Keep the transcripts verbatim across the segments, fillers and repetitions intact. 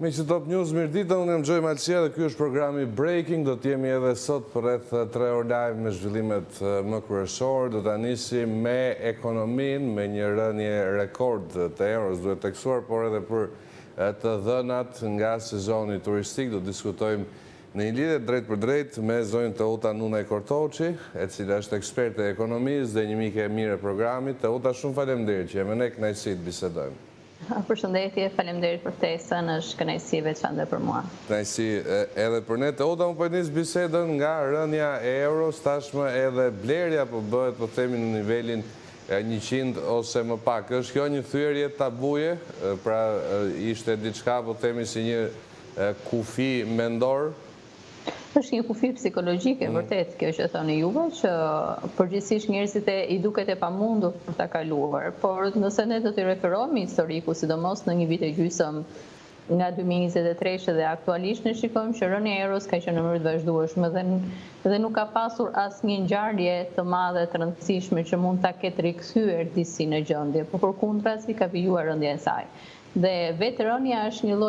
Me që Top News, mirë ditë, unë jam Gjoj Malësia dhe kjo është programi Breaking, do t'jemi edhe sot për rreth tre orë live me zhvillimet më kryesor, do t'a nisi me ekonomin, me një rënje rekord të euros duhet teksuar, por edhe për të dhënat nga sezoni turistik, do diskutojmë në një lidhje drejt për drejt me zonjën Teuta Nunaj Kortoçi, e cila është eksperte e ekonomisë dhe një mike e mire e programit. Teuta, shumë faleminderit që jemi ne kënaqësi të bisedojmë. Përshëndetje, faleminderit për ftesën, është kënaqësi veçantë për mua. Kënaqësi edhe për ne. Teuta, më po nis bisedën nga rënja e euros, tashmë edhe blerja po bëhet, po themi, në nivelin njëqind ose më pak. Është kjo një thyerje tabuje, pra ishte diçka, po themi, si një kufi mendor? Është një kufi psikologjike, vërtet, kjo që thoni juve, që përgjithsisht njerëzit i duket e pamundur për ta kaluar, por nëse ne do t'i referohemi historiku, sidomos në një vit e gjysmë nga dy mijë e njëzet e tre dhe aktualisht ne shikojmë që rënja e euros ka qenë në mënyrë të vazhdueshme dhe dhe nuk ka pasur asnjë ngjarje të madhe të rëndësishme që mund ta ketë rikthyer disi në gjendje, por përkundrazi ka vijuar rëndja e saj. Dhe vetë rënja është një lloj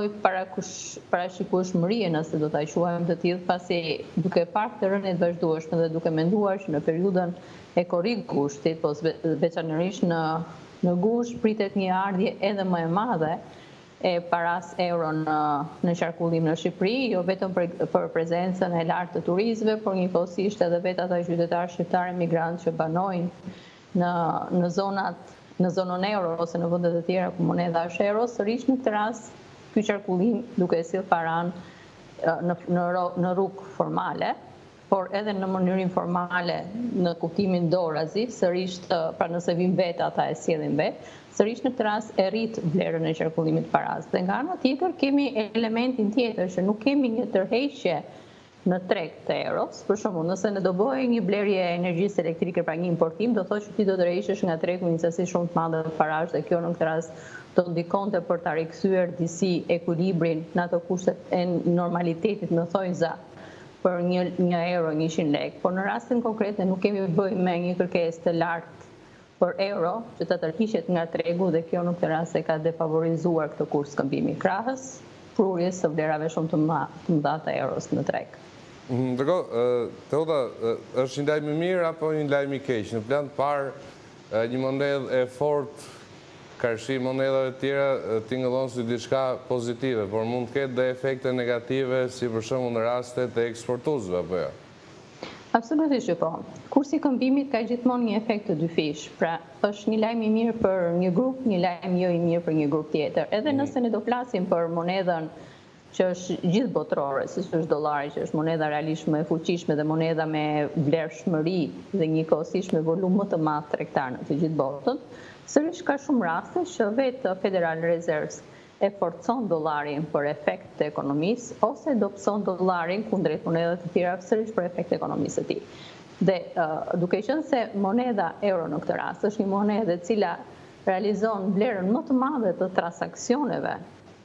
parashikueshmërie, nëse do ta quajmë të tillë, pasi duke parë të rënjet vazhdueshme dhe duke menduar që në periudhën e korrik gushtit, po veçanërisht në në gusht pritet një ardhje edhe më e madhe e paras euro në në qarkullim në Shqipëri, jo vetëm për, për prezencën e lartë të turistëve, por njëkohësisht edhe vetë ata qytetarë shqiptarë emigrantë që banojnë në në zonat në zonën euro ose në vendet e tjera ku monedha është euro, sërish në këtë rast ky qarkullim duke sill paran në në në rrugë formale, por edhe në mënyrë informale në kuptimin dorazi, sërish pra nëse vin vetë ata e sjellin vetë, sërish në këtë rast e rrit vlerën e qarkullimit paras. Dhe nga ana tjetër kemi elementin tjetër që nuk kemi një tërheqje në treg të euros. Për shembull, nëse ne do bëhej një blerje e energjisë elektrike pra një importim, do thotë që ti do të rriheshesh nga tregu një sasi shumë të madhe parash dhe kjo në këtë rast do ndikonte për ta rikthyer disi ekuilibrin në ato kushtet e normalitetit në thonjza për një një euro njëqind lekë. Por në rastin konkret ne nuk kemi bëjmë me një kërkesë të lartë për euro që të tërhiqet nga tregu dhe kjo në këtë rast e ka defavorizuar këtë kurs këmbimi krahas prurjes së vlerave shumë të mëdha të euros në treg. Dërgo, Teuta, është një lajm i mirë apo një lajm i keq? Në plan të parë, një monedhë e fortë, karshi monedhave të tjera tingëllon si diçka pozitive, por mund të ketë dhe efekte negative, si për shembull në rastet e eksportuesve, apo jo? Absolutisht që po. Kursi i këmbimit ka gjithmonë një efekt të dyfish. Pra, është një lajm i mirë për një grup, një lajm jo i mirë për një grup tjetër. Edhe nëse ne do flasim për monedhën që është gjithë botërore, siç është dollari, që është monedha realisht më e fuqishme dhe monedha me vlerëshmëri dhe njëkohësisht me volum më të madh tregtar në të gjithë botën, sërish ka shumë raste që vetë Federal Reserve e forcon dollarin për efekt të ekonomisë ose dobëson dollarin kundrejt monedhave të tjera sërish për efekt të ekonomisë së tij. Dhe uh, duke qenë se monedha euro në këtë rast është një monedhë e cila realizon vlerën më të madhe të transaksioneve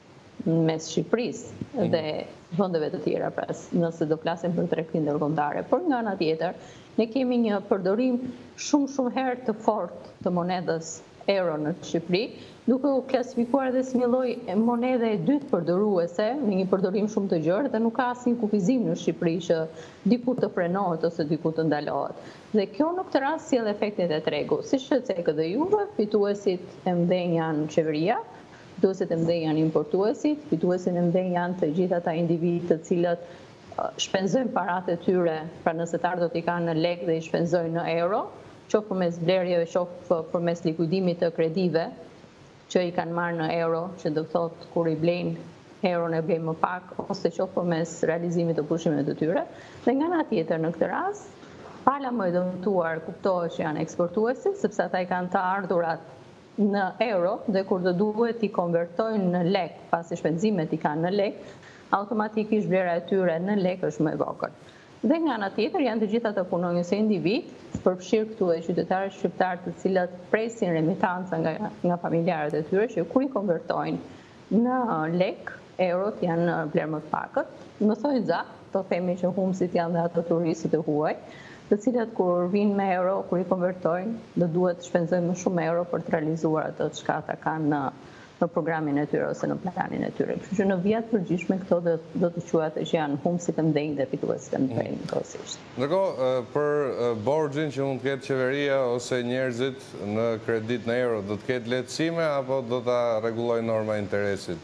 mes Shqipërisë dhe vendeve të tjera, pra nëse do flasim për tregtinë ndërkombëtare. Por nga ana tjetër, ne kemi një përdorim shumë shumë herë të fortë të monedhës euro në Shqipëri, duke u klasifikuar edhe si një lloj monedhe e dytë përdoruese, me një përdorim shumë të gjerë dhe nuk ka asnjë kufizim në Shqipëri që diku të frenohet ose diku të ndalohet. Dhe kjo në këtë rast sjell efektet e tregut. Siç e cekët dhe juve, fituesit e mëdhenj janë qeveria, fituesit e mëdhenj janë importuesit, fituesit e mëdhenj janë të gjithë ata individë të cilët shpenzojnë paratë e tyre, pra nëse të ardhët i kanë në lekë dhe i shpenzojnë në euro, qoftë përmes blerjeve, qoftë përmes likuidimit të kredive që i kanë marrë në euro, që do thotë kur i blejnë euron e blejnë më pak, ose qoftë përmes realizimit të pushimeve të tyre. Dhe nga ana tjetër në këtë rast, pala më e dëmtuar kuptohet që janë eksportuesit, sepse ata i kanë të ardhurat në euro dhe kur do duhet i konvertojnë në lek, pasi shpenzimet i kanë në lek, automatikisht vlera e tyre në lek është më e vogël. Dhe nga ana tjetër janë të gjithë ata punonjës e individ, përfshirë këtu e qytetarë shqiptarë të cilët presin remitanca nga, nga familjarët e tyre, që kur i konvertojnë në lek, eurot janë në vlerë më të pakët. Më thojë za, të themi që humësit janë dhe ato turistët e huaj, të cilat kur vinë me euro, kur i konvertojnë, do duhet të shpenzojnë më shumë euro për të realizuar ato çka ata kanë në në programin e tyre ose në planin e tyre. Kështu që në vijat përgjithshme këto do, do të quhet që janë humbësit e mëdhenj dhe fituesit e mëdhenj njëkohësisht. Ndërkohë, për borxhin që mund të ketë qeveria ose njerëzit në kredit në euro, do të ketë lehtësime apo do ta rregullojë norma e interesit?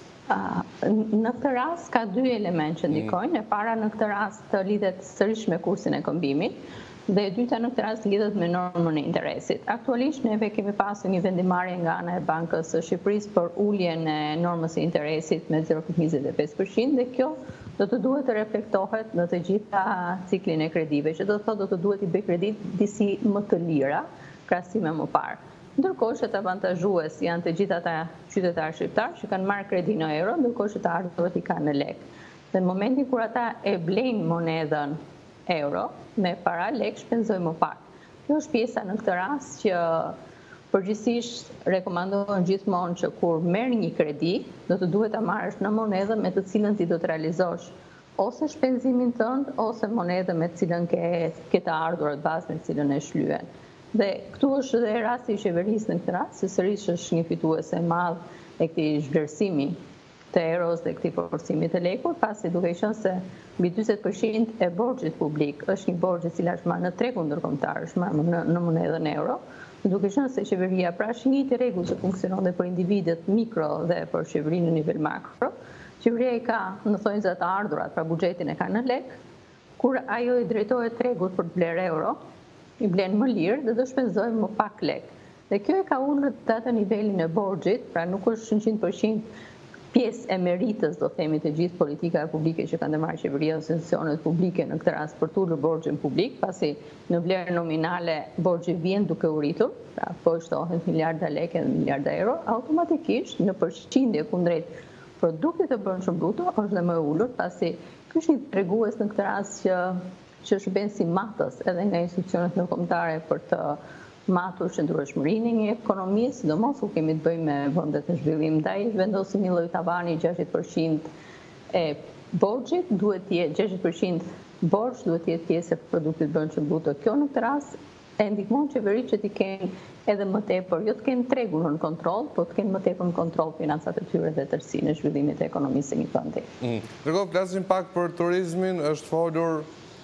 Në këtë rast ka dy element që ndikojnë. E para në këtë rast lidhet sërish me kursin e këmbimit, dhe e dyta në këtë rast lidhet me normën e interesit. Aktualisht neve kemi pasur një vendimarrje nga ana e Bankës së Shqipërisë për uljen e normës së interesit me zero virgulë njëzet e pesë përqind dhe kjo do të duhet të reflektohet në të gjitha ciklin e kredive, që do të thotë do të duhet i bëj kredit disi më të lira krahasim me më parë. Ndërkohë që të avantazhues janë të gjithë ata qytetarë shqiptarë që kanë marrë kredi në euro, ndërkohë që të ardhurët i kanë në lek. Dhe në momentin kur ata e blejnë monedën euro, me para lek shpenzojnë më pak. Kjo është pjesa në këtë rast që përgjithsisht rekomandohen gjithmonë që kur merr një kredi, do të duhet ta marrësh në monedhën me të cilën ti do të realizosh ose shpenzimin tënd ose monedhën me të cilën ke ke të ardhurat bazë me të cilën e shlyen. Dhe këtu është edhe rasti i qeverisë në këtë rast, se sërish është një fitues e madh e këtij zhvlerësimi të euros dhe këtij forcimit të lekut, pasi duke qenë se mbi njëzet përqind e borxhit publik është një borxh i cili është marrë në tregun ndërkombëtar, është marrë në, në monedhën euro, duke qenë se qeveria pra është një rregull që funksionon dhe për individet mikro dhe për qeverinë në nivel makro. Qeveria i ka në thonjza të ardhurat, pra buxhetin e ka në lek, kur ajo i drejtohet tregut për të blerë euro, i blen më lirë dhe do shpenzojë më pak lek. Dhe kjo e ka ulur atë nivelin e borxhit, pra nuk është njëqind përqind pjesë e meritës, do themi, të gjithë politika publike që kanë ndërmarrë qeveria ose institucionet publike në këtë rast për të ulur borxhin publik, pasi në vlerë nominale borxhi vjen duke u rritur, pra po shtohen miliarda lekë dhe miliarda euro, automatikisht në përqindje kundrejt produktit të brendshëm bruto është dhe më e ulur, pasi ky është një tregues në këtë rast që që shërben si matës edhe nga institucionet ndërkombëtare për të matur qëndrueshmërinë e një ekonomie, sidomos ku kemi të bëjmë me vendet në zhvillim. Ndaj vendosim një lloj tavani gjashtëdhjetë përqind e borxhit, duhet të jetë gjashtëdhjetë përqind borxh, duhet të jetë pjesë e produktit brendshëm bruto. Kjo në këtë rast e ndihmon qeveritë që të kenë edhe më tepër, jo të kenë tregun në kontroll, por të kenë më tepër në kontroll financat e tyre dhe tërësinë e zhvillimit të ekonomisë së një vendi. Ndërkohë flasim pak për turizmin, është folur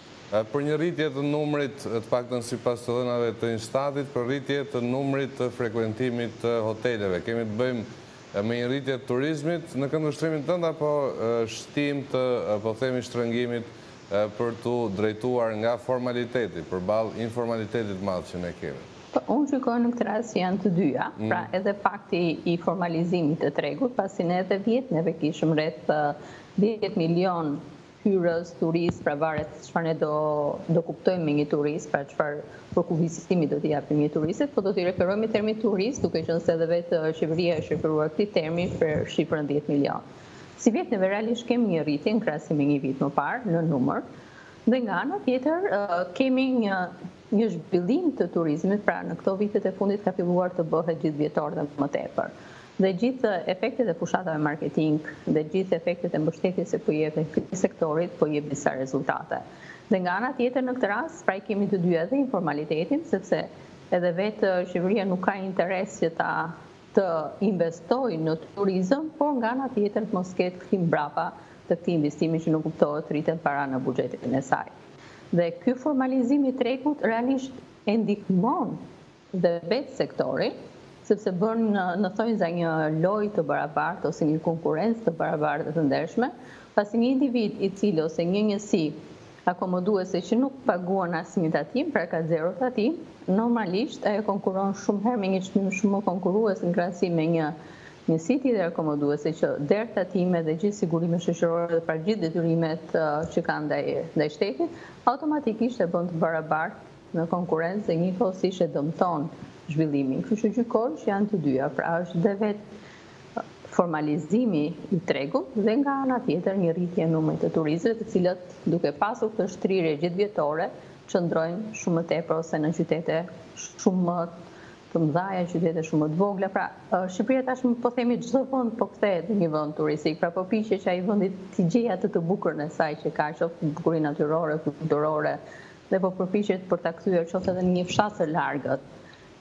për një rritje të numrit, të paktën sipas të dhënave të Instatit, për rritje të numrit të frekuentimit të hoteleve. Kemi të bëjmë me një rritje të turizmit në këndvështrimin tënd apo shtim të, po themi, shtrëngimit për të drejtuar nga formaliteti përballë informalitetit madh që ne kemi? Unë shikoj në këtë rast janë të dyja, pra edhe fakti i formalizimit të tregut, pasi ne edhe vjet neve kishim rreth dhjetë milion hyrës, turist, pra varet çfarë ne do do kuptojmë me një turist, pra çfarë përkufizimi do t'i japim një turistit, po do t'i referojmë termin turist, duke qenë se edhe vetë qeveria e shpërruar këtij termi për shifrën dhjetë milion. Si vjet neve realisht kemi një rritje në krahasim me një vit më parë në numër, dhe nga ana tjetër kemi një një zhvillim të turizmit, pra në këto vitet e fundit ka filluar të bëhet gjithvjetor dhe më tepër. Dhe gjithë efektet e fushatave marketing dhe gjithë efektet e mbështetjes që po jep këtij sektorit po jep disa rezultate. Dhe nga ana tjetër në këtë rast, pra i kemi të dy edhe informalitetin, sepse edhe vetë qeveria nuk ka interes që ta të investojë në turizëm, por nga ana tjetër të mos ketë kthim mbrapa të këtij investimi që nuk kuptohet rriten para në buxhetin e saj. Dhe ky formalizim i tregut realisht e ndihmon dhe vetë sektorin, sepse bën në, në thonjza një lojë të barabartë ose një konkurrencë të barabartë dhe të ndershme, pasi një individ i cili ose një njësi akomoduese që nuk paguan asnjë tatim, pra ka zero tatim, normalisht ajo konkuron shumë herë me një çmim shumë më konkurrues në krahasim me një njësi tjetër akomoduese që der tatime dhe gjithë sigurimet shoqërore dhe pra gjithë detyrimet që kanë ndaj ndaj shtetit, automatikisht e bën të barabartë në konkurrencë dhe njëkohësisht e dëmton zhvillimin. Kështu që gjykoj që janë të dyja, pra është dhe vetë formalizimi i tregut dhe nga ana tjetër një rritje në numrit të turistëve, të cilët duke pasur këtë shtrirje gjithvjetore qëndrojnë shumë më tepër ose në qytete shumë më të mëdha, qytete shumë më të vogla. Pra Shqipëria tashmë po themi çdo vend po kthehet në një vend turistik, pra po piqet që ai vendi të gjejë atë të bukurën e saj që ka, qoftë bukurinë natyrore, kulturore, dhe po përpiqet për ta kthyer qoftë edhe në një fshat të largët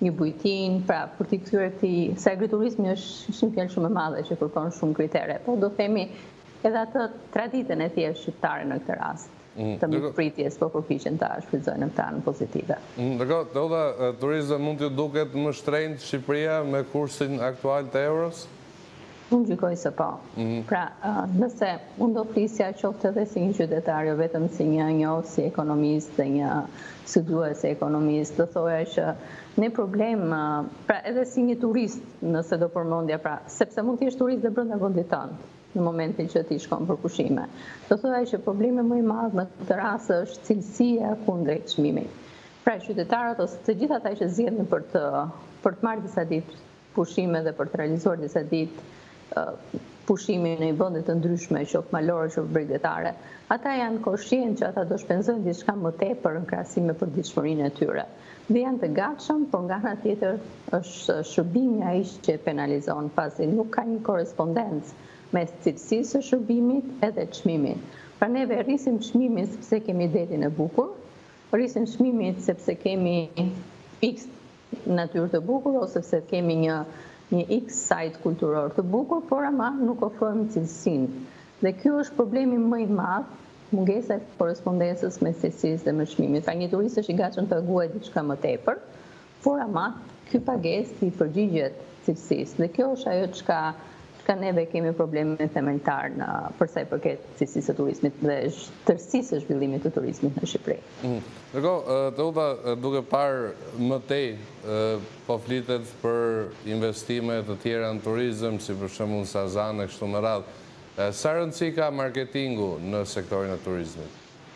një bujtin, pra për t'i kthyer këtij, se agriturizmi është një fjalë shumë e madhe që kërkon shumë kritere, po do themi edhe atë traditën e thjeshtë shqiptare në këtë rast. Të mikpritjes, po përpiqen ta shfrytëzojnë në anë pozitive. Dërgo, Teoda, turizëm mund t'ju duket më shtrenjtë Shqipëria me kursin aktual të euros? Unë gjykoj se po. Pra, nëse unë do flisja qoftë edhe si një qytetar, jo vetëm si një njohës si ekonomist dhe një studiues si ekonomist, do thoja që ne problem, pra edhe si një turist, nëse do përmendja, pra, sepse mund t'jesh turist dhe brenda vendit tënd në momentin që ti shkon për pushime. Do thoya që problemi më i madh në këtë rast është cilësia kundrejt çmimit. Pra qytetarët ose të gjithë ata që zgjedhin për të për të marrë disa ditë pushime dhe për të realizuar disa ditë pushime në vende të ndryshme, qoftë malore, qoftë bregdetare, ata janë koshient që ata do shpenzojnë diçka më tepër në krahasim me përditshmërinë e tyre. Dhe janë të gatshëm, por nga ana tjetër është shërbimi ai që penalizon, pasi nuk ka një korrespondencë mes cilësisë së shërbimit edhe çmimit. Pra neve rrisim çmimin sepse kemi detin e bukur, rrisim çmimin sepse kemi X natyrë të bukur ose sepse kemi një një X sajt kulturor të bukur, por ama nuk ofrojmë cilësinë. Dhe ky është problemi më i madh, mungesa e korrespondencës mes cilësisë dhe me çmimit. Pra një turist është i gatshëm të paguajë diçka më tepër, por ama ky pagesë i përgjigjet cilësisë. Dhe kjo është ajo çka ka neve kemi probleme themeltar në përsa i përket cilësisë së turizmit dhe tërësisë së zhvillimit të turizmit në Shqipëri. Dërgo, Teoda, duke parë më tej, po flitet për investime të tjera në turizëm, si për shembull Sazan e kështu me radhë. Sa rëndësi ka marketingu në sektorin e turizmit?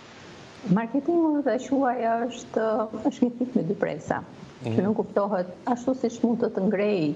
Marketingu dhe quaja është është një tip me dy presa, që nuk kuptohet ashtu siç mund të të ngrej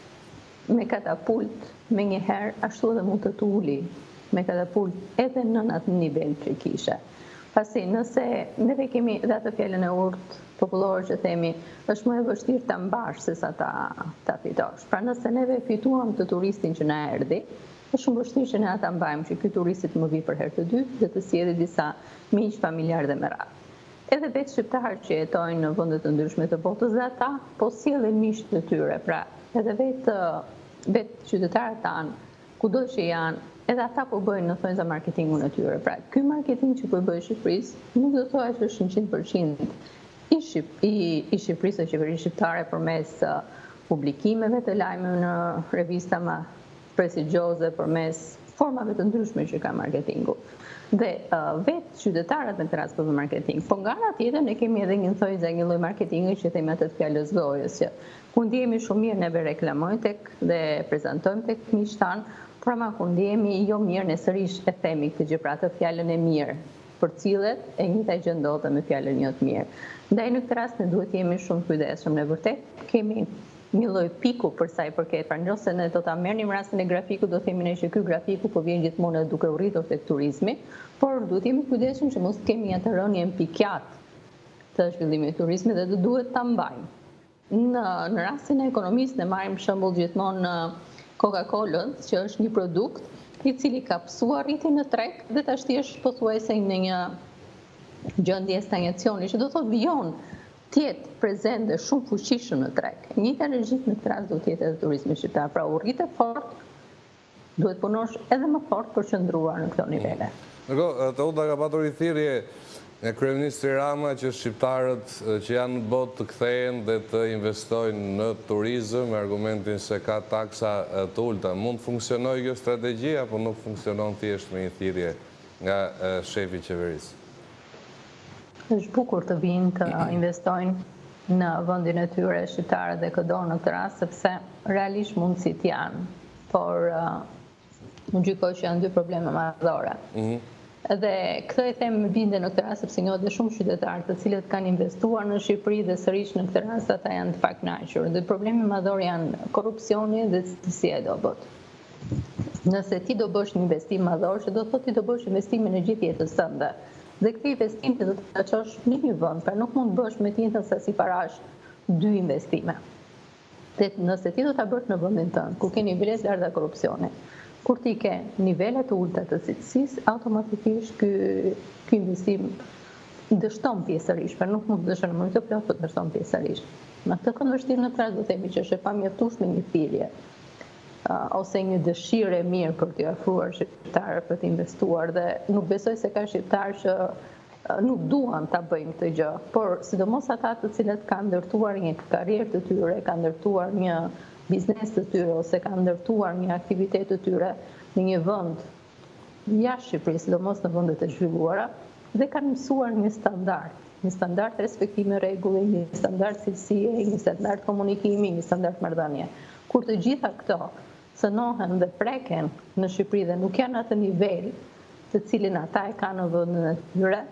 me katapult me njëherë, ashtu edhe mund të të uli me katapult edhe në atë nivel që kishe. Pasi nëse neve kemi dhe atë fjallën e urtë popullore që themi, është më e vështirë ta mbash se sa ta, ta fitosh. Pra nëse neve fituam të turistin që na erdhi, është shumë vështirë që ne ata mbajmë që ky turistit më vi për herë të dytë dhe të sjellë disa miq familjar dhe me radhë. Edhe vetë shqiptarë që jetojnë në vende të ndryshme të botës dhe ata po sjellin miq të tyre, pra edhe vetë vetë qytetarët tanë, kudo që janë, edhe ata po bëjnë në thonjza marketingun e tyre. Pra, ky marketing që po bëjë Shqipërisë, nuk do thoya që është njëqind përqind i Shqipërisë e qeverisë shqiptare përmes publikimeve të lajmeve në revista më prestigjioze, përmes formave të ndryshme që ka marketingu. Dhe vetë qytetarët në këtë rast për marketing. Po nga ana tjetër ne kemi edhe një thonjza, një lloj marketingi që themi atë fjalës gojës, që ku ndihemi shumë mirë neve reklamojmë tek dhe prezantojmë tek miqtë tanë, por ama ku ndihemi jo mirë ne sërish e themi këtë gjë, pra atë fjalën e mirë, për cilët e njëjta gjë ndodhet me fjalën jo të mirë. Ndaj në këtë rast ne duhet jemi shumë kujdesshëm. Ne vërtet kemi një lloj piku për sa i përket, pra nëse ne do ta merrnim rastin e grafikut, do themi ne që ky grafiku po vjen gjithmonë duke u rritur tek turizmi, por duhet jemi kujdesshëm që mos kemi atë rënien pikjat të zhvillimit të turizmit dhe do duhet ta mbajmë. Në, në rastin e ekonomisë ne marrim shembull gjithmonë në Coca-Colën, që është një produkt i cili ka pësuar rritjen në treg dhe tashti është pothuajse në një gjendje stagnacioni, që do thotë vijon të jetë prezent dhe shumë fuqishëm në treg. Njëjta energji në këtë rast do të jetë edhe turizmi shqiptar. Pra u rritë fort, duhet punosh edhe më fort për qëndruar në këto nivele. Dërgo, Teoda ka patur i thirrje e kryeministri Rama që shqiptarët që janë në botë të kthehen dhe të investojnë në turizëm me argumentin se ka taksa të ulta. Mund funksionojë kjo strategji apo nuk funksionon thjesht me një thirrje nga shefi i qeverisë? Është bukur të vinë të investojnë në vendin e tyre shqiptarët dhe këdo në këtë rast, sepse realisht mundësit janë, por unë gjykoj që janë dy probleme madhore. Dhe këtë e them me bindje në këtë rast sepse njoh dhe shumë qytetarë të cilët kanë investuar në Shqipëri dhe sërish në këtë rast ata janë të pakënaqur. Dhe problemi madhor janë korrupsioni dhe cilësia e dobët. Nëse ti do bësh një investim madhor, që do thotë ti do bësh investimin e gjithë jetës tënde. Dhe këtë investim do të ta çosh në një vend, pra nuk mund të bësh me të njëjtën sasi parash dy investime. Dhe nëse ti do ta bësh në vendin tënd, ku ke nivele të larta korrupsioni, kur ti ke nivele të ulta të cilësisë, automatikisht ky ky investim dështon pjesërisht, pra nuk mund të dështon në mënyrë të plotë, por dështon pjesërisht. Në këtë kundërshtim në rast do themi që është e pamjaftueshme një thirrje ose një dëshirë e mirë për t'i ofruar shqiptarëve për të investuar, dhe nuk besoj se ka shqiptarë që nuk duan ta bëjnë këtë gjë, por sidomos ata të cilët kanë ndërtuar një karrierë të tyre, kanë ndërtuar një biznes të tyre ose kanë ndërtuar një aktivitet të tyre në një vend jashtë Shqipërisë, sidomos në vendet e zhvilluara, dhe kanë mësuar një standard, një standard respektimi rregullve, një standard cilësie, një standard komunikimi, një standard marrëdhënie. Kur të gjitha këto cënohen dhe preken në Shqipëri dhe nuk janë atë nivel të cilin ata e kanë në vendin e tyre,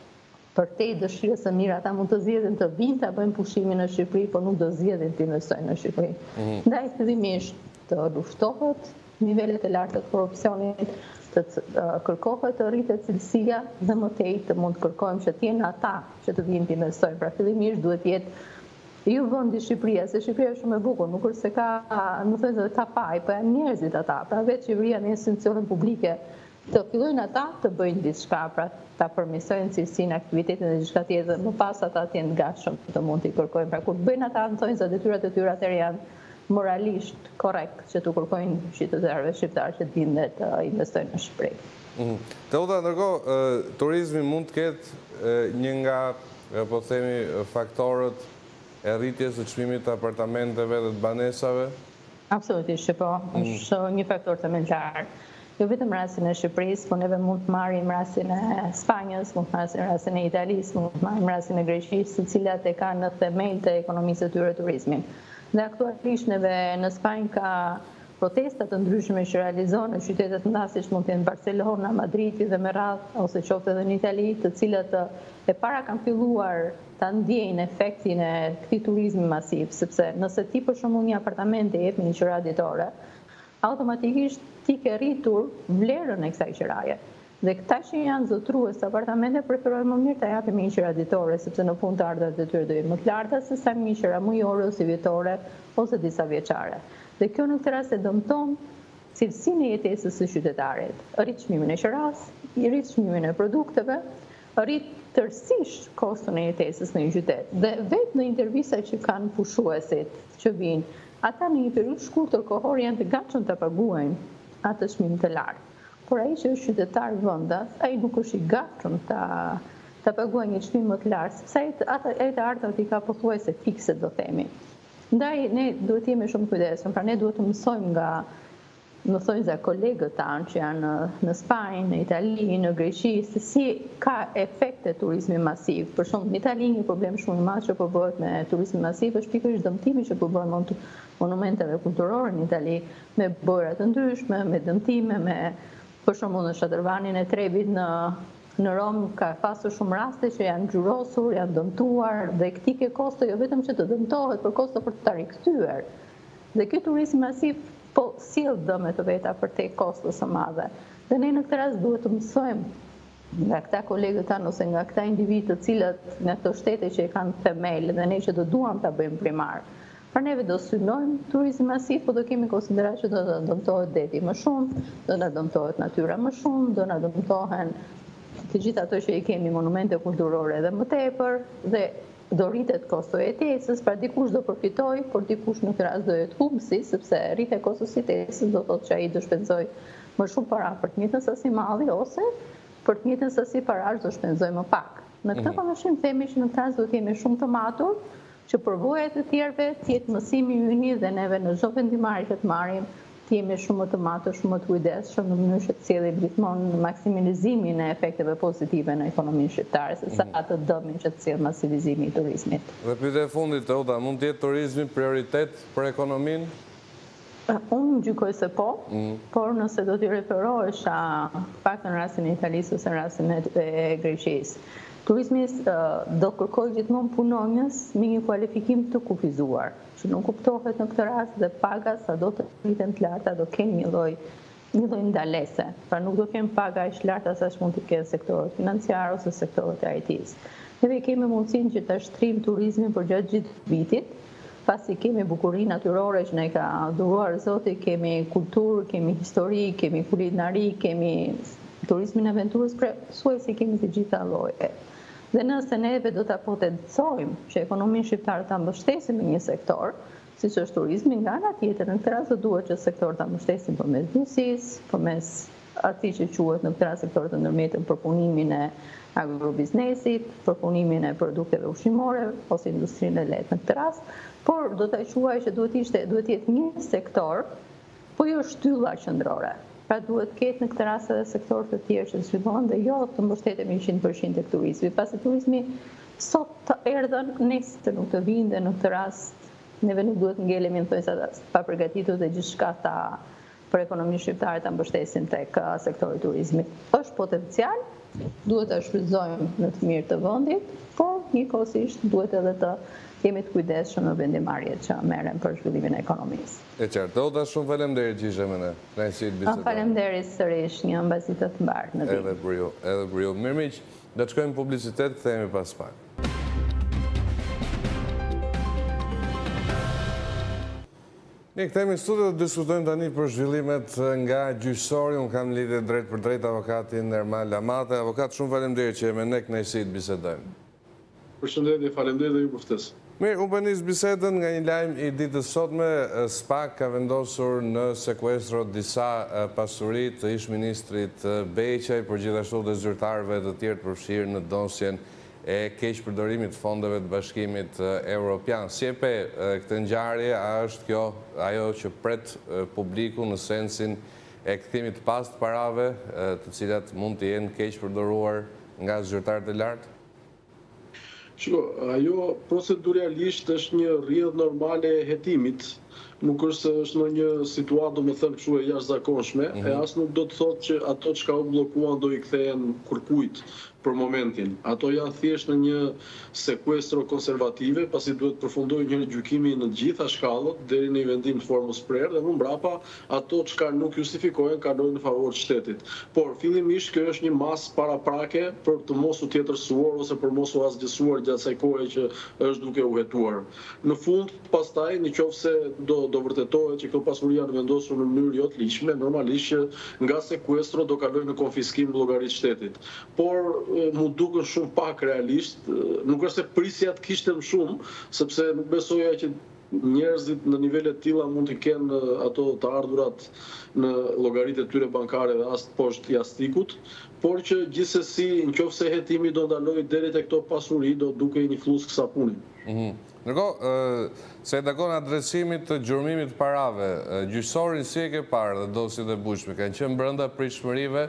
për te dëshirës së mirë ata mund të zgjedhin të vinë ta bëjnë pushimin në Shqipëri, por nuk do zgjedhin të investojnë në Shqipëri. Mm-hmm. Ndaj fillimisht të luftohet nivelet e larta të korrupsionit, të uh, kërkohet të rritet cilësia dhe më tej të mund të kërkojmë që të jenë ata që të vinë të investojnë. Pra fillimisht duhet të jetë jo vendi Shqipëria, se Shqipëria është shumë e bukur, nuk është se ka, nuk thënë se ka paj, po janë njerëzit ata. Pra vetë Shqipëria në institucionet publike të fillojnë ata të bëjnë diçka, pra ta përmirësojnë cilësinë, aktivitetin dhe diçka tjetër, më pas ata të jenë gatshëm të mund t'i kërkojnë. Pra kur bëjnë ata thonë se detyrat e tyre atëherë janë moralisht korrekt që të kërkojnë qytetarëve shqiptarë që të vinë dhe të investojnë në Shqipëri. Mm. Teuta, ndërkohë, turizmi mund të ketë një nga, po themi, faktorët e rritjes së çmimit të apartamenteve dhe të banesave? Absolutisht që po, është një faktor themeltar. Jo vetëm rastin e Shqipërisë, por neve mund të marrim rastin e Spanjës, mund të marrim rastin e Italisë, mund të marrim rastin e Greqisë, të cilat e kanë në themel të ekonomisë së tyre turizmin. Dhe aktualisht neve në Spanjë ka protesta të ndryshme që realizohen në qytete të mëdha siç mund të jenë Barcelona, Madridi dhe me radhë, ose qoftë edhe në Itali, të cilat e para kanë filluar ta ndjejnë efektin e këtij turizmi masiv, sepse nëse ti për shembull një apartament e jep një qira ditore, automatikisht ti ke rritur vlerën e kësaj qiraje. Dhe këta që janë zotrues të apartamente preferojnë më mirë të japim një qira ditore, sepse në fund të ardhat e tyre do jenë më të larta se sa një qira mujore ose vjetore ose disa vjeçare. Dhe kjo në këtë rast e dëmton cilësinë e jetesës së qytetarit. Rrit çmimin e qiras, i rrit çmimin e produkteve, rrit tërësisht kostën e jetesës në një qytet. Dhe vetë në intervista që kanë pushuesit që vinë, ata në një periudhë shkurtër kohore janë të gatshëm të paguajnë atë çmim të lartë. Por ai që është qytetar vendas, ai nuk është i gatshëm ta ta paguajë një çmim më të lartë, sepse ata ai të ardhat i ka pothuajse fikse, do themi. Ndaj ne duhet të jemi shumë kujdesshëm, pra ne duhet të mësojmë nga më thonjë za kolegët tanë që janë në Spanjë, në Itali, në Greqi, se si ka efekte turizmi masiv. Për shembull, në Itali një problem shumë i madh që po bëhet me turizmin masiv është pikërisht dëmtimi që po bëhen monumenteve kulturore në Itali, me bojra të ndryshme, me dëmtime, me për shembull në Shadërvanin e Trebit në në Rom ka pasur shumë raste që janë xhurosur, janë dëmtuar, dhe këtij ke kosto jo vetëm që të dëmtohet, por kosto për të rikthyer. Dhe ky turizm masiv po sjell dëme të veta për te kostës së madhe. Dhe ne në këtë rast duhet të mësojmë nga këta kolegët tanë ose nga këta individ të cilët nga këto shtete që e kanë themel dhe ne që do duam ta bëjmë primar. Për neve do synojmë turizm masiv, po do kemi konsiderat që do të dëmtohet deti më shumë, do na dëmtohet natyra më shumë, do na dëmtohen të gjitha ato që i kemi monumente kulturore edhe më tepër, dhe do rritet kosto e jetesës, pra dikush do përfitoj, por dikush në këtë rast do jetë humbësi, sepse rritja e kostos së jetesës do thotë që ai do shpenzoj më shumë para për të njëjtën sasi malli, ose për të njëjtën sasi parash do shpenzoj më pak. Në këtë konshim themi që në këtë rast do të jemi shumë të matur, që përvojat e tjerëve të jetë mësimi yni dhe neve në çdo vendimarrje që të marrim të jemi shumë më të matur, shumë më të kujdesshëm në mënyrë që të sjellim gjithmonë maksimalizimin e efekteve pozitive në ekonominë shqiptare, se sa atë dëmin që të sjell masivizimi i turizmit. Dhe pyetja e fundit, Teuta, mund të jetë turizmi prioritet për ekonominë? Unë gjykoj se po, por nëse do t'i referohesh pak në rastin e Italisë ose në rastin e Greqisë, turizmi do kërkojë gjithmonë punonjës me një kualifikim të kufizuar, që nuk kuptohet në këtë rast, dhe pagat sa do të rriten të larta do kenë një lloj një lloj ndalese. Pra nuk do kenë paga aq larta sa mund të kenë sektorët financiar ose sektorët e I T-s. Neve kemi mundësinë që ta shtrim turizmin për gjatë gjithë vitit, pasi kemi bukurinë natyrore që ne ka dhuruar Zoti, kemi kulturë, kemi histori, kemi kulinari, kemi turizmin aventurës, pra suajsi kemi të gjitha llojet. Dhe nëse neve do ta potencojmë që ekonominë shqiptare ta mbështesim në një sektor, siç është turizmi, nga ana tjetër, në këtë rast do duhet që sektor ta mbështesim përmes bujqësisë, përmes atij që quhet në këtë rast sektor të ndërmjetëm, përpunimin e agrobiznesit, përpunimin e produkteve ushqimore ose industrinë e lehtë në këtë rast, por do ta quaj që duhet ishte duhet jetë një sektor, po jo shtylla qendrore. Pra duhet ketë në këtë rast edhe sektor të tjerë që zhvillohen dhe jo të mbështetemi njëqind përqind tek turizmi. Pasi turizmi sot të erdhën, nesër nuk të vinë dhe në këtë rast neve nuk duhet ngelemi në thonjza pa përgatitur dhe gjithçka ta për ekonominë shqiptare ta mbështesim tek sektori i turizmit. Është potencial, duhet ta shfrytëzojmë në të mirë të vendit, por njëkohësisht duhet edhe të jemi të kujdesshëm në vendimarrjet që merren për zhvillimin e ekonomisë. E qartë, Oda, shumë faleminderit që ishe me ne. Kënaqësi të bisedojmë. Faleminderit sërish, një mbazitë të mbarë në ditë. Edhe për ju, edhe për ju. Mirë miq, do të shkojmë publicitet, kthehemi pas pak. Ne kthehemi në studio të diskutojmë tani për zhvillimet nga gjyqësori. Unë kam lidhje drejt për drejt avokatin Ermal Lamate. Avokat, shumë faleminderit që je me ne, kënaqësi të bisedojmë. Përshëndetje, faleminderit dhe ju për ftesë. Mirë, unë bënis bisedën nga një lajm i ditës sotme. SPAK ka vendosur në sekuestro disa pasuri të ish-ministrit Beqaj, por gjithashtu dhe zyrtarëve të tjerë të përfshirë në dosjen e keqpërdorimit të fondeve të Bashkimit Evropian. Si e pe këtë ngjarje, a është kjo ajo që pret publiku në sensin e kthimit pas të parave, të cilat mund të jenë keqpërdoruar nga zyrtarët e lartë? Shiko, ajo proceduralisht është një rrjedhë normale e hetimit. Nuk është se është në një situatë, do më thënë, kështu e jashtëzakonshme, mm -hmm. e as nuk do të thotë që ato që ka u blokuan do i kthehen kërkujt për momentin. Ato janë thjesht në një sekuestro konservative, pasi duhet përfundojë një gjykimi në gjitha shkallët deri në vendim të formës prerë dhe më mbrapa ato që nuk justifikohen kalojnë në favor të shtetit. Por fillimisht kjo është një masë paraprake për të mos u tjetërsuar ose për mos u asgjësuar gjatë asaj kohe që është duke u hetuar. Në fund, pastaj, nëse do do vërtetohet që këto pasuri janë vendosur në mënyrë jo të ligjshme, normalisht që nga sekuestro do kalojnë në konfiskim llogarit shtetit. Por mu duken shumë pak realisht, nuk është se prisja të kishte më shumë, sepse nuk besoja që njerëzit në nivele të tilla mund të kenë ato të ardhurat në llogaritë e tyre bankare dhe as poshtë jastikut, por që gjithsesi nëse hetimi do ndalojë deri te këto pasuri do dukej një flusk sapuni. Mhm. Ndërkohë, se e takon adresimit të gjurmimit parave, gjyqësorin si e ke parë dhe dosjet e bujshme, kanë qenë brenda pritshmërive?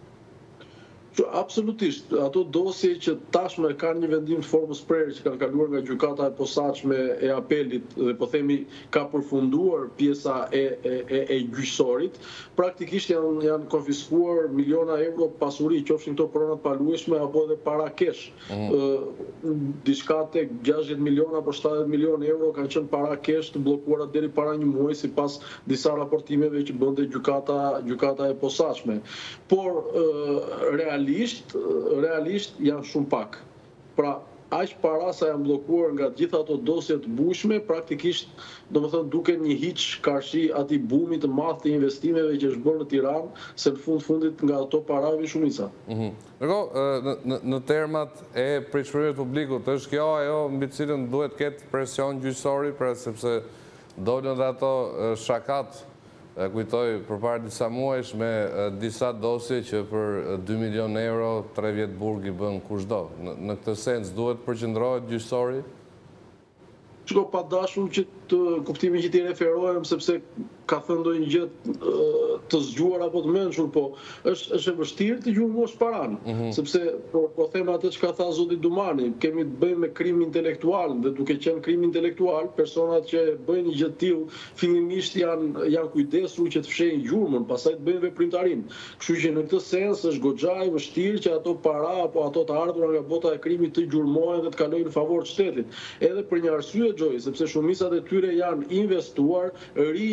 Absolutisht, ato dosje që tashmë kanë një vendim të formës prerë që kanë kaluar nga gjykata e posaçme e apelit dhe po themi ka përfunduar pjesa e e e, e gjyqësorit, praktikisht janë janë konfiskuar miliona euro pasuri, qofshin këto pronat palueshme apo edhe para kesh. Mm. Ë diçka tek gjashtëdhjetë miliona apo shtatëdhjetë milionë euro kanë qenë para kesh të bllokuara deri para një muaji sipas disa raportimeve që bënte gjykata gjykata e posaçme. Por ë, realisht realisht janë shumë pak. Pra, aq para sa janë bllokuar nga gjitha ato dosje të bujshme, praktikisht, domethënë duken një hiç karshi atij bumi të madh të investimeve që është bërë në Tiranë, se në fund fundit nga ato para vjen shumica. Mhm. Ndërkohë, në, në termat e pritshmërive të publikut, është kjo ajo mbi të cilën duhet ketë presion gjyqësori, pra sepse dolën dhe ato shakat. Kujtoj përpara disa muajsh me disa dosje që për dy milionë euro tre vjet burg i bën kushdo. Në, në këtë sens duhet përqendrohet gjyqësori? Shiko, pa dashur që të kuptimin që ti referohem, sepse ka thënë ndonjë gjë të zgjuar apo të mençur, po është është e vështirë të gjurmosh paran, mm -hmm. sepse po, po them atë që ka thënë zoti Dumani, kemi të bëjmë me krim intelektual, dhe duke qenë krim intelektual, personat që bëjnë një gjë të tillë fillimisht janë janë kujdesur që të fshehin gjurmën, pastaj të bëjnë veprimtarin. Kështu që në këtë sens është goxha e vështirë që ato para apo ato të ardhura nga bota e krimit të gjurmohen dhe të kalojnë në favor të shtetit. Edhe për një arsye, Gjoj, sepse shumicat e tyre janë investuar, riinvestuar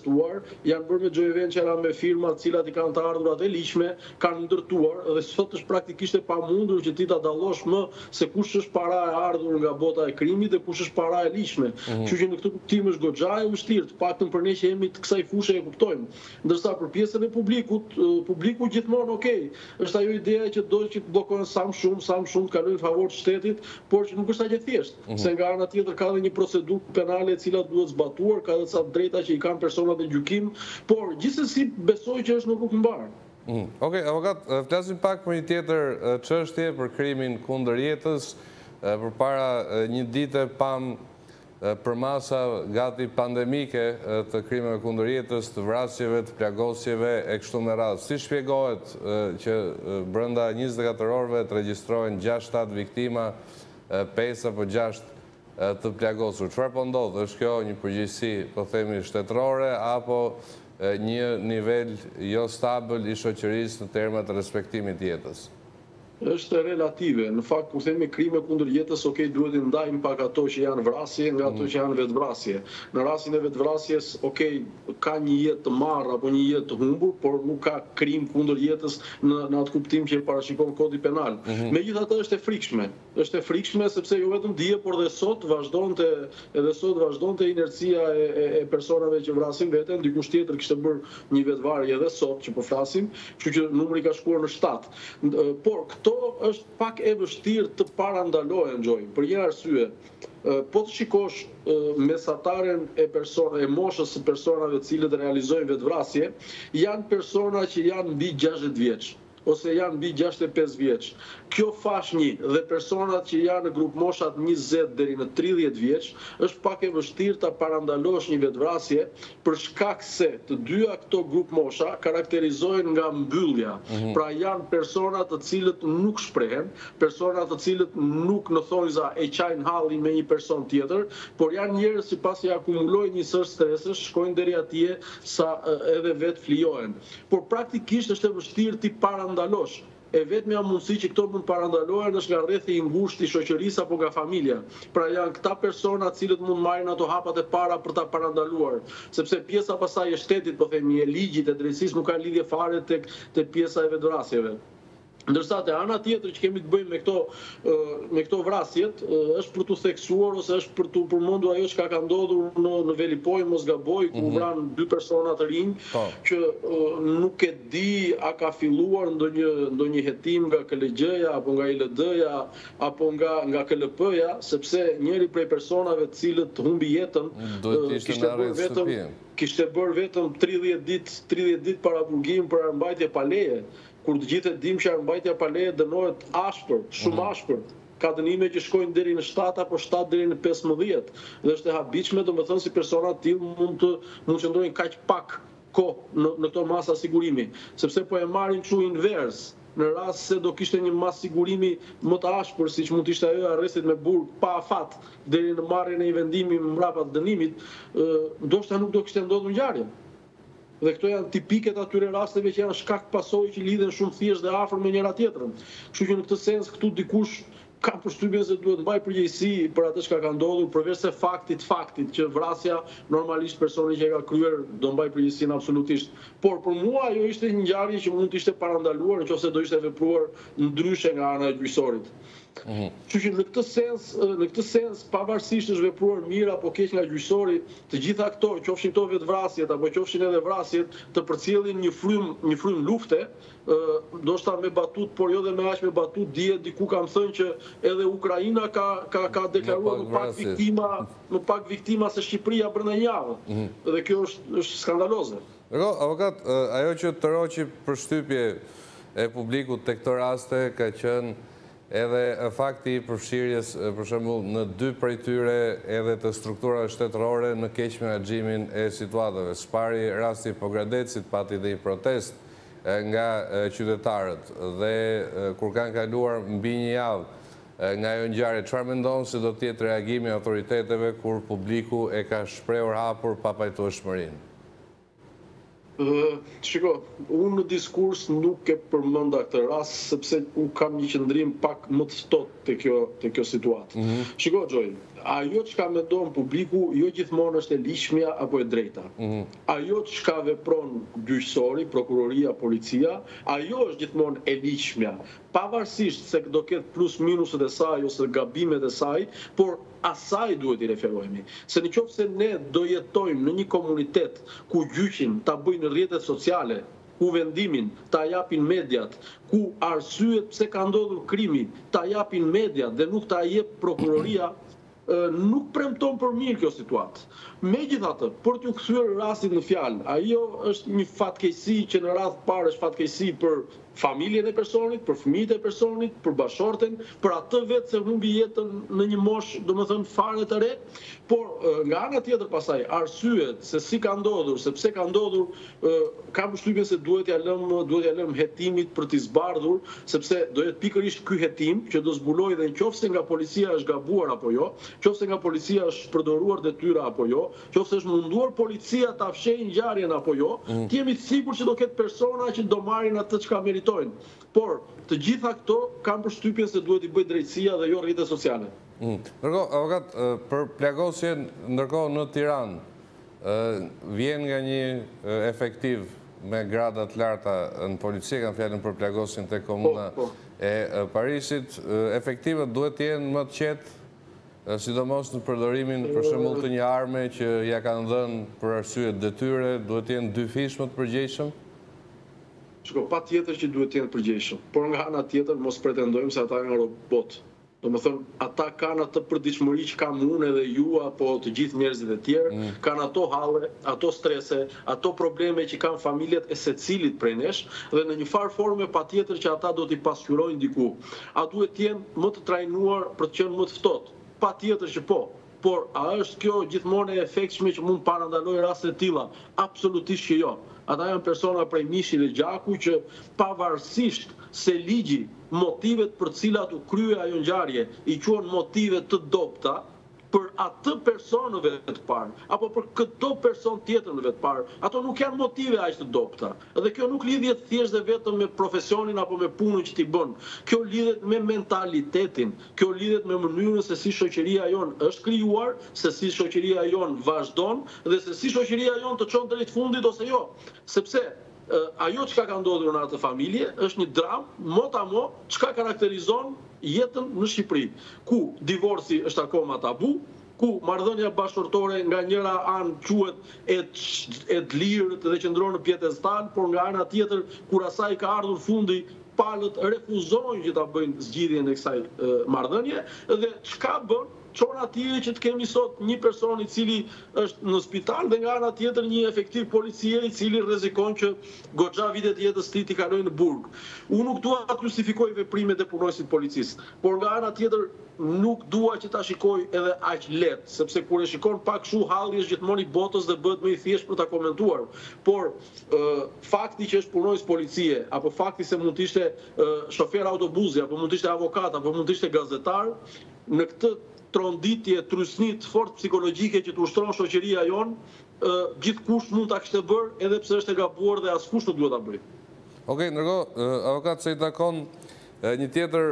investuar, janë bërë me joint venture me firma të cilat i kanë të ardhurat e ligjshme, kanë ndërtuar dhe sot është praktikisht e pamundur që ti ta dallosh më se kush është para e ardhur nga bota e krimit dhe kush është para e ligjshme. Kështu që në këtë kuptim është goxha e vështirë, të paktën për ne që jemi të kësaj fushë e kuptojmë. Ndërsa për pjesën e publikut, publiku gjithmonë okay, është ajo ideja që do që të bllokohen sa më shumë, sa më shumë të kalojnë në favor të shtetit, por që nuk është aq e thjeshtë. Se nga ana tjetër ka edhe një procedurë penale e cila duhet zbatuar, ka edhe ca drejta që i kanë personat e gjykim, por gjithsesi besoj që është në rrugë mbar. Okej, avokat, flasim pak për një tjetër çështje, për krimin kundër jetës. Përpara një dite pam përmasa gati pandemike të krimeve kundër jetës, të vrasjeve, të plagosjeve e kështu me radhë. Si shpjegohet që brenda njëzet e katër orëve të regjistrojnë gjashtë shtatë viktima, pesë apo gjashtë të plagosur? Çfarë po ndodh? Është kjo një përgjegjësi, po themi, shtetërore apo një nivel jo stabil i shoqërisë në terma të respektimit jetës? Është relative. Në fakt, kur themi krime kundër jetës, okay, duhet të ndajmë pak ato që janë vrasje nga ato që janë vetvrasje. Në rastin e vetvrasjes, okay, ka një jetë të marrë apo një jetë të humbur, por nuk ka krim kundër jetës në, në atë kuptim që e parashikon kodi penal. Mm-hmm. Megjithatë është e frikshme. Është e frikshme sepse jo vetëm dije, por dhe sot vazhdonte edhe sot vazhdonte inercia e, e, e personave që vrasin veten, dikush tjetër kishte bërë një vetvarje edhe sot që po flasim, kështu që numri ka shkuar në shtatë. Por këto është pak e vështirë të parandalohen, Gjoj, për një arsye. Po të shikosh mesataren e persona, e moshës së personave të cilët realizojnë vetvrasje, janë persona që janë mbi gjashtëdhjetë vjeç ose janë mbi gjashtëdhjetë e pesë vjeç. Kjo fashnjë dhe personat që janë në grup moshat njëzet deri në tridhjetë vjeç, është pak e vështirë ta parandalosh një vetvrasje për shkak se të dyja këto grup mosha karakterizohen nga mbyllja. Mm-hmm. Pra janë persona të cilët nuk shprehen, persona të cilët nuk në thonjza e qajnë hallin me një person tjetër, por janë njerëz që pasi akumulojnë një sër stresësh, shkojnë deri atje sa edhe vetë flijohen. Por praktikisht është e vështirë ti parandalosh. E vetmja mundësi që këto mund parandalohen është nga rrethi i ngushtë i shoqërisë apo nga familja. Pra janë këta persona të cilët mund marrin ato hapat e para për ta parandaluar, sepse pjesa pasaj e shtetit, po themi, e ligjit, e drejtësisë nuk ka lidhje fare tek tek pjesa e vetvrasjeve. Ndërsa te ana tjetër që kemi të bëjmë me këto me këto vrasjet, është për tu theksuar ose është për tu përmendur ajo që ka ndodhur në në Velipoj, Mosgaboj, ku mm-hmm. vran dy persona të rinj, oh. që uh, nuk e di a ka filluar ndonjë ndonjë hetim nga K L G-ja apo nga I L D-ja apo nga nga K L P-ja, sepse njëri prej personave të cilët humbi jetën uh, kishte bërë vetëm kishte bërë vetëm tridhjetë ditë tridhjetë ditë para burgimit për armbajtje pa leje. Kur të gjithë e dim që armbajtja pa leje dënohet ashpër, shumë ashpër. Ka dënime që shkojnë deri në shtatë apo shtatë deri në pesëmbëdhjetë. Dhe është e habitshme, domethënë si persona të tillë mund të mund të qëndrojnë kaq pak kohë në, në këto masa sigurimi, sepse po e marrin kështu invers. Në rast se do kishte një mas sigurimi më të ashpër, siç mund të ishte ajo e arrestit me burg pa afat deri në marrjen e një vendimi mbrapa të dënimit, ndoshta nuk do kishte ndodhur ngjarje. Dhe këto janë tipiket atyre rasteve që janë shkak pasojë që lidhen shumë thjesht dhe afër me njëra tjetrën. Kështu që në këtë sens këtu dikush ka përshtypjen se duhet mbaj përgjegjësi për atë që ka ndodhur, përveç se faktit faktit që vrasja normalisht personi që e ka kryer do mbaj përgjegjësinë absolutisht. Por për mua ajo ishte një ngjarje që mund të ishte parandaluar nëse do ishte vepruar ndryshe nga ana e gjyqësorit. Kështu që në këtë sens, në këtë sens pavarësisht është vepruar mirë apo keq nga gjyqësori, të gjitha këto, qofshin këto vetvrasjet apo qofshin edhe vrasjet, të përcjellin një frym, një frym lufte, ndoshta me batut, por jo dhe me aq me batut, dihet diku kam thënë që edhe Ukraina ka ka ka deklaruar më pak viktima, më pak viktima se Shqipëria brenda një javë. Dhe kjo është është skandaloze. Rro, avokat, ajo që të roqi përshtypje e publikut te këto raste ka qenë edhe fakti i përfshirjes, për shembull, në dy prej tyre edhe të strukturave shtetërore në keq menaxhimin e situatave. Spari rasti Pogradecit pati dhe i protest nga qytetarët dhe kur kanë kaluar mbi një javë nga ajo ngjarje, çfarë mendon se do të jetë reagimi i autoriteteve kur publiku e ka shprehur hapur papajtueshmërinë? Shiko, unë në diskurs nuk e përmenda këtë rast, sepse unë kam një qëndrim pak më të ftohtë te kjo, te kjo situatë. Mm -hmm. Shiko, Gjoj, ajo që ka mendon publiku, jo gjithmonë është e lishmja apo e drejta. Mm -hmm. Ajo që ka vepron gjyqësori, prokuroria, policia, ajo është gjithmonë e lishmja. Pavarësisht se do ketë plus minuset e saj ose gabimet e saj, por asaj duhet i referohemi. Se në qoftë se ne do jetojmë në një komunitet ku gjyqin ta bëjnë rrjetet sociale, ku vendimin ta japin mediat, ku arsyet pse ka ndodhur krimi ta japin mediat dhe nuk ta jep prokuroria, nuk premton për mirë kjo situatë. Megjithatë, për t'u kthyer rastin në fjalë, ajo është një fatkeqësi që në radhë parë është fatkeqësi për familjen e personit, për fëmijët e personit, për bashorten, për atë vetë se humbi jetën në një moshë, domethënë fare të re, por nga ana tjetër pasaj arsyet se si ka ndodhur, se pse ka ndodhur, kam përshtypjen se duhet ja lëm, duhet ja lëm hetimit për t'i zbardhur, sepse do jetë pikërisht ky hetim që do zbulojë dhe nëse nga policia është gabuar apo jo, nëse nga policia është përdoruar detyra apo jo, nëse është munduar policia ta fshejë ngjarjen apo jo, mm. të jemi të sigurt që do ketë persona që do marrin atë çka meritojnë. Por të gjitha këto kanë përshtypjen se duhet i bëj drejtësia dhe jo rrjetet sociale. Mm. Ndërkohë, avokat, për plagosjen ndërkohë në Tiranë, vjen nga një efektiv me grada të larta në polici, kanë fjalën për plagosjen te komuna po, po. e Parisit, efektivët duhet të jenë më të qetë, sidomos në përdorimin për shembull të një arme që ja kanë dhënë për arsye detyre, duhet të jenë dy fish më të përgjegjshëm? Shiko, pa tjetër që duhet të jenë përgjegjshëm, por nga ana tjetër mos pretendojmë se ata janë robot. Domethënë, ata kanë atë përditshmëri që kam unë edhe ju apo të gjithë njerëzit e tjerë, mm. kanë ato halle, ato strese, ato probleme që kanë familjet e secilit prej nesh, dhe në një farë forme patjetër që ata do t'i pasqyrojnë diku. A duhet të jenë më të trajnuar për të qenë më të ftohtë? Patjetër që po. Por a është kjo gjithmonë e efektshme që mund parandalojë raste të tilla? Absolutisht që jo. Ata janë persona prej mishi dhe gjaku që pavarësisht se ligji, motivet për cilat u krye ajo ngjarje i quhen motive të dobta për atë person në vetë parë, apo për këto person tjetër në vetë parë, ato nuk janë motive aq të dobta. Dhe kjo nuk lidhet thjesht dhe vetëm me profesionin apo me punën që ti bën. Kjo lidhet me mentalitetin, kjo lidhet me mënyrën se si shoqëria jon është krijuar, se si shoqëria jon vazhdon dhe se si shoqëria jon të çon drejt fundit ose jo. Sepse ajo çka ka ndodhur në atë familje është një dramë, motamo, çka karakterizon jetën në Shqipëri, ku divorci është akoma tabu, ku marrëdhënia bashkëtorë nga njëra anë quhet e e lirë dhe qëndron në pjedestal, por nga ana tjetër kur asaj ka ardhur fundi, palët refuzojnë që ta bëjnë zgjidhjen e kësaj marrëdhënie dhe çka bën? Çon atje që të kemi sot një person i cili është në spital dhe nga ana tjetër një efektiv policie i cili rrezikon që goxha vitet e jetës së tij t'i kalojnë në burg. Unë nuk dua ta justifikoj veprimet e punonësit policisë, por nga ana tjetër nuk dua që ta shikoj edhe aq lehtë, sepse kur e shikon pak kështu halli është gjithmonë i botës dhe bëhet më i thjeshtë për ta komentuar. Por uh, fakti që është punonës policie apo fakti se mund të ishte uh, shofer autobusi apo mund të ishte avokat apo mund të ishte gazetar, në këtë tronditje, trysnit fort psikologjike që të ushtron shoqëria jon, gjithkush mund ta kishte bërë edhe pse është e gabuar dhe askush nuk duhet ta bëjë. Okej, ndërkohë, avokat, se i takon një tjetër,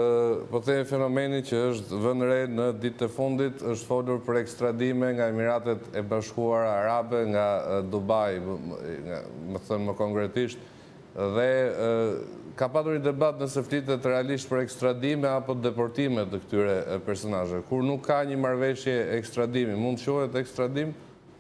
po themi, fenomeni që është vënë re në ditët e fundit, është folur për ekstradime nga Emiratet e Bashkuara Arabe, nga Dubai, më thënë më konkretisht, dhe ka patur një debat nëse flitet realisht për ekstradime apo deportime të këtyre personazheve. Kur nuk ka një marrëveshje ekstradimi, mund të quhet ekstradim?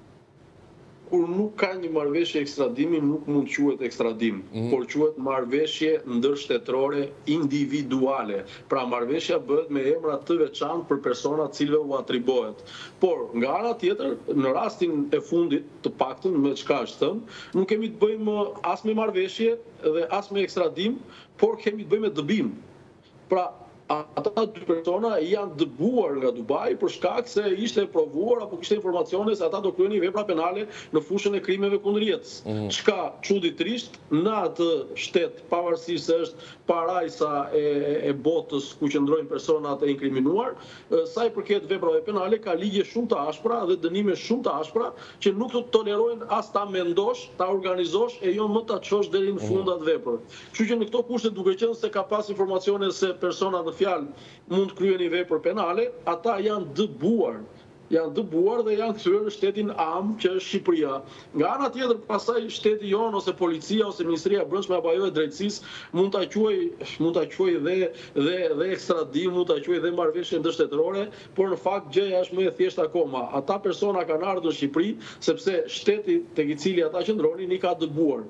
Kur nuk ka një marrëveshje ekstradimi, nuk mund të quhet ekstradim, mm-hmm. por quhet marrëveshje ndërshtetërore individuale. Pra marrëveshja bëhet me emra të veçantë për persona të cilëve u atribuohet. Por nga ana tjetër, në rastin e fundit, të paktën me çka është thënë, nuk kemi të bëjmë as me marrëveshje dhe as me ekstradim, por kemi të bëjmë me dëbim. Pra ata dy persona janë dëbuar nga Dubai për shkak se ishte provuar apo kishte informacione se ata do kryenin vepra penale në fushën e krimeve kundër jetës. Çka çuditërisht në atë shtet, pavarësisht se është parajsa e, e botës ku qëndrojnë personat e inkriminuar, sa i përket veprave penale ka ligje shumë të ashpra dhe dënime shumë të ashpra që nuk të tolerojnë as ta mendosh, ta organizosh e jo më ta çosh deri në fund atë vepër. Kështu që në këto kushte, duke qenë se ka pas informacione se personat në fjalë mund të kryeni vepër penale, ata janë dëbuar. Janë dëbuar dhe janë kthyer në shtetin am, që është Shqipëria. Nga ana tjetër, pastaj shteti jon ose policia ose Ministria e Brendshme apo ajo e drejtësisë mund ta quaj mund ta quaj dhe dhe dhe ekstradim, mund ta quaj dhe marrëveshje ndërshtetërore, por në fakt gjëja është më e thjeshtë akoma. Ata persona kanë ardhur në Shqipëri sepse shteti tek i cili ata qëndronin i ka dëbuar.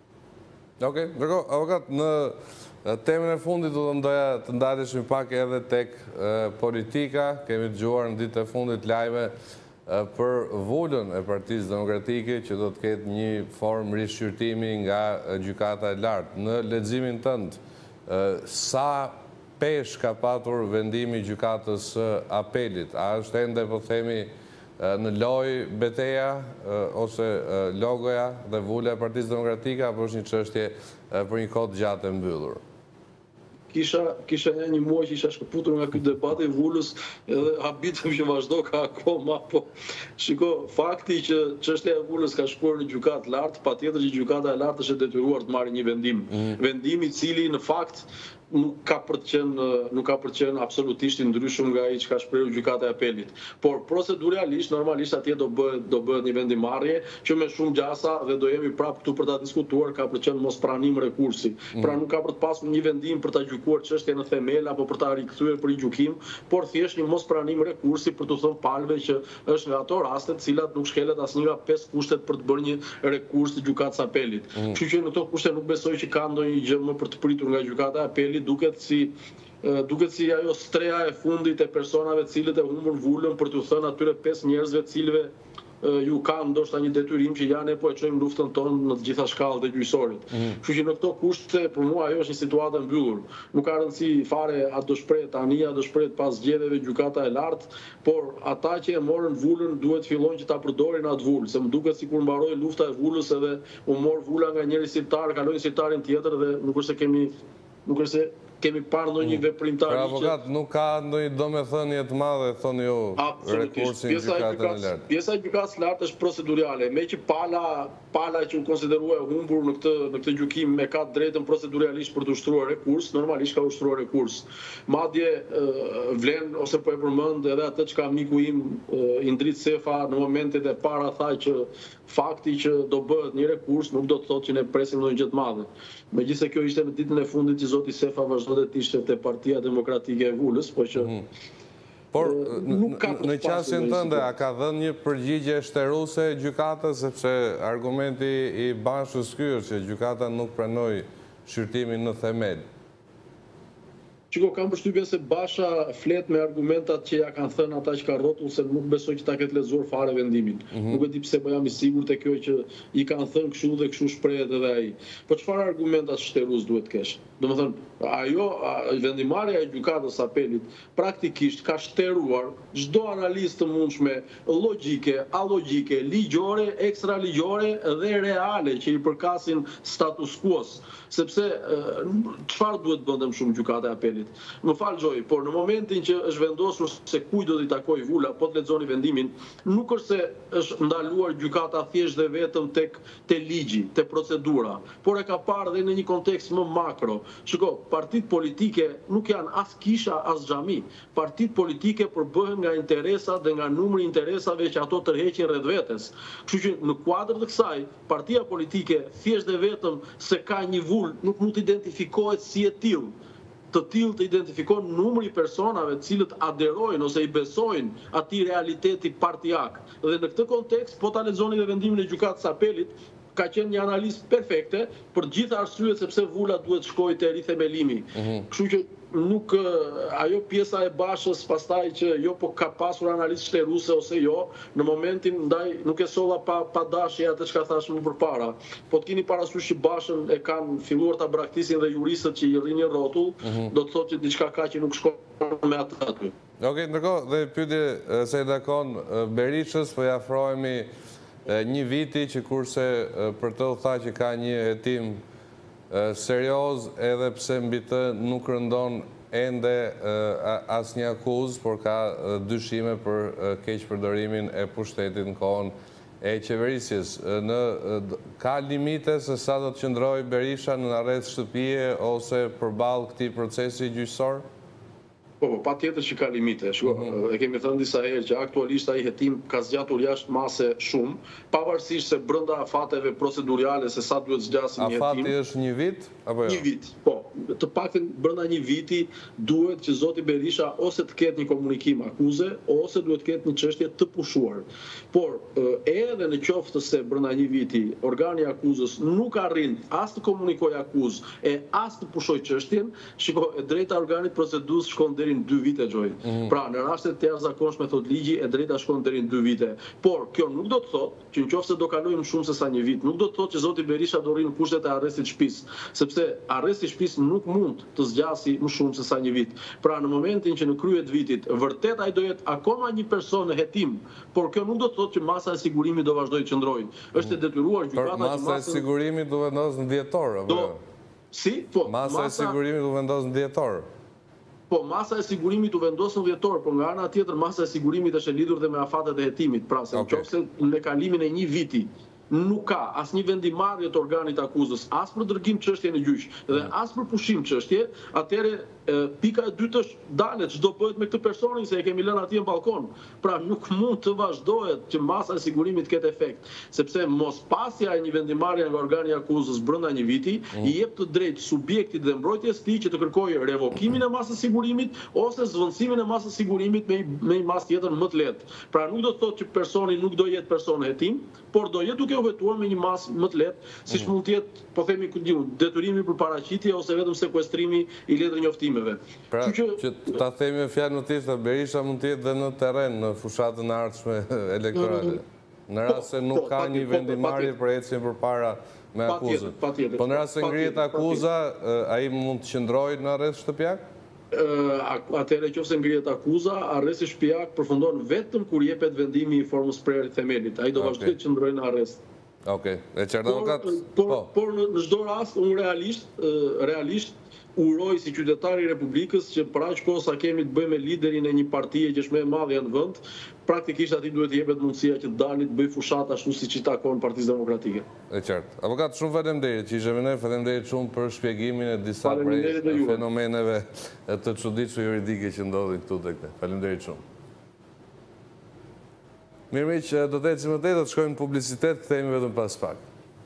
Okej, okay, avokat, në temën e fundit do të ndoja të ndaleshim pak edhe tek politika. Kemi dëgjuar në ditët e fundit lajme për volën e Partisë Demokratike që do të ketë një formë rishqyrtimi nga gjykata e lartë. Në leximin tënd, sa pesh ka patur vendimi i gjykatës së apelit? A është ende, po themi, në loj beteja ose logoja dhe vola e Partisë Demokratike, apo është një çështje për një kohë gjatë e mbyllur? Kisha, kisha një muaj që isha shkëputur nga ky debat i vulës edhe habitem që vazhdo ka akoma, po shiko, fakti që çështja e vulës ka shkuar në gjykatë lartë, patjetër që gjykata e lartë është e detyruar të marrë një vendim. Mm. Vendim i cili në fakt nuk ka për të qenë nuk ka për të qenë absolutisht i ndryshëm nga ai që ka shprehur gjykata e apelit. Por proceduralisht, normalisht atje do bëhet do bëhet një vendimarrje që me shumë gjasa dhe do jemi prapë këtu për ta diskutuar, ka për të qenë mospranim rekursi. Mm. Pra nuk ka për të pasur një vendim për ta gjykuar çështjen në themel apo për ta rikthyer për një gjykim, por thjesht një mospranim rekursi për të thënë palëve që është nga ato raste të cilat nuk shkelet asnjë nga pesë kushtet për të bërë një rekurs të gjykatës apelit. Mm. Kështu që në këto kushte nuk besoj që ka ndonjë gjë më për të pritur nga gjykata e apelit. Duket si duket si ajo streha e fundit e personave të cilët e humbën vulën për t'u thënë atyre pesë njerëzve të cilëve ju kanë ndoshta një detyrim që janë e po e çojmë luftën tonë në të gjitha shkallët e gjyqësorit. Kështu që në këto kushte për mua ajo është një situatë e mbyllur. Nuk ka rëndësi fare a do shprehet tani, a do shprehet pas zgjedhjeve gjykata e lartë, por ata që e morën vulën duhet fillojnë që ta përdorin atë vulë, se më duket sikur mbaroi lufta e vulës edhe u mor vula nga njëri shqiptar, kaloi në shqiptarin tjetër dhe nuk është se kemi nuk është se kemi parë ndonjë veprimtar. Pra avokat, nuk ka ndonjë domethënie të madhe, thonë ju, rekursin gjykatën e lartë. Pjesa e gjykatës së lartë është procedurale, me që pala pala që u konsiderua e humbur në këtë në këtë gjykim me ka drejtën proceduralisht për të ushtruar rekurs, normalisht ka ushtruar rekurs. Madje vlen ose po e përmend edhe atë çka miku im Indrit Sefa në momentet e para tha që fakti që do bëhet një rekurs nuk do të thotë që ne presim ndonjë gjë të madhe. Megjithëse kjo ishte në ditën e fundit që zoti Sefa vazhdo dhe të ishte te Partia Demokratike e Vulës, po që Por në qasjen tënde, a ka dhënë një përgjigje shteruese gjykatës, sepse argumenti i Bashës ky është që gjykata nuk pranoi shqyrtimin në themel? Qiko, kam përshtypjen se Basha flet me argumentat që ja kanë thënë ata që ka rrotull, se nuk besoj që ta ketë lexuar fare vendimin. Mm -hmm. Nuk e di pse, po jam i sigurt te kjo që i kanë thënë kështu dhe kështu shprehet edhe ai. Po çfarë argumentat shterues duhet kesh? Domethënë, ajo vendimarrja e gjykatës së apelit praktikisht ka shteruar çdo analizë të mundshme, logjike, alogjike, ligjore, ekstraligjore dhe reale që i përkasin status quo-s, sepse çfarë duhet bënte më shumë gjykata e apelit? Më fal Xhoj, por në momentin që është vendosur se kujt do t'i takojë vula, po të lexoni vendimin, nuk është se është ndaluar gjykata thjesht dhe vetëm tek te ligji, te procedura, por e ka parë dhe në një kontekst më makro. Shiko, partitë politike nuk janë as kisha as xhami. Partitë politike përbëhen nga interesat dhe nga numri i interesave që ato tërheqin rreth vetes. Kështu që në kuadër të kësaj, partia politike thjesht dhe vetëm se ka një vulë nuk mund të identifikohet si e tillë. Të tillë të identifikon numri i personave të cilët aderojnë ose i besojnë atij realiteti partijak. Dhe në këtë kontekst, po ta lexoni dhe vendimin e gjykatës së apelit, ka qenë një analizë perfekte për gjitha arsyet sepse vula duhet shkojë te rithemelimi. Mm -hmm. Kështu që nuk ajo pjesa e Bashës pastaj që jo po ka pasur analizë shteruse ose jo, në momentin ndaj nuk e solla pa pa dashje atë çka thash më përpara. Po të keni parasysh që Bashën e kanë filluar ta braktisin dhe juristët që i rrin një rrotull, do të thotë që diçka ka që nuk shkon me atë aty. Okej, ndërkohë dhe pyetje se takon Berishës, po i afrohemi një viti që kurse për të tha që ka një hetim serioz, edhe pse mbi të nuk rëndon ende asnjë akuzë, por ka dyshime për keqpërdorimin e pushtetit në kohën e qeverisjes. Në, ka limite se sa do të qëndrojë Berisha në arrest shtëpie ose përballë këtij procesi gjyqësor? Po, po, pa tjetër që ka limite. Shko, e kemi thënë disa herë që aktualisht ai hetim ka zgjatur jashtë mase shumë, pavarësisht se brenda afateve procedurale se sa duhet zgjasë një hetim. Afati është një vit apo jo? Një vit, po. Të paktën brenda një viti duhet që zoti Berisha ose të ketë një komunikim akuze, ose duhet të ketë një çështje të pushuar. Por edhe në qoftë se brenda një viti organi i akuzës nuk arrin as të komunikojë akuzë e as të pushojë çështjen, shiko, e drejta e organit procedurës shkon deri në dy vite, Gjoj. Pra, në rastet të jashtëzakonshme, thot ligji, e drejta shkon deri në dy vite. Por kjo nuk do të thotë që nëse do kalojmë shumë se sa një vit, nuk do të thotë që zoti Berisha do rrinë në kushtet e arrestit shtëpisë, sepse arresti i shtëpisë nuk mund të zgjasë më shumë se sa një vit. Pra, në momentin që në krye të vitit, vërtet ai do jetë akoma një person në hetim, por kjo nuk do të thotë që masa e sigurimit do vazhdojë të qëndrojë. Është e detyruar gjykata që masa e sigurimit do vendos në dhjetor, apo jo? Si? Po, masa e sigurimit do vendos në dhjetor. Po, masa e sigurimit u vendos në dhjetor, por nga ana tjetër masa e sigurimit është e lidhur dhe me afatet e hetimit. Pra, se nëse në kalimin e një viti nuk ka asnjë vendimarrje të organit akuzës, as për dërgim çështje në gjyq dhe as për pushim çështje, atëherë pika e dytë është dalet, çdo bëhet me këtë personin se e kemi lënë atje në balkon. Pra nuk mund të vazhdohet që masa e sigurimit ketë efekt, sepse mos pasja e një vendimarrje nga organi i akuzës brenda një viti i jep të drejtë subjektit dhe mbrojtjes tij që të kërkojë revokimin e masës së sigurimit ose zvendësimin e masës së sigurimit me me një masë tjetër më të lehtë. Pra nuk do të thotë që personi nuk do jetë person hetim, por do jetë duke u vetuar me një masë më të lehtë, siç mund të jetë, po themi ku diun, detyrimi për paraqitje ose vetëm sekuestrimi i letër njoftimeve. Pra, që ta themi me fjalë më thjeshta, Berisha mund të jetë dhe në terren në fushatën e ardhshme elektorale. Në rast se nuk ka një vendimarrje për ecjen përpara me akuzën. Po në rast se ngrihet akuza, ai mund të qëndrojë në arrest shtëpiak? Atëherë nëse ngrihet akuza, arresti shtëpiak përfundon vetëm kur jepet vendimi i formës prerje themelit. Ai do vazhdojë të qëndrojë në arrest. Okej, e qartë avokat. Por në çdo rast, unë realisht, realisht uroj si qytetari i Republikës që për aq kohë sa kemi të bëjmë me liderin e një partie që është më e madhe në vend, praktikisht atij duhet të jepet mundësia që të dalë të bëj fushat ashtu siç i takon Partisë Demokratike. E qartë. Avokat, shumë faleminderit që ishte me ne, faleminderit shumë për shpjegimin e disa prej fenomeneve të çuditshme juridike që ndodhin këtu tek ne. Faleminderit shumë. Mirë miq, do të ecim më tej, do të shkojmë në publicitet, kthehemi vetëm pas pak.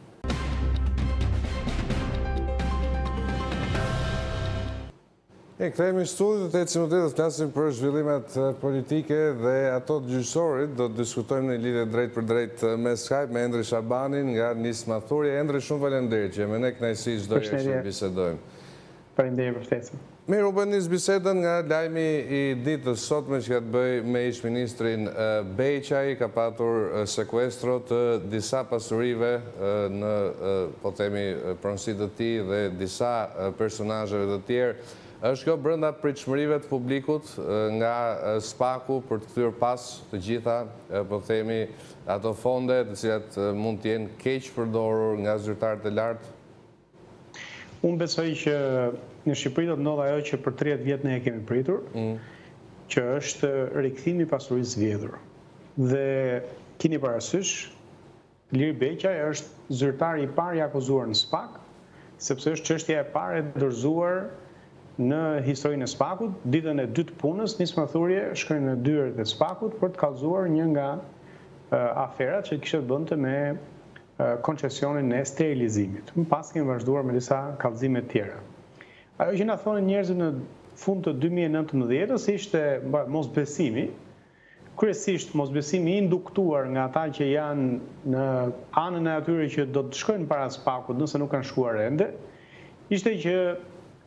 E kthehemi në studio, do të ecim më tej, do të flasim për zhvillimet politike dhe ato të gjyqësorit. Do të diskutojmë në lidhje drejt për drejt me Skype me Endri Shabanin nga Nisma Thurje. Endri, shumë faleminderit që me ne kënaqësi çdo herë që bisedojmë. Faleminderit për ftesën. Mirë, u bën nis bisedën nga lajmi i ditës sotme që ka të bëjë me ish-ministrin Beqaj, ka patur sekuestro të disa pasurive në, po themi, pronësi të tij dhe disa personazheve të tjerë. Është kjo brenda pritshmërive të publikut nga Spaku për të kthyer pas të gjitha, po themi, ato fonde të cilat mund të jenë keq përdorur nga zyrtarët e lartë? Unë besoj që në Shqipëri do të ndodhë ajo që për tridhjetë vjet ne e kemi pritur, që është rikthimi i pasurisë vjedhur. Dhe keni parasysh, Liri Beqaj është zyrtari i parë i akuzuar në Spak, sepse është çështja e parë e dorëzuar në historinë e Spakut. Ditën e dytë punës, Nisma Thurje shkoi në dyert e Spakut për të kallëzuar një nga aferat që kishte të bënte me koncesionin e sterilizimit. Më pas kemi vazhduar me disa kallëzime të tjera. Ajo që na thonë njerëzit në fund të dy mijë e nëntëmbëdhjetës ishte mosbesimi, kryesisht mosbesimi i induktuar nga ata që janë në anën e atyre që do të shkojnë para Spakut nëse nuk kanë shkuar ende, ishte që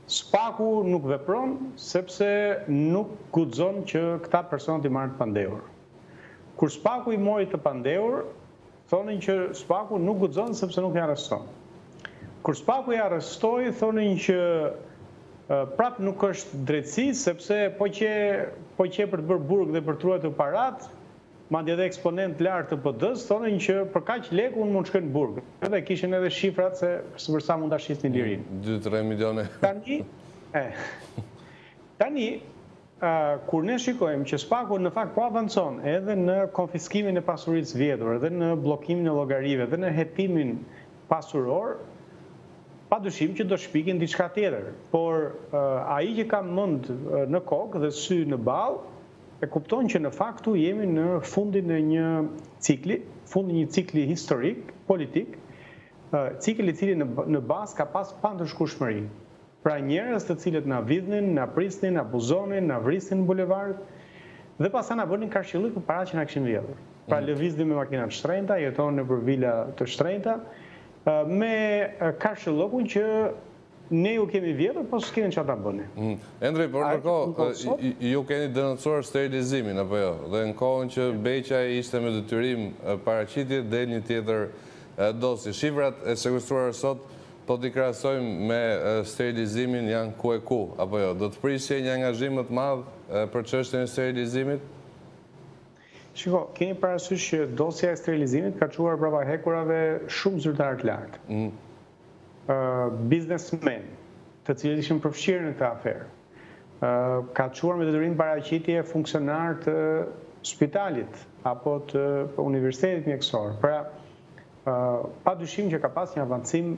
Spaku nuk vepron sepse nuk guxon që këta personat i marrin të pandehur. Kur Spaku i mori të pandehur, thonin që Spaku nuk guxon sepse nuk i arreston. Kur Spaku i arrestoi, thonin që prap nuk është drejtësi sepse po që po që për të bërë burg dhe për të ruajtur parat, madje edhe eksponent lart të P D-s thonin që për kaq lekë unë mund të shkoj në burg. Edhe kishin edhe shifrat se për sa mund ta shisnin lirinë. dy tre milione. Tani, e, tani uh, kur ne shikojmë që Spaku në fakt po avancon edhe në konfiskimin e pasurisë vjedhur, edhe në bllokimin e llogarive, edhe në hetimin pasuror, padyshim që do shpikin diçka tjetër. Por uh, ai që ka mend uh, në kokë dhe sy në ball, e kupton që në fakt tu jemi në fundin e një cikli, fundin e një cikli historik, politik, uh, cikli i cili në, në bazë ka pas pandërshkueshmëri. Pra njerëz të cilët na vidhnin, na prisnin, abuzonin, na vrisin në bulevard dhe pastaj na bënin karshillik për para që na kishin vjedhur. Pra lëviznin me makina të shtrenjta, jetonin nëpër vila të shtrenjta, uh, me karshillokun që ne ju kemi vjedhur, po s'kemi çfarë ta bëni. Mm. Endri, por ndërkohë ju keni denoncuar sterilizimin apo jo? Dhe në kohën që Beqa ishte me detyrim paraqitje, del një tjetër dosje. Shifrat e sekuestruara sot, po t'i krahasojmë me sterilizimin janë ku e ku, apo jo? Do të prisje një angazhim më të madh për çështjen e sterilizimit? Shiko, keni parasysh që dosja e sterilizimit ka çuar brapa hekurave shumë zyrtarë të lartë. Mm. Uh, biznesmen, të cilët ishin përfshirë në këtë aferë. Uh, ka çuar me detyrim paraqitje funksionar të spitalit apo të universitetit mjekësor. Pra, uh, padyshim që ka pas një avancim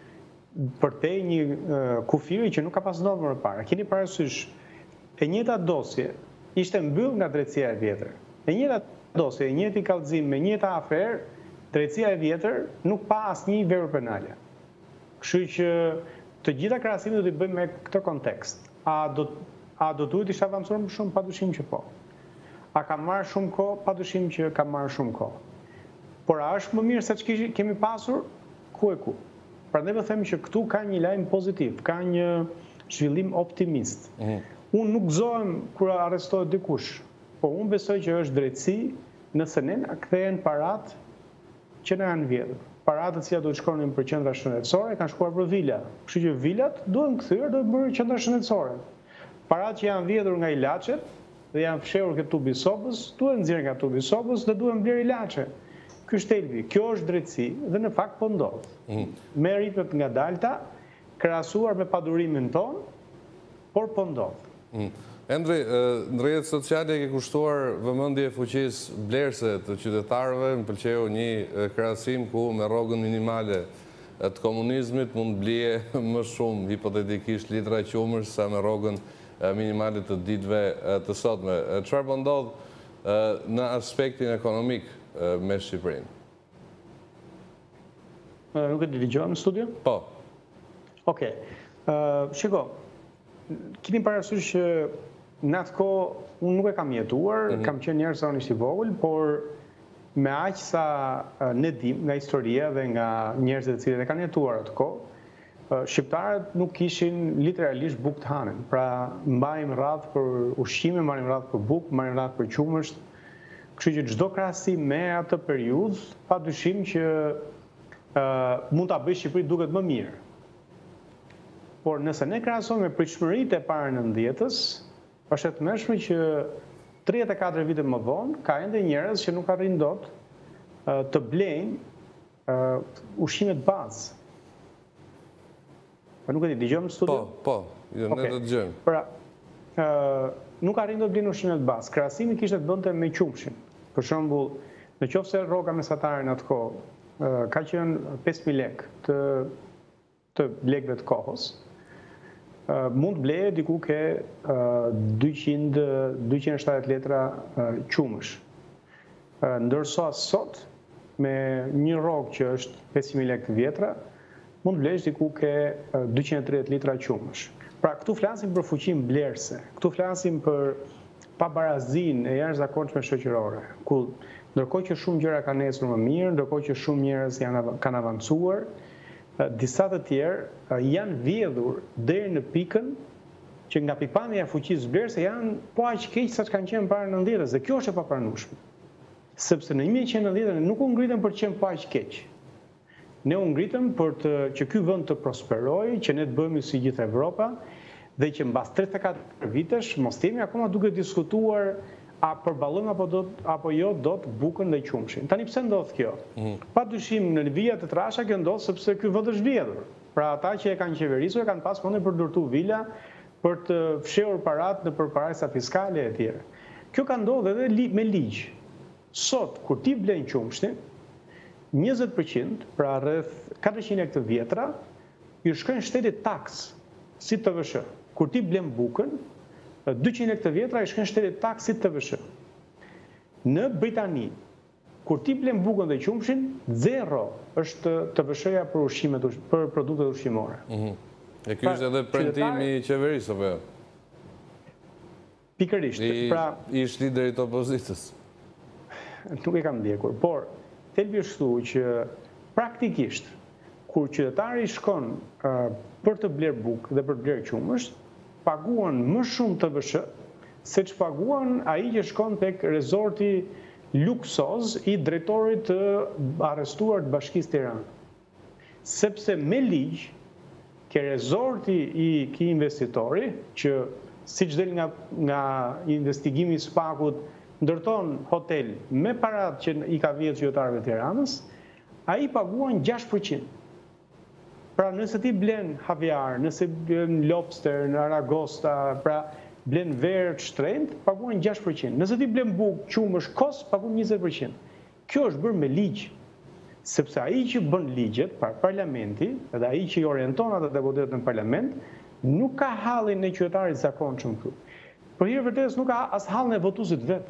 përtej një uh, kufiri që nuk ka pas ndodhur më parë. Keni parasysh, e njëjta dosje ishte mbyll nga drejtësia e vjetër. E njëjta dosje, e njëjti kallëzim me njëjta aferë, drejtësia e vjetër nuk pa asnjë vepër penale. Kështu që të gjitha krahasimet do t'i bëjmë me këtë kontekst. A do a do duhet ishte avancuar më shumë? Padyshim që po. A ka marrë shumë kohë? Padyshim që ka marrë shumë kohë. Por a është më mirë se ç'kemi kemi pasur? Ku e ku. Prandaj më them që këtu ka një lajm pozitiv, ka një zhvillim optimist. Mm. Unë nuk gëzohem kur arrestohet dikush, po unë besoj që është drejtësi nëse ne na kthehen parat që na janë vjedhur. Paratë të cilat duhet shkonin për qendra shëndetësore kanë shkuar për vila. Kështu që vilat duhen kthyer, duhet bërë qendra shëndetësore. Paratë që janë vjedhur nga ilaçet dhe janë fshehur ke tubi i sopës, duhen nxjerrë nga tubi i sopës dhe duhen bler ilaçe. Ky është thelbi. Kjo është drejtësi dhe në fakt po ndodh. Mm. Me ritmet ngadalta, krahasuar me padurimin ton, por po ndodh. Mm. Endri, në rrjetet sociale ke kushtuar vëmendje fuqisë blerëse të qytetarëve, më pëlqeu një krahasim ku me rrogën minimale të komunizmit mund blije më shumë hipotetikisht litra qumësh sa me rrogën minimale të ditëve të sotme. Çfarë po ndodh në aspektin ekonomik me Shqipërinë? Nuk e dëgjoj në studio? Po. Okej. Shiko, keni parasysh që në atë kohë unë nuk e kam jetuar, mm-hmm. kam qenë njerëz sa unë ishte i vogël, por me aq sa ne dim nga historia dhe nga njerëzit të cilët e kanë jetuar atë kohë, shqiptarët nuk kishin literalisht bukë të hanin. Pra mbajmë radhë për ushqime, mbajmë radhë për bukë, mbajmë radhë për qumësht. Kështu që çdo krahasim me atë periudhë, padyshim që uh, mund ta bëjë Shqipëri duket më mirë. Por nëse ne krahasojmë me pritshmëritë e para nëntëdhjetës, është e tmerrshme që tridhjetë e katër vite më vonë ka ende njerëz që nuk arrin dot uh, të blejnë uh, ushqime të bazë. Po nuk e di, dëgjojmë në studio? Po, po, jo, ne do të dëgjojmë. Pra, uh, nuk arrin dot të blejnë ushqime të bazë. Krahasimi kishte të bënte me qumshin. Për shembull, nëse rroga mesatare në atë kohë uh, ka qenë pesë mijë lekë të të lekëve të kohës, Uh, mund bleje diku ke uh, dyqind e shtatëdhjetë letra uh, qumësh. Uh, ndërsa sot, me një rrogë që është pesë mijë lekë të vjetra, mund blesh diku ke uh, dyqind e tridhjetë litra qumësh. Pra, këtu flasim për fuqinë blerëse, këtu flasim për pabarazinë e jashtëzakonshme shoqërore, ku ndërkohë që shumë gjëra kanë ecur më mirë, ndërkohë që shumë njerëz janë kanë avancuar, disa të tjerë janë vjedhur deri në pikën që nga pikpamja e fuqisë vlerëse janë po aq keq sa që kanë qenë para nëntëdhjetës, dhe kjo është e papranueshme. Sepse në një mijë e nëntëqind e nëntëdhjetë nuk u ngritëm për të qenë po aq keq. Ne u ngritëm për të që ky vend të prosperojë, që ne të bëhemi si gjithë Evropa, dhe që mbas tridhjetë e katër vitesh mos jemi akoma duke diskutuar a përballojmë apo do apo jo dot bukën dhe qumshin. Tani pse ndodh kjo? Mm. Padyshim në vijat e trasha kjo ndodh sepse ky vend është vjedhur. Pra ata që e kanë qeverisur e kanë pas mendje për ndërtu vila, për të fshehur parat në përparesa fiskale e tjera. Kjo ka ndodhur edhe li, me ligj. Sot kur ti blen qumshin, njëzet përqind, pra rreth katërqind lekë të vjetra, ju shkojnë shtetit taks si T V S H. Kur ti blen bukën, dyqind lekë të vjetra i shkojnë shtetit taks si T V S H. Në Britani, kur ti blen bukën dhe qumshin, zero është T V S-ja për ushqimet, për produktet ushqimore. Mm-hmm. E ky është edhe premtimi i qeverisë apo jo? Pikërisht. Pra, ish lideri të opozitës. Nuk e kam ndjekur, por thelbi është këtu që praktikisht kur qytetari shkon uh, për të bler bukë dhe për të bler qumësh, paguan më shumë T V S se që paguan ai që shkon tek rezorti luksoz i drejtorit të arrestuar të Bashkisë Tiranë. Sepse me ligj, ke rezorti i ki investitori, që si që del nga, nga investigimi i Spakut, ndërton hotel me parat që i ka vjetë qytetarëve të Tiranës, ai paguan gjashtë përqind. Pra nëse ti blen haviar, nëse blen lobster, në aragosta, pra blen verë të shtrenjtë, paguan gjashtë përqind. Nëse ti blen bukë, qumësh, kos, paguan njëzet përqind. Kjo është bërë me ligj, sepse ai që bën ligjet, pra parlamenti, edhe ai që i orienton ata deputetët në parlament, nuk ka hallin e qytetarit zakonshëm këtu. Për hir vërtetës nuk ka as hallin e votuesit vet.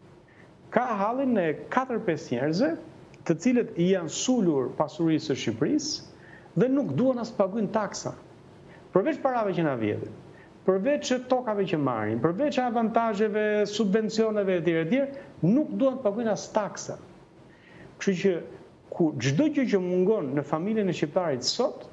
Ka hallin e katër pesë njerëzve, të cilët i janë sulur pasurisë së Shqipërisë, dhe nuk duan as paguajnë taksa. Përveç parave që na vjedhin, përveç tokave që marrin, përveç avantazheve, subvencioneve etj etj, nuk duan të paguajnë as taksa. Kështu që ku çdo gjë që mungon në familjen e shqiptarit sot,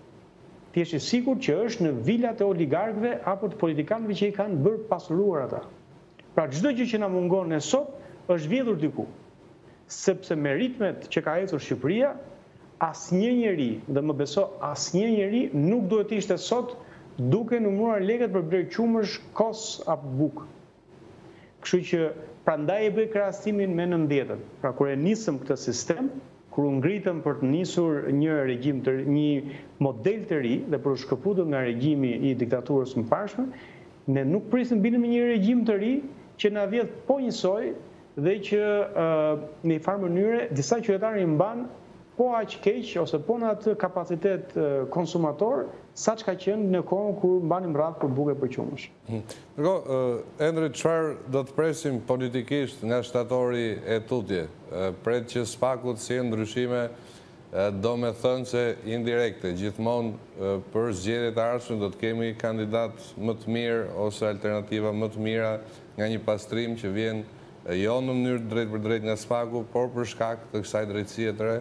ti je i sigurt që është në vilat e oligarkëve apo të politikanëve që i kanë bërë pasuruar ata. Pra çdo gjë që na mungon ne sot është vjedhur diku. Sepse me ritmet që ka ecur Shqipëria, asnjë njeri, dhe më beso, asnjë njeri nuk duhet ishte sot duke numëruar lekët për bler qumësh, kos apo bukë. Kështu që prandaj e bëj krahasimin me nëntëdhjetën. Pra kur e nisëm këtë sistem, kur u ngritëm për të nisur një regjim të një model të ri dhe për u shkëputur nga regjimi i diktaturës mëparshme, ne nuk prisim binim me një regjim të ri që na vjedh po njësoj dhe që uh, në një farë mënyre disa qytetarë i mban po aq keq ose po në atë kapacitet konsumator sa që ka qenë në kohën kur mbanim radhë për bukë e për qumësh. Ndërkohë, Endri, çfarë do të presim politikisht nga shtatori e tutje? Pret që Spaku të sjellë ndryshime, do me thënë se indirekte, gjithmonë për zgjedhjet e ardhshme do të kemi kandidat më të mirë ose alternativa më të mira nga një pastrim që vjen jo në mënyrë drejt për drejt nga Spaku, por për shkak të kësaj drejtësie të re.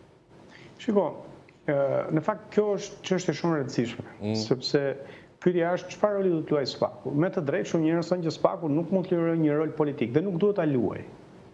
Shiko, në fakt kjo është çështje shumë e rëndësishme, mm. sepse pyetja është çfarë roli do të luajë Spaku. Me të drejtë shumë njerëz thonë që Spaku nuk mund të luajë një rol politik dhe nuk duhet ta luajë.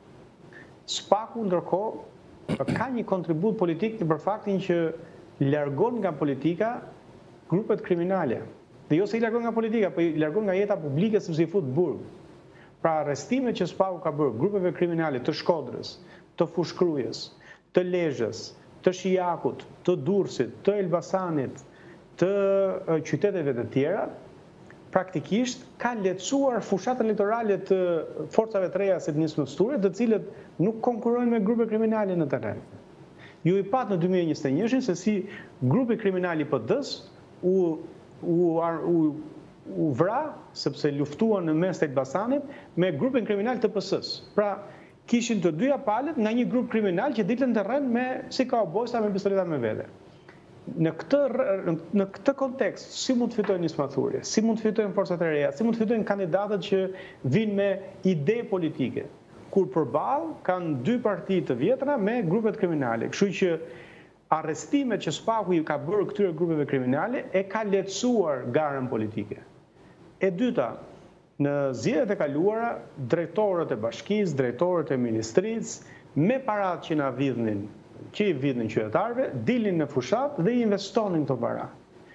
Spaku ndërkohë ka një kontribut politik për faktin që largon nga politika grupet kriminale. Dhe jo se i largon nga politika, por i largon nga jeta publike sepse i fut burg. Pra arrestimet që Spaku ka bërë grupeve kriminale të Shkodrës, të Fushkrujës, të Lezhës, të Shijakut, të Durrësit, të Elbasanit, të qyteteve të tjera, praktikisht ka lehtësuar fushatën elektorale të forcave të reja se të nismë sture, të cilët nuk konkurrojnë me grupe kriminale në terren. Ju i pat në dy mijë e njëzet e një se si grupi kriminal i P D-s u, u, u, u vra, sepse luftuan në mes të Elbasanit, me grupin kriminal të P S-s. Pra, kishin të dyja palët nga një grup kriminal që ditën të rren me si kaubojsa me pistoleta me vete. Në këtë, në këtë kontekst, si mund të fitojnë nisma thurje, si mund të fitojnë forcat e reja, si mund të fitojnë kandidatët që vinë me ide politike, kur përballë kanë dy parti të vjetra me grupet kriminale. Kështu që arrestimet që SPAK-u i ka bërë këtyre grupeve kriminale e ka lehtësuar garën politike. E dyta, në zgjedhjet e kaluara, drejtorët e bashkisë, drejtorët e ministrisë, me paratë që na vidhnin, që i vidhnin qytetarëve, dilnin në fushat dhe i investonin këto para.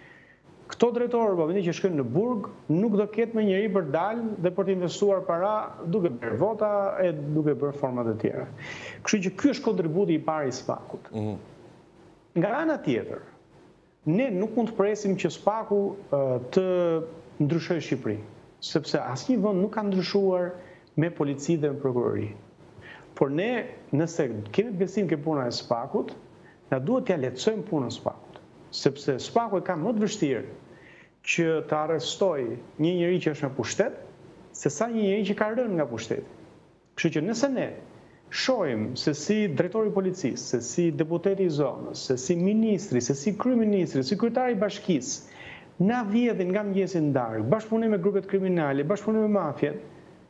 Këto drejtorë në momentin që shkojnë në burg, nuk do ketë më njëri për dalë dhe për të investuar para duke bërë vota e duke bërë format e tjera. Kështu që ky është kontributi i parë i SPAK-ut. Mm-hmm. Nga ana tjetër, ne nuk mund të presim që SPAK-u uh, të ndryshojë Shqipërinë, sepse asnjë vend nuk ka ndryshuar me polici dhe me prokurori. Por ne, nëse kemi besim ke puna e SPAK-ut, na duhet t'ia lehtësojmë punën e SPAK-ut. Sepse SPAK-u e ka më të vështirë që të arrestoj një njeri që është në pushtet, se sa një njeri që ka rënë nga pushteti. Kështu që nëse ne shohim se si drejtori i policisë, se si deputeti i zonës, se si ministri, se si kryeministri, si kryetari i bashkisë, na vjedhin nga mëngjesi në darkë, bashkëpunim me grupet kriminale, bashkëpunim me mafjet,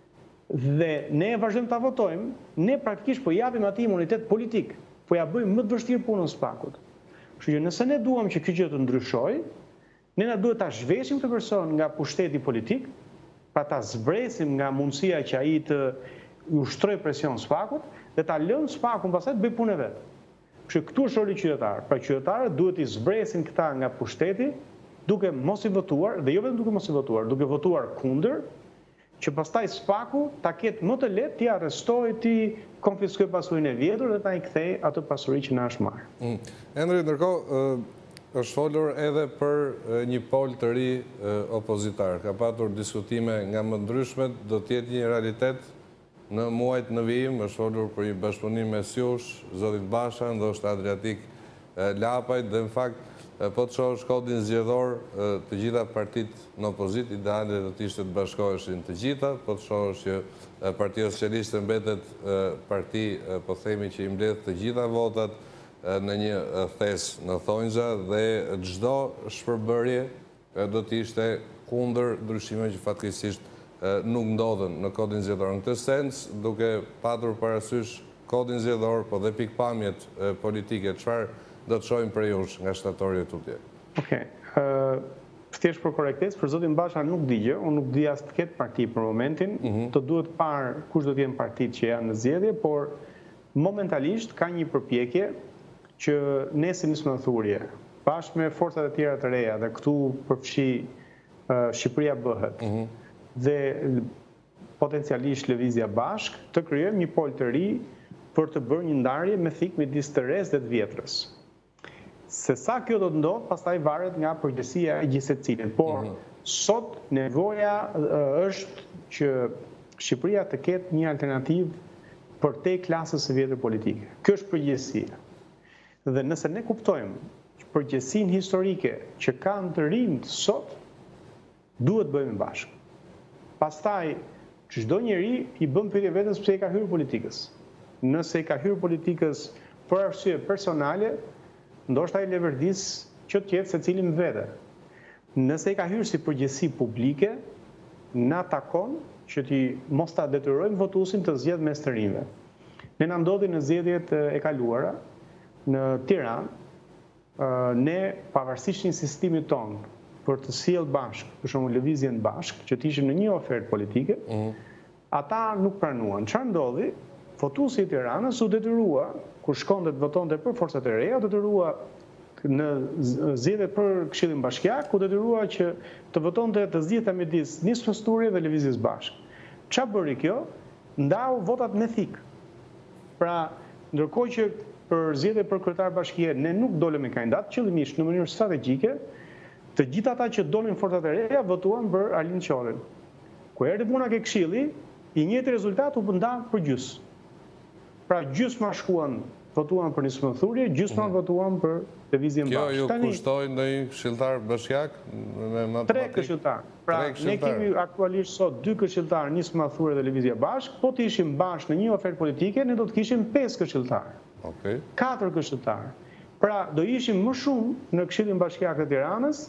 dhe ne vazhdojmë ta votojmë, ne praktikisht po japim atij imunitet politik, po ja bëjmë më të vështirë punën SPAK-ut. Kështu që nëse ne duam që kjo gjë të ndryshojë, ne na duhet ta zhveshim këtë person nga pushteti politik, pa ta zbresim nga mundësia që ai të ushtrojë presion SPAK-ut dhe ta lënë SPAK-un pastaj të bëjë punën e vet. Kështu këtu është roli qytetar. Pra qytetarët duhet i zbresin këta nga pushteti, duke mos i votuar, dhe jo vetëm duke mos i votuar, duke votuar kundër, që pastaj SPAK-u ta ketë më të lehtë t'i arrestojë, t'i konfiskojë pasurinë e vjetur dhe ta i kthejë atë pasuri që na është marrë. Mm. Endri, ndërkohë, është folur edhe për një pol të ri opozitar. Ka patur diskutime nga më ndryshmet, do t'jetë një realitet në muajt në vijim, është folur për një bashkëpunim me Sjush, Zotit Basha, ndoshta Adriatik Lapajt, dhe në fakt, po të shohësh kodin zgjedhor, të gjitha partit në opozit, ideale do t'ishte të bashkoheshin të gjitha, po të shohësh që Partia Socialiste mbetet parti, po themi që i mbledh të gjitha votat në një thes në thonjza, dhe çdo shpërbërje do t'ishte kundër ndryshimeve që fatkeqësisht nuk ndodhen në kodin zgjedhor. Në këtë sens, duke patur parasysh kodin zgjedhor, po dhe pikpamjet politike, çfarë do të shohim për jush nga shtatori e tutje? Okej. Thjesht për korrektes, për Zotin Basha nuk di gjë, unë nuk di as të ketë parti për momentin, të duhet parë kush do të jenë partit që janë në zgjedhje, por momentalisht ka një përpjekje që ne si nismëthurje, bashkë me forcat e tjera të reja, dhe këtu përfshi Shqipëria bëhet, dhe potencialisht lëvizja bashk, të krijojmë një pol të ri për të bërë një ndarje me thik midis të res dhe të vjetrës. Se sa kjo do të ndodhë, pastaj varet nga përgjegjësia e gjithë secilit. Por sot nevoja është që Shqipëria të ketë një alternativë për te klasës së vjetër politike. Kjo është përgjegjësia. Dhe nëse ne kuptojmë që përgjegjësinë historike që kanë të rinjt sot, duhet bëjmë bashkë. Pastaj çdo njeri i bën pyetje vetes pse i ka hyrë politikës. Nëse i ka hyrë politikës për arsye personale, ndoshta i leverdis që të jetë secili me vete. Nëse i ka hyrë si përgjegjësi publike, na takon që ti mos ta detyrojmë votuesin të zgjedhë mes të rinjve. Ne na ndodhi në zgjedhjet e kaluara në Tiranë, ne pavarësisht insistimit ton për të sjellë bashkë, për shembull lëvizjen bashkë, që të ishim në një ofertë politike, ata nuk pranuan. Çfarë ndodhi? Votuesi i Tiranës u detyrua, kur shkonte të votonte për forcat e reja, u detyrua në zgjedhje për Këshillin Bashkiak, u detyrua që të votonte të zgjidhta midis nismës Turje dhe lëvizjes bashkë. Çfarë bëri kjo? Ndau votat me thik. Pra, ndërkohë që për zgjedhje për kryetar bashkie ne nuk dolëm me kandidat, qëllimisht në mënyrë strategjike, të gjithë ata që dolin forcat e reja votuan për Arlind Qorin. Ku erdhi puna ke Këshilli, i njëjti rezultat u nda për gjys. Pra gjysma shkuan votuan për nismën Thurje, gjysma votuan për lëvizjen bashkë. Kjo ju kushtoi ndonjë këshilltar bashkiak? Tre këshilltar. Pra ne kemi aktualisht sot dy këshilltar, nisma Thurje dhe lëvizja bashkë, po të ishim bashkë në një ofertë politike, ne do të kishim pesë këshilltar. Katër këshilltar. Pra do ishim më shumë në Këshillin Bashkiak të Tiranës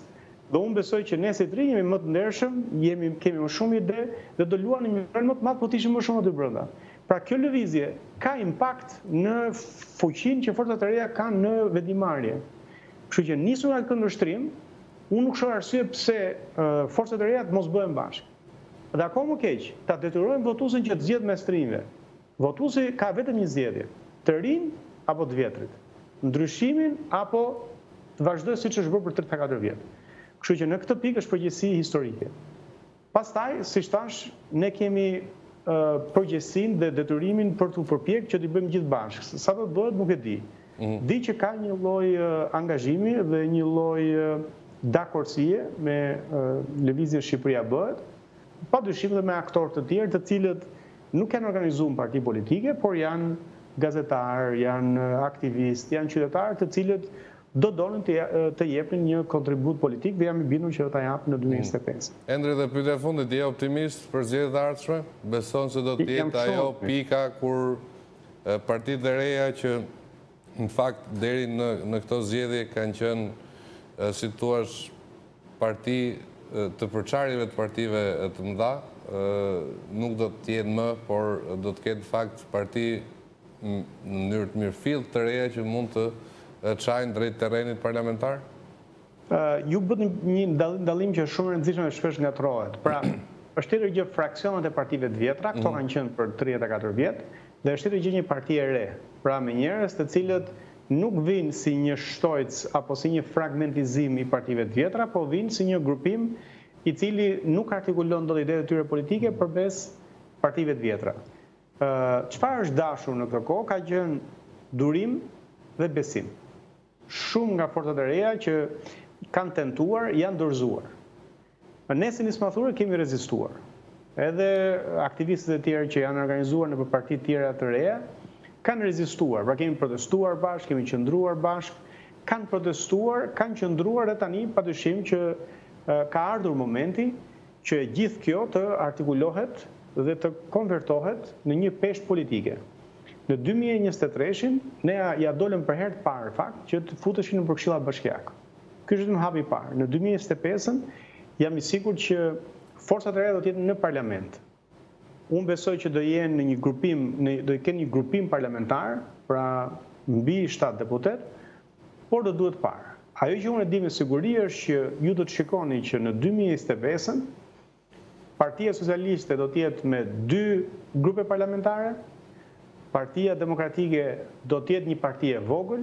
Dhe unë besoj që ne si të rinj jemi më të ndershëm, jemi kemi më shumë ide dhe do luanim një rol më të madh po të ishim më shumë aty brenda. Pra kjo lëvizje ka impakt në fuqinë që forcat e reja kanë në vendimarrje. Kështu që nisur nga këtë ndështrim, unë nuk shoh arsye pse uh, forcat e reja të mos bëhen bashkë. Dhe akoma më keq, ta detyrojmë votuesin që të zgjedhë mes të rinjve. Votuesi ka vetëm një zgjedhje, të rinj apo të vjetrit. Ndryshimin apo të vazhdojë siç është bërë për tridhjetë e katër vjet. Kështu që në këtë pikë është përgjegjësi historike. Pastaj, siç thash, ne kemi uh, përgjegjësinë dhe detyrimin për të përpjekur që të bëjmë gjithë bashkë. Sa do të bëhet nuk e di. Mm. Di që ka një lloj uh, angazhimi dhe një lloj uh, dakordësie me uh, lëvizjen Shqipëria bëhet, padyshim dhe me aktorë të tjerë të cilët nuk kanë organizuar parti politike, por janë gazetarë, janë aktivistë, janë qytetarë të cilët do donin të, të jepnin një kontribut politik dhe jam i bindur që do ta japin në dy mijë e njëzet e pesë. Endri, dhe pyetja e fundit, je optimist për zgjedhjet e ardhshme? Beson se do të jetë ajo pika kur partitë e reja që në fakt deri në në këto zgjedhje kanë qenë, si thua, parti të përçarjeve të partive të mëdha, nuk do të jenë më, por do të ketë në fakt parti në mënyrë të mirëfillt të reja që mund të çajnë drejt terrenit parlamentar? Uh, ju bët një ndallim që është shumë rëndësishëm dhe shpesh ngatrohet. Pra, është tjetër gjë fraksionet e partive të vjetra, këto kanë qenë për tridhjetë e katër vjet, dhe është tjetër gjë një parti e re, pra me njerëz të cilët nuk vinë si një shtojc apo si një fragmentizim i partive të vjetra, po vinë si një grupim i cili nuk artikulon dot idetë e tyre politike përmes partive të vjetra. Uh, çfarë është dashur në këtë kohë ka qenë durim dhe besim. Shumë nga forcat e reja që kanë tentuar, janë dorëzuar. Ne si nismathurë kemi rezistuar. Edhe aktivistët e tjerë që janë organizuar në partitë tjera të reja, kanë rezistuar. Pra kemi protestuar bashkë, kemi qëndruar bashkë, kanë protestuar, kanë qëndruar dhe tani padyshim që ka ardhur momenti që gjithë kjo të artikulohet dhe të konvertohet në një peshë politike. Në dy mijë e njëzet e tre-shin, ne ja dolëm për herë të parë fakt që të futeshin në Këshilla Bashkiake. Ky është vetëm hapi i parë. Në dy mijë e njëzet e pesën jam i sigurt që forcat e reja do të jenë në parlament. Unë besoj që do jenë në një grupim, në, do kenë një grupim parlamentar, pra mbi shtatë deputet, por do duhet parë. Ajo që unë e di me siguri është që ju do të shikoni që në dy mijë e njëzet e pesën Partia Socialiste do të jetë me dy grupe parlamentare, Partia Demokratike do të jetë një parti e vogël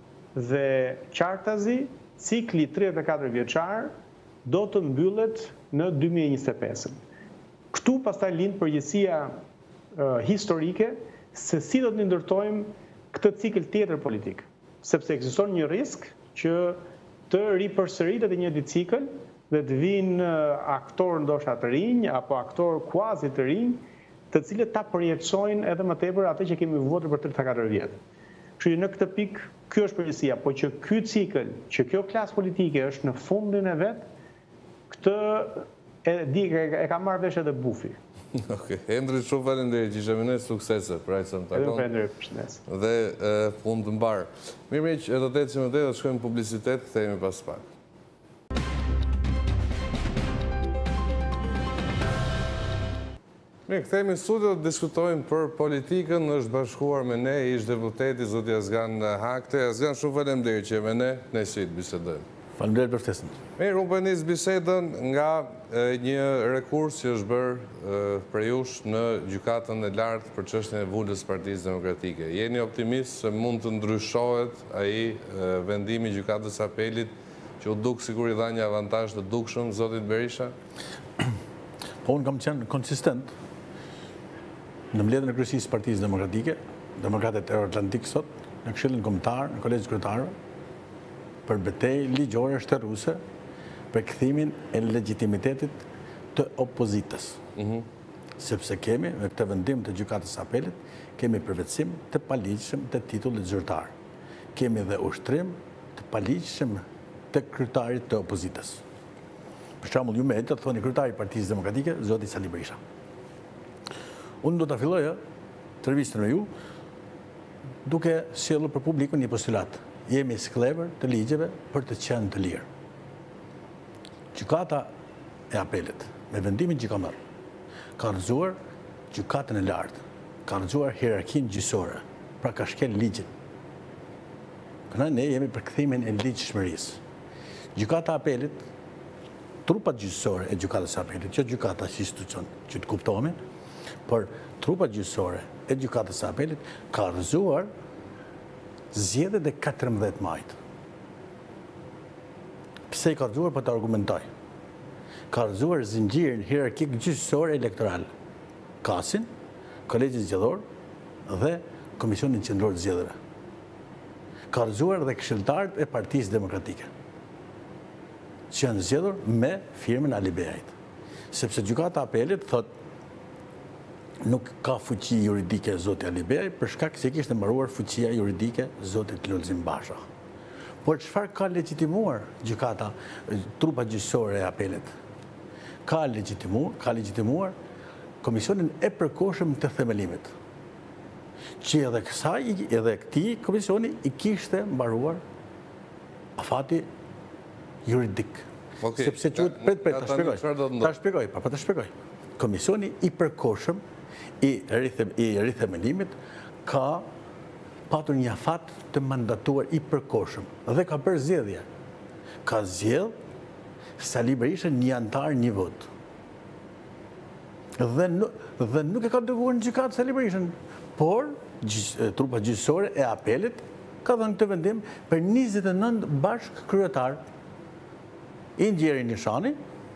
dhe qartazi, cikli tridhjetë e katër vjeçar do të mbyllet në dy mijë e njëzet e pesën. Këtu pastaj lind përgjegjësia uh, historike se si do të ndërtojmë këtë cikël tjetër politik, sepse ekziston një risk që të ripërsëritet e njëjti cikël dhe të vinë uh, aktorë ndoshta të rinj apo aktorë kuazi të rinj, të cilët ta përjetësojnë edhe më tepër atë që kemi votuar për tridhjetë e katër vjet. Kështu që në këtë pikë ky është përgjegjësia, po që ky cikël, që kjo klasë politike është në fundin e vet, këtë e di e ka marrë vesh edhe bufi. Okej, Endri, shumë faleminderit që ishe me ne, suksese për aq sa më takon. Faleminderit, përshëndes. Dhe punë të mbar. Mirë, miq, do të ecim edhe do të shkojmë në publicitet, kthehemi pas pak. Mirë, kthehemi në studio të diskutojmë për politikën. Është bashkuar me ne ish deputeti zoti Azgan Hakte. Azgan, shumë faleminderit që je me ne, ne si të bisedojmë. Faleminderit për ftesën. Mirë, unë po nis bisedën nga e, një rekurs që është bërë për jush në gjykatën e lartë për çështjen e vulës Partisë Demokratike. Jeni optimist se mund të ndryshohet ai vendimi i gjykatës së apelit që u duk sikur i dha një avantazh të dukshëm zotit Berisha? Po unë kam qenë konsistent në mbledhjen e kryesisë së Partisë Demokratike, Demokratët Euroatlantik sot, në Këshillin Kombëtar, në Kolegjin Kryetarëve, për betejë ligjore shtërruese për kthimin e legitimitetit të opozitës. Mm-hmm. Sepse kemi, me këtë vendim të gjykatës së apelit, kemi përvetësim të paligjshëm të titullit zyrtar. Kemi dhe ushtrim të paligjshëm të kryetarit të opozitës. Për shembull, ju me të thoni kryetari i Partisë Demokratike, zoti Sali Berisha. Unë do të filloja intervistën me ju duke sjellur për publikun një postulat. Jemi sklever të ligjeve për të qenë të lirë. Gjykata e apelit, me vendimin që ka marrë, ka rëzuar gjykatën e lartë, ka rëzuar hierarkinë gjyqësore, pra ka shkel ligjin. Këna ne jemi për kthimin e ligjshmërisë. Gjykata e apelit, trupat gjyqësore e gjykatës së apelit, që gjykata si institucion që të kuptohemi, por trupat gjyqësore e gjykatës së apelit ka rëzuar zgjedhjet e katërmbëdhjetë majit. Pse i ka rëzuar për të argumentoj? Ka rëzuar zinxhirin hierarkik gjyqësor elektoral. Kasin, Kolegjin Zgjedhor dhe Komisionin Qendror të Zgjedhjeve. Ka rëzuar dhe këshilltarët e Partisë Demokratike, që janë zgjedhur me firmën Ali Beajit. Sepse gjykata e apelit thot nuk ka fuqi juridike zoti Ali Beaj për shkak se kishte mbaruar fuqia juridike zotit Lulzim Basha. Por çfarë ka legjitimuar gjykata, trupa gjyqësore e apelit? Ka legjitimuar, ka legjitimuar Komisionin e përkohshëm të themelimit, që edhe kësaj, edhe këtij komisioni i kishte mbaruar afati juridik. Okay. Sepse quhet, pret, pret, ta shpjegoj. Ta shpjegoj, pa, pa ta shpjegoj. Komisioni i përkohshëm i rithem, i rithemelimit ka patur një afat të mandatuar i përkohshëm dhe ka bërë zgjedhje. Ka zgjedh Sali Berisha një antar një vot. Dhe, dhe nuk e ka dërguar në gjykatë Sali Berishën, por gjys, trupa gjyqësore e apelit ka dhënë këtë vendim për njëzet e nëntë bashk kryetar. Ingjeri Nishani,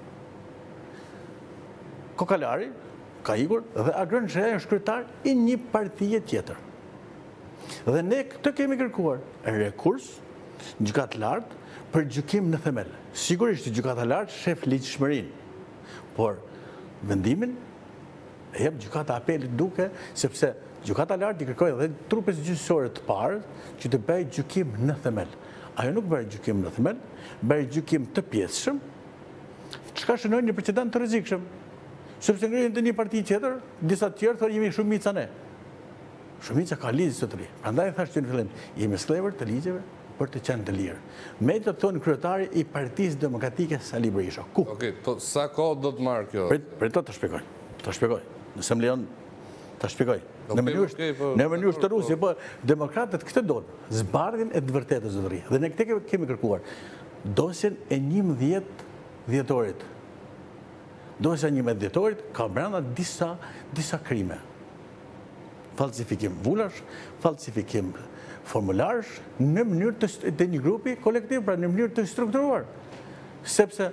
Kokalari, ka ikur, dhe Agron Shreja është kryetar i një partije tjetër. Dhe ne këtë kemi kërkuar rekurs në gjykatë lartë për gjykim në themel. Sigurisht gjykata lartë shef ligjshmërinë, por vendimin e jep gjykata e apelit duke, sepse gjykata e lartë i kërkoi edhe trupës gjyqësore të parë që të bëjë gjykim në themel. Ajo nuk bëri gjykim në themel, bëri gjykim të pjesëshëm, çka shënoi një precedent të rrezikshëm. Sepse ngrihen të një parti tjetër, disa të tjerë thonë jemi shumica ne. Shumica ka ligj sot ri. Prandaj thashë që në fillim, jemi sklever të ligjeve për të qenë të lirë. Me të thonë kryetari i Partisë Demokratike Sali Berisha. Ku? Okej, to sa kohë do të marrë kjo? Prit, prit të shpjegoj. Të shpjegoj. Nëse më lejon të shpjegoj. Në mënyrë shtërruese, po demokratët këtë donë, zbardhjen e të vërtetës zotëri. Dhe ne këtë kemi kërkuar. Dosjen e njëmbëdhjetë dhjetorit. Dosja e njëmbëdhjetë dhjetorit ka brenda disa disa krime. Falsifikim vulash, falsifikim formularsh në mënyrë të, të një grupi kolektiv, pra në mënyrë të strukturuar. Sepse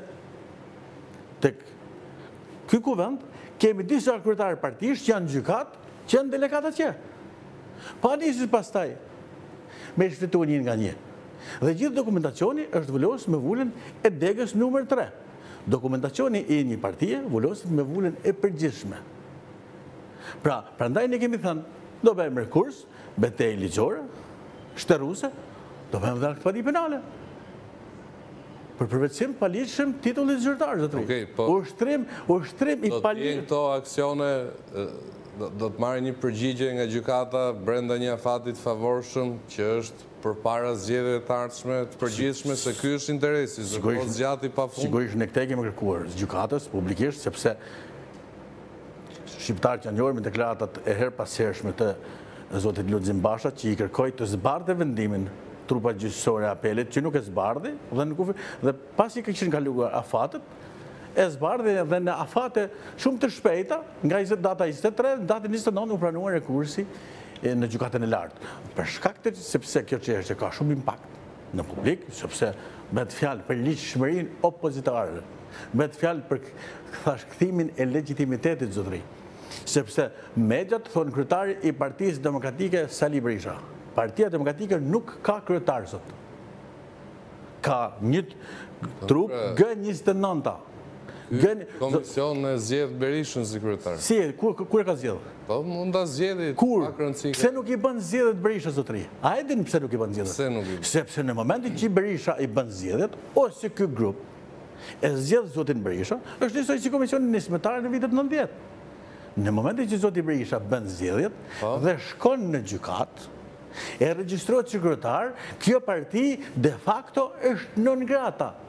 tek ky kuvend kemi disa kryetarë partish që janë gjykat, që janë delegatë atje. Pa nisur pastaj me shfrytuar një nga një. Dhe gjithë dokumentacioni është vulosur me vulën e degës numër tre. Dokumentacioni i një partie vuloset me vulën e përgjithshme. Pra, prandaj ne kemi thënë, do bëjmë rekurs, betejë ligjore, shtërruese, do bëjmë dhe akt penale. Për përvetësim paligjshëm titullit zyrtar, zotëri. Okej, po. Ushtrim, ushtrim i Do të paligjshëm. jenë këto aksione, do, do të marrë një përgjigje nga gjykata brenda një afatit favorshëm që është përpara zgjedhjeve të ardhshme të përgjithshme se ky është interesi, zërko zgjati pafund. Sigurisht ne këtë kemi kërkuar gjykatës publikisht, sepse shqiptarët që janë njohur me deklaratat e her pas hershme të zotit Lulzim Basha, që i kërkoi të zbardhte vendimin trupa gjyqësore e apelit, që nuk e zbardhi, dhe, nuk, dhe pasi ka kishin kaluar afatet, e zbardhi dhe në afate shumë të shpejta, nga data njëzet e tre, data njëzet e nëntë u pranuar rekursi në gjykatën e lartë. Për shkak të sepse kjo çështje ka shumë impakt në publik, sepse bëhet fjalë për ligjshmërinë opozitare, bëhet fjalë për thash kthimin e legitimitetit zotëri. Sepse mediat thonë kryetari i Partisë Demokratike Sali Berisha. Partia Demokratike nuk ka kryetar sot. Ka një trup G njëzet e nënta. Komision e zgjedh Berishën si kryetar. Si, kur, kur e ka zgjedh? Po mund ta zgjedhë. Kur? Pse nuk i bën zgjedhjet Berisha zotëri? A e din pse nuk i bën zgjedhjet? Pse nuk i bën? Sepse në momentin që Berisha i bën zgjedhjet, ose ky grup e zgjedh zotin Berisha, është njësoj si komisioni nismëtar në vitet nëntëdhjetë. Në momentin që zoti Berisha bën zgjedhjet dhe shkon në gjykat, e regjistrohet si kryetar, kjo parti de facto është non grata.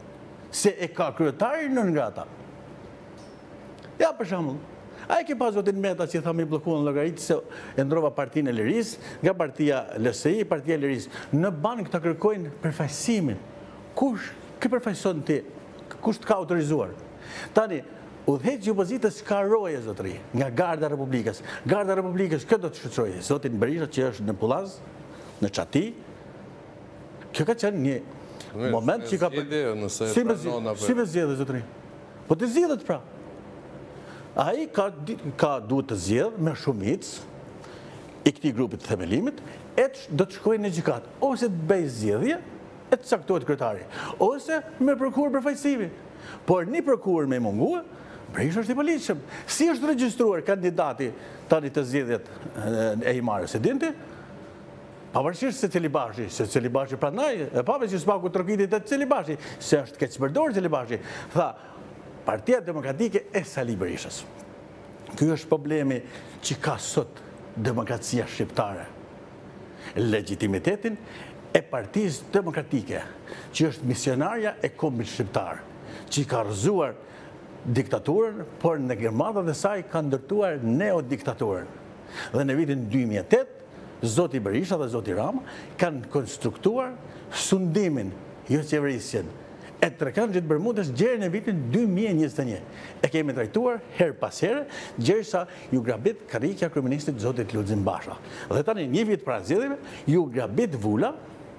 se e ka kryetari nën nga ata. Ja, për shembull, a e ke pas zotin Meta që tha me bllokuan llogaritë se e ndrova partinë e Lirisë, nga partia L S I, partia e Lirisë. Në bankë ta kërkojnë përfaqësimin. Kush kë përfaqëson ti? Kush të ka autorizuar? Tani, udhëheqësi i opozitës ka roje zotëri, nga Garda e Republikës. Garda e Republikës këtë do të shqetësojë zotin Berisha që është në Pullaz, në Çati. Kjo ka qenë një moment që ka si me zgjedhë zotëri. Po të zgjedhët pra. Ai ka ka duhet të zgjedhë me shumicë i këtij grupit të themelimit, e do të shkojë në gjykat, ose të bëjë zgjedhje, e të caktohet kryetari, ose me prokuror përfaqësimi. Por një prokuror me mungue, Berisha është i policishëm. Si është regjistruar kandidati tani të zgjedhjet e Himarës, e dinte? Pavarësisht se Celibashi, se Celibashi pranoi, e pave që spaku trokitit e Celibashi, se është keq përdorur Celibashi, tha Partia Demokratike e Sali Berishës. Ky është problemi që ka sot demokracia shqiptare. Legitimitetin e Partisë Demokratike, që është misionarja e kombit shqiptar, që ka rrëzuar diktaturën, por në gërmadhat e saj ka ndërtuar neodiktaturën. Dhe në vitin dy mijë e tetë, Zoti Berisha dhe Zoti Rama kanë konstruktuar sundimin, jo qeverisjen, e Trekëndrit Bermudës gjerë në vitin dy mijë e njëzet e një. E kemi trajtuar her pas here, gjerësa ju grabit karrikja kryeministit Zotit Lulzim Basha. Dhe tani një vit para zgjedhjeve ju grabit vula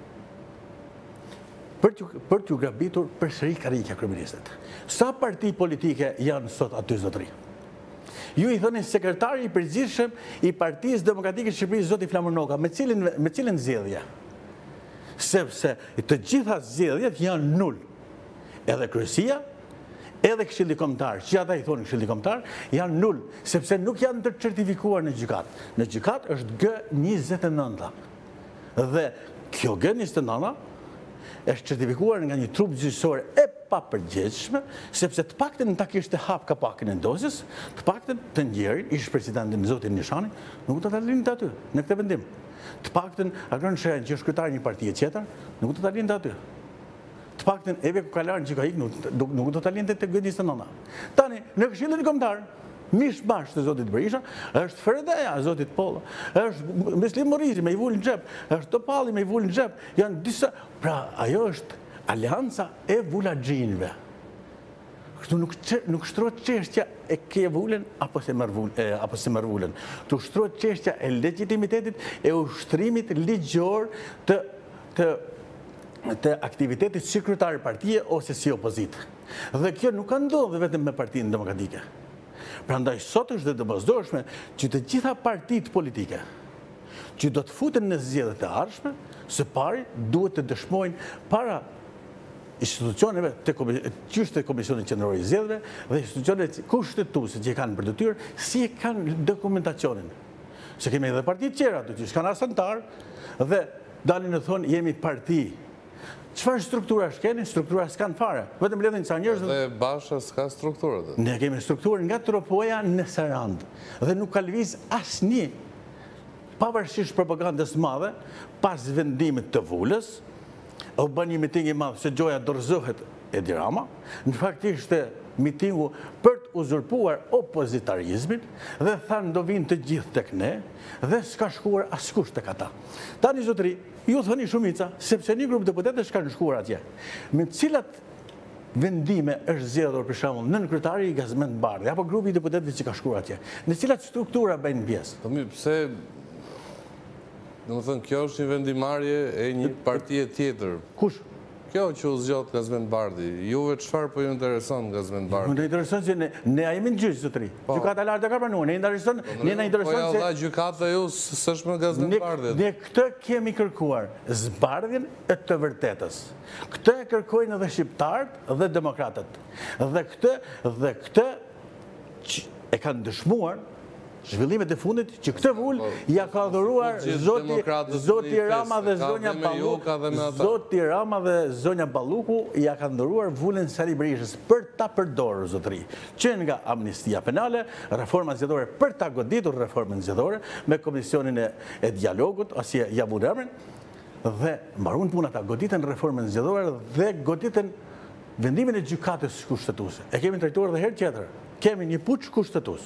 për t'ju grabitur përsëri karrikja kryeministit. Sa parti politike janë sot aty zotëri? Ju i thoni sekretari i përgjithshëm i Partisë Demokratike Shqipërisë Zoti Flamur Noka, me cilin me cilin zgjedhje? Sepse të gjitha zgjedhjet janë nul. Edhe kryesia, edhe këshilli kombëtar, që ata i thonë këshilli kombëtar, janë nul, sepse nuk janë të certifikuar në gjykat. Në gjykat është G njëzet e nënta. Dhe kjo G njëzet e nënta është certifikuar nga një trup gjyqësor e papërgjegjshme, sepse të paktën ta kishte hap kapakën e dosjes, të paktën të njerin, ish presidentin Zotin Nishani, nuk do ta linte aty në këtë vendim. Të paktën Agron Shenj, që është kryetari një partie tjetër, nuk do ta linte aty. Të paktën Eve Kukalarën që ka ikë, nuk do ta linte te G njëzet e nënta. Tani, në Këshillin Kombëtar, mishmash të Zotit Berisha, është Fredeja e Zotit Polla, është Mislim Morizi me i vullin xhep, është Topalli me i vullin xhep, janë disa, pra ajo është alianca e vulaxhinëve. Kështu nuk nuk shtrohet çështja e ke vullën apo se merr vullën, apo se merr vullën. Tu shtrohet çështja e legitimitetit e ushtrimit ligjor të të të aktivitetit si kryetari partie ose si opozitë. Dhe kjo nuk ka ndodhur vetëm me Partinë Demokratike. Prandaj sot është dhe domosdoshme që të gjitha partitë politike që do të futen në zgjedhjet e ardhshme, së pari duhet të dëshmojnë para institucioneve të qysh të Komisionit Qendror i Zgjedhjeve dhe institucionet kushtetuese që kanë për detyrë si e kanë dokumentacionin. Se kemi edhe partitë tjera aty që kanë asantar dhe dalin e thonë jemi parti. Çfarë struktura keni? Struktura s'kan fare. Vetëm mbledhin ca njerëz. Dhe Basha s'ka strukturë. Ne kemi strukturë nga Tropoja në Sarand dhe nuk ka lëviz asnjë. Pavarësisht propagandës madhe, pas vendimit të Vulës, u bën një miting i madh se Gjoja dorëzohet Edi Rama. Në fakt ishte mitingu për të uzurpuar opozitarizmin dhe thanë do vinë të gjithë tek ne dhe s'ka shkuar askush tek ata. Tani zotëri, ju thoni shumica, sepse një grup deputetësh kanë shkuar atje. Me cilat vendime është zgjedhur për shembull nën kryetari i Gazmend Bardhi apo grupi i deputetëve që ka shkuar atje? Në cilat struktura bëjnë pjesë? Po mirë, pse domethënë kjo është një vendimarrje e një partie tjetër. Kush? Kjo që u zgjodh Gazmend Bardhi, juve çfarë po ju intereson Gazmend Bardhi? Më intereson se ne ne a jemi në gjyq zotëri. Gjykata e lartë e ka pranuar, ne intereson, ne na intereson se po ja dha gjykata ju s'është më Gazmend Bardhi. Ne këtë kemi kërkuar, zbardhjen e të vërtetës. Këtë e kërkojnë edhe shqiptarët dhe demokratët. Dhe këtë dhe këtë e kanë dëshmuar zhvillimet e fundit që këtë vull ja ka dhuruar Zoti Zoti Rama dhe zonja Balluku. Zoti Rama dhe zonja Balluku ja kanë dhuruar vullën Sali Berishës për ta përdorur zotëri. Që nga amnistia penale, reforma zgjedhore për ta goditur reformën zgjedhore me komisionin e, e dialogut, ose ja vun emrin, dhe mbaruan puna ta goditen reformën zgjedhore dhe goditen vendimin e gjykatës kushtetuese. E kemi trajtuar edhe herë tjetër. Kemi një puç kushtetues.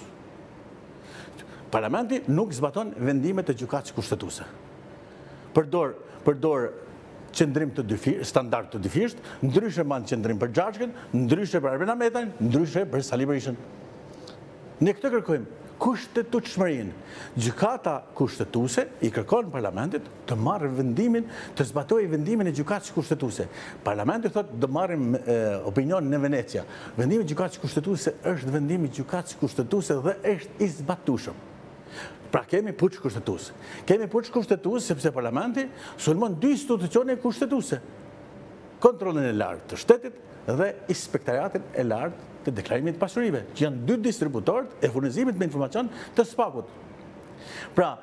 Parlamenti nuk zbaton vendimet e gjykatës kushtetuese. Përdor, përdor qëndrim të dyfisht, standard të dyfisht, ndryshe man qëndrim për Xhaxhkën, ndryshe për Arben Ahmetajn, ndryshe për Sali Berishën. Ne këtë kërkojmë, kushtetutshmërinë. Gjykata kushtetuese i kërkon Parlamentit të marrë vendimin, të zbatojë vendimin e gjykatës kushtetuese. Parlamenti thotë do marrim opinionin në Venecia. Vendimi i gjykatës kushtetuese është vendimi i gjykatës kushtetuese dhe është i zbatueshëm. Pra kemi puç kushtetues. Kemi puç kushtetues sepse Parlamenti sulmon dy institucione kushtetuese. Kontrollin e lartë të shtetit dhe inspektoratin e lartë të deklarimit të pasurive, që janë dy distributorët e furnizimit me informacion të spakut. Pra,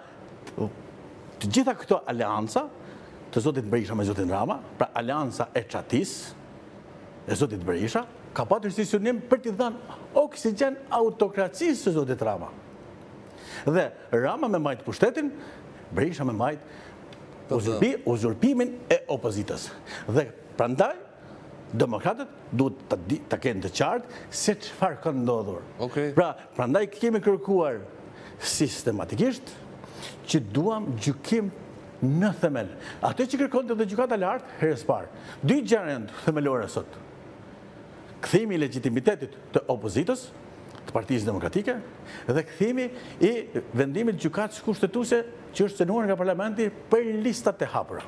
të gjitha këto aleanca të zotit Berisha me zotin Rama, pra aleanca e Çatis e zotit Berisha, ka patur si synim për t'i dhënë oksigjen autokracisë së zotit Rama. Dhe Rama me majtë pushtetin, Berisha me majtë uzurpimin e opozitës. Dhe prandaj, demokratët duhet të kenë të qartë se çfarë ka ndodhur. Pra, prandaj kemi kërkuar sistematikisht që duam gjykim në themel. Ato që kërkonte dhe gjykata e lartë herës parë. Dy gjëra themelore sot. Kthimi i legjitimitetit të opozitës, të Partisë Demokratike, dhe kthimi i vendimit të gjykatës kushtetuese që është cënuar nga Parlamenti për listat e hapura.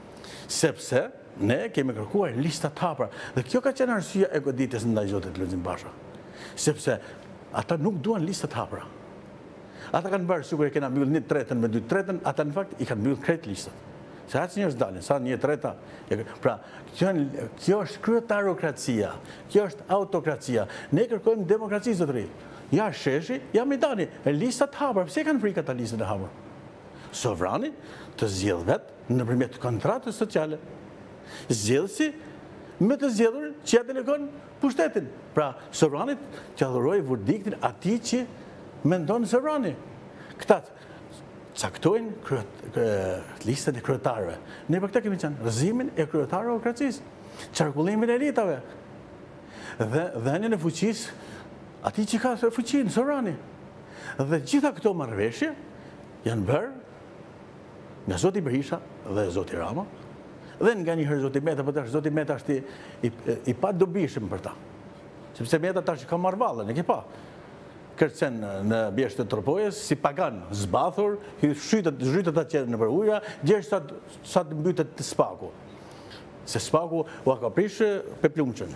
Sepse ne kemi kërkuar listat të hapura. Dhe kjo ka qenë arsyeja e goditjes ndaj zotit Lulzim Basha. Sepse ata nuk duan listat të hapura. Ata kanë bërë sikur e kena mbyll një tretën me dy tretën, ata në fakt i kanë mbyll krejt listat. Se atë njerëz dalin, sa një treta. Pra, kjo është kryetarokracia, kjo është autokracia. Ne kërkojmë demokraci, zotëri. Ja sheshi, ja Majdani, listat të hapura. Pse kanë frikë ata listat e hapura? Sovrani të zgjedh vetë nëpërmjet kontratës sociale. Zgjedhësi me të zgjedhur që ja delegon pushtetin. Pra, sovranit që adhuroj verdiktin atij që mendon sovrani. Këta caktojnë listën e kryetarëve. Ne për këtë kemi qenë rrëzimin e kryetarëve autokracisë, qarkullimin e elitave, dhe dhënien e fuqisë atij që ka fuqinë, sovrani. Dhe gjitha këto marrëveshje janë bërë nga zoti Berisha dhe zoti Rama, dhe nga njëherë zoti Meta, për tash zoti Meta është i pa dobishëm për ta. Sepse Meta tash ka marrë vallën, e ke pa. Kërcen në bjeshtë të tropojës, si pagan zbathur, zhytet atë qenë në për ujra, gjesh sa të mbytet të spaku. Se spaku u ka prishë peplumqën,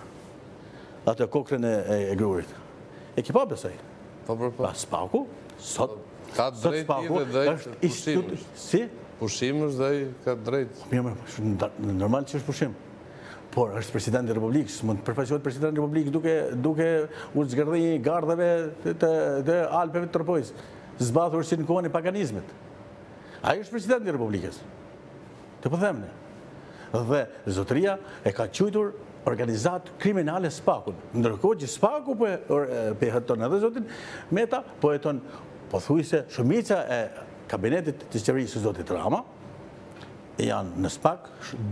atë kokrën e grurit. E ke pa besoj? Pa spaku, sot spaku është institut... Si? Pushimës dhe i ka drejt. Normal që është pushim. Por është presidenti i Republikës, mund të përfaqësohet presidenti i Republikës duke u zgërdhë gardhave të Alpeve të Tropojës, zbathur si në kohën e paganizmit. Ai është presidenti i Republikës. Të po them ne. Dhe zotëria e ka quajtur organizat kriminale spakun. Ndërkohë që spaku po e heton edhe zotin Meta, po heton pothuajse shumica e kabinetit të qeverisë së zotit Rama, janë në spak,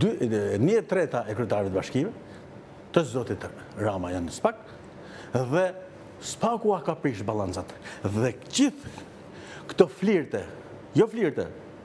një treta e kryetarëve të bashkive, të zotit Rama janë në spak, dhe spaku a ka prish balancat. Dhe gjithë këto flirte, jo flirte,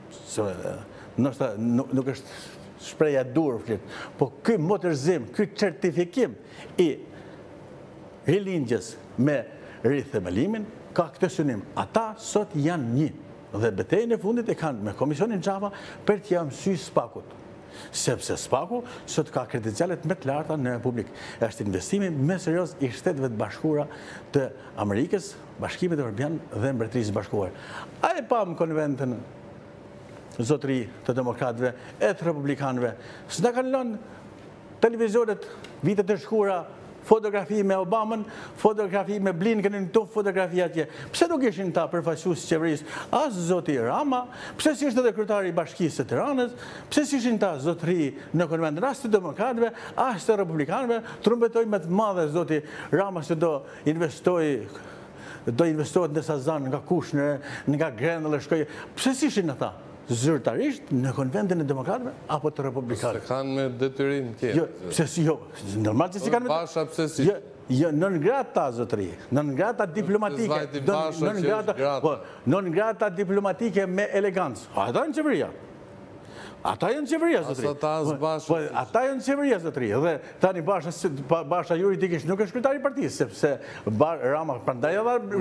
nuk është shpreja dur flirte, po ky motorizim, ky certifikim i rilindjes me rithemelimin, ka këtë synim. Ata sot janë një. Dhe betejën e fundit e kanë me Komisionin Xhava për t'ia mësy spakut. Sepse spaku sot ka kredencialet më të larta në Republikë. Është investimi më serioz i Shteteve të Bashkuara të Amerikës, Bashkimit Evropian dhe Mbretërisë Bashkuar. A e pam konventën zotëri të demokratëve e të republikanëve? S'na kanë lënë televizionet vitet e shkura fotografi me Obamën, fotografi me Blinken, në të fotografi atje. Pse nuk ishin ta përfaqësues qeverisë? As zoti Rama, pse si ishte edhe kryetari i Bashkisë së Tiranës, pse si ishin ta zotëri në konventin as të demokratëve, as të republikanëve, trumbetoi me të madhe zoti Rama se do investoi do investohet në Sazan nga Kushner, nga Grenell, shkoj. Pse si ishin ata? zyrtarisht në konventin e demokratëve apo të republikanëve. Se kanë me detyrim tjetë. Jo, pse si jo, normal që si kanë me Basha pse si? Jo, nën grata zotëri, nën grata diplomatike, nën grata diplomatike me elegancë. Ata janë qeveria. Ata janë qeveria, zotëri. Ata janë qeveria, zotëri. Dhe tani Basha juridikisht nuk është kryetari i partisë, sepse Rama prandaj ja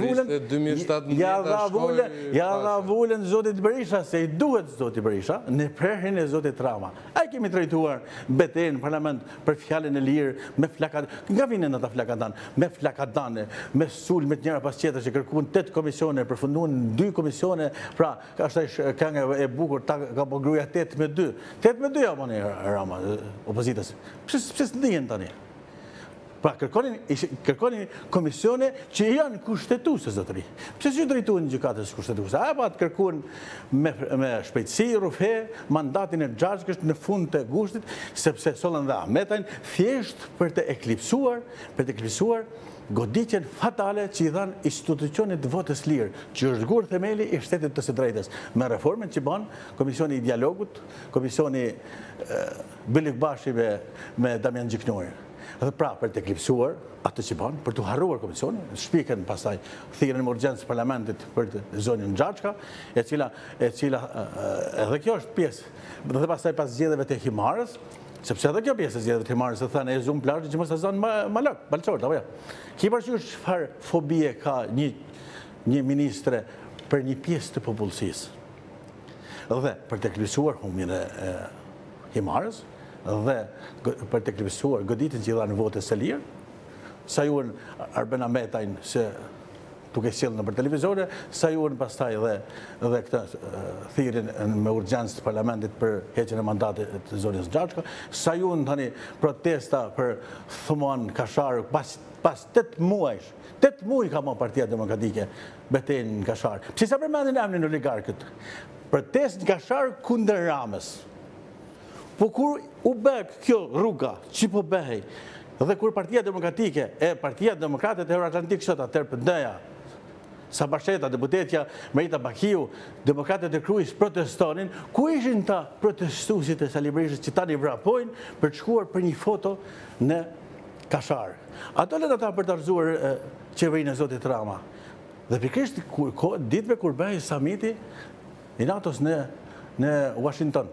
dha vulën, ja dha vulën zotit Berisha, se i duhet zotit Berisha, në prerjen e zotit Rama. Ai kemi trajtuar betejën në parlament për fjalën e lirë, me flakat, nga vinin ata flakatan, me flakatane, me sulme të njëra pas tjetrës që kërkuan tetë komisione, përfunduan dy komisione, pra është kënga e bukur, ta ka po gruaja tetë me dy. Tetë me dy ja moni Rama, opozitës. Pse së ndihen tani? Pra, kërkonin komisione që janë kushtetuse, zotëri. Pse që drejtuan gjykatës kushtetuse? A pa të kërkuan me shpejtësi, rufe, mandatin e gjashkësht në fund të gushtit, sepse Sollën dhe Ahmetajnë thjesht për të eklipsuar, për të eklipsuar goditjen fatale që i dhanë institucionit votës lirë, që është gurë themeli i shtetit të së drejtës. Me reformen që banë, Komisioni i Dialogut, Komisioni Bilik Bashi me Damian Gjiknori. Dhe pra, për të eklipsuar atë që banë, për të harruar komisioni, shpiken pasaj thirrjen e urgjencës parlamentit për të zonën Xhaxha, e cila, e cila, edhe kjo është pjesë, dhe pasaj pas zgjedhjeve të Himarës, sepse edhe kjo pjesë e zgjedhjeve të Himarës, se thënë e zumë plazhin që mos e zonë Malak, Balçort, apo jo. Ki parasysh çfarë fobie ka një një ministre për një pjesë të popullsisë. Dhe për të eklipsuar humbjen e Himarës, dhe për të eklipsuar goditin që i dhanë votës së lirë, sa juën Arben Ahmetajnë se duke sjellë në për televizore, sa juën pastaj dhe këtë thirrjen me urgjencë të parlamentit për heqjen e mandatit të zonës Xhaxha, sa juën tani protesta për Thuman Kashar pas tetë muajsh, tetë muaj ka marrë Partia Demokratike betejën në Kashar. Pse sa përmendin emrin oligarkët? Protestë në Kashar kundër Ramës. Po kur u bëk kjo rruga që po bëhej, dhe kur Partia Demokratike e Partia Demokratet e Euroatlantik sot atër pëndeja, sa Basheta, deputetja Merita Bakiu, Demokratet e Krujës protestonin, ku ishin ta protestuesit e Sali Berishës që tani vrapojnë për të shkuar për një foto në Kashar. Ato let ata për të arzuar qeverinë e Zotit Rama. Dhe pikrisht ditëve kur bëhej samiti i NATO-s në Washington.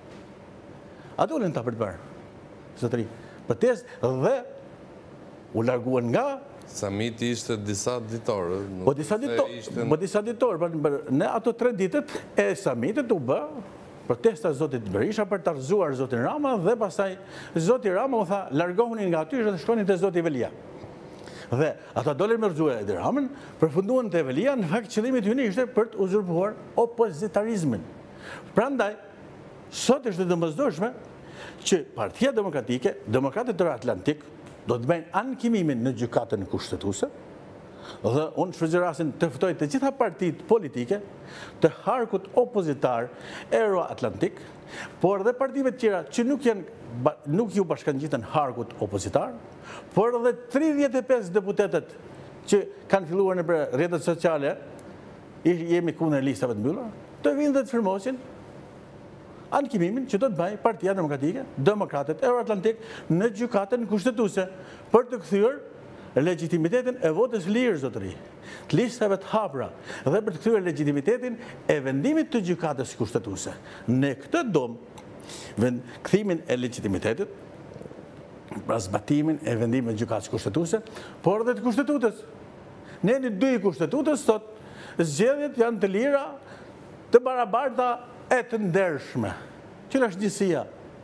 Ato ullën ta për të bërë, zotëri, protest dhe u larguan nga... Samiti ishte disa ditorë. Po disa ditorë, po disa ditorë, në ato tre ditët e samitit u bë, protesta zotit Berisha për të arzuar zotin Rama dhe pasaj zotin Rama u tha, largohunin nga aty dhe shkonin të zotin Velia. Dhe ata dolin me rëzua e Ramën, përfunduan të Velia, në fakt qëllimit hyni ishte për të uzurpuar opozitarizmin. Prandaj, sot është domosdoshme që Partia Demokratike, Demokratët e Atlantik, do të bëjnë ankimimin në gjykatën kushtetuese, dhe unë shfrytëzorasin të ftoj të gjitha partitë politike, të harkut opozitar Euro-Atlantik, por dhe partive tjera që nuk janë nuk ju bashkangjiten harkut opozitar, por dhe tridhjetë e pesë deputetet që kanë filluar në rrjetet sociale, jemi kundër listave të mbyllura, të vinë dhe të firmosin ankimimin që do të bëjë Partia Demokratike, Demokratët Euro-Atlantik në gjykatën kushtetuese për të kthyer legitimitetin e votës lirë, zotëri, të listave të hapura dhe për të kthyer legitimitetin e vendimit të gjykatës kushtetuese. Në këtë dom, kthimin e legitimitetit, pra zbatimin e vendimit të gjykatës kushtetuese, por edhe të kushtetutës. Ne në dy kushtetutës sot zgjedhjet janë të lira, të barabarta e të ndershme. Qëra është njësia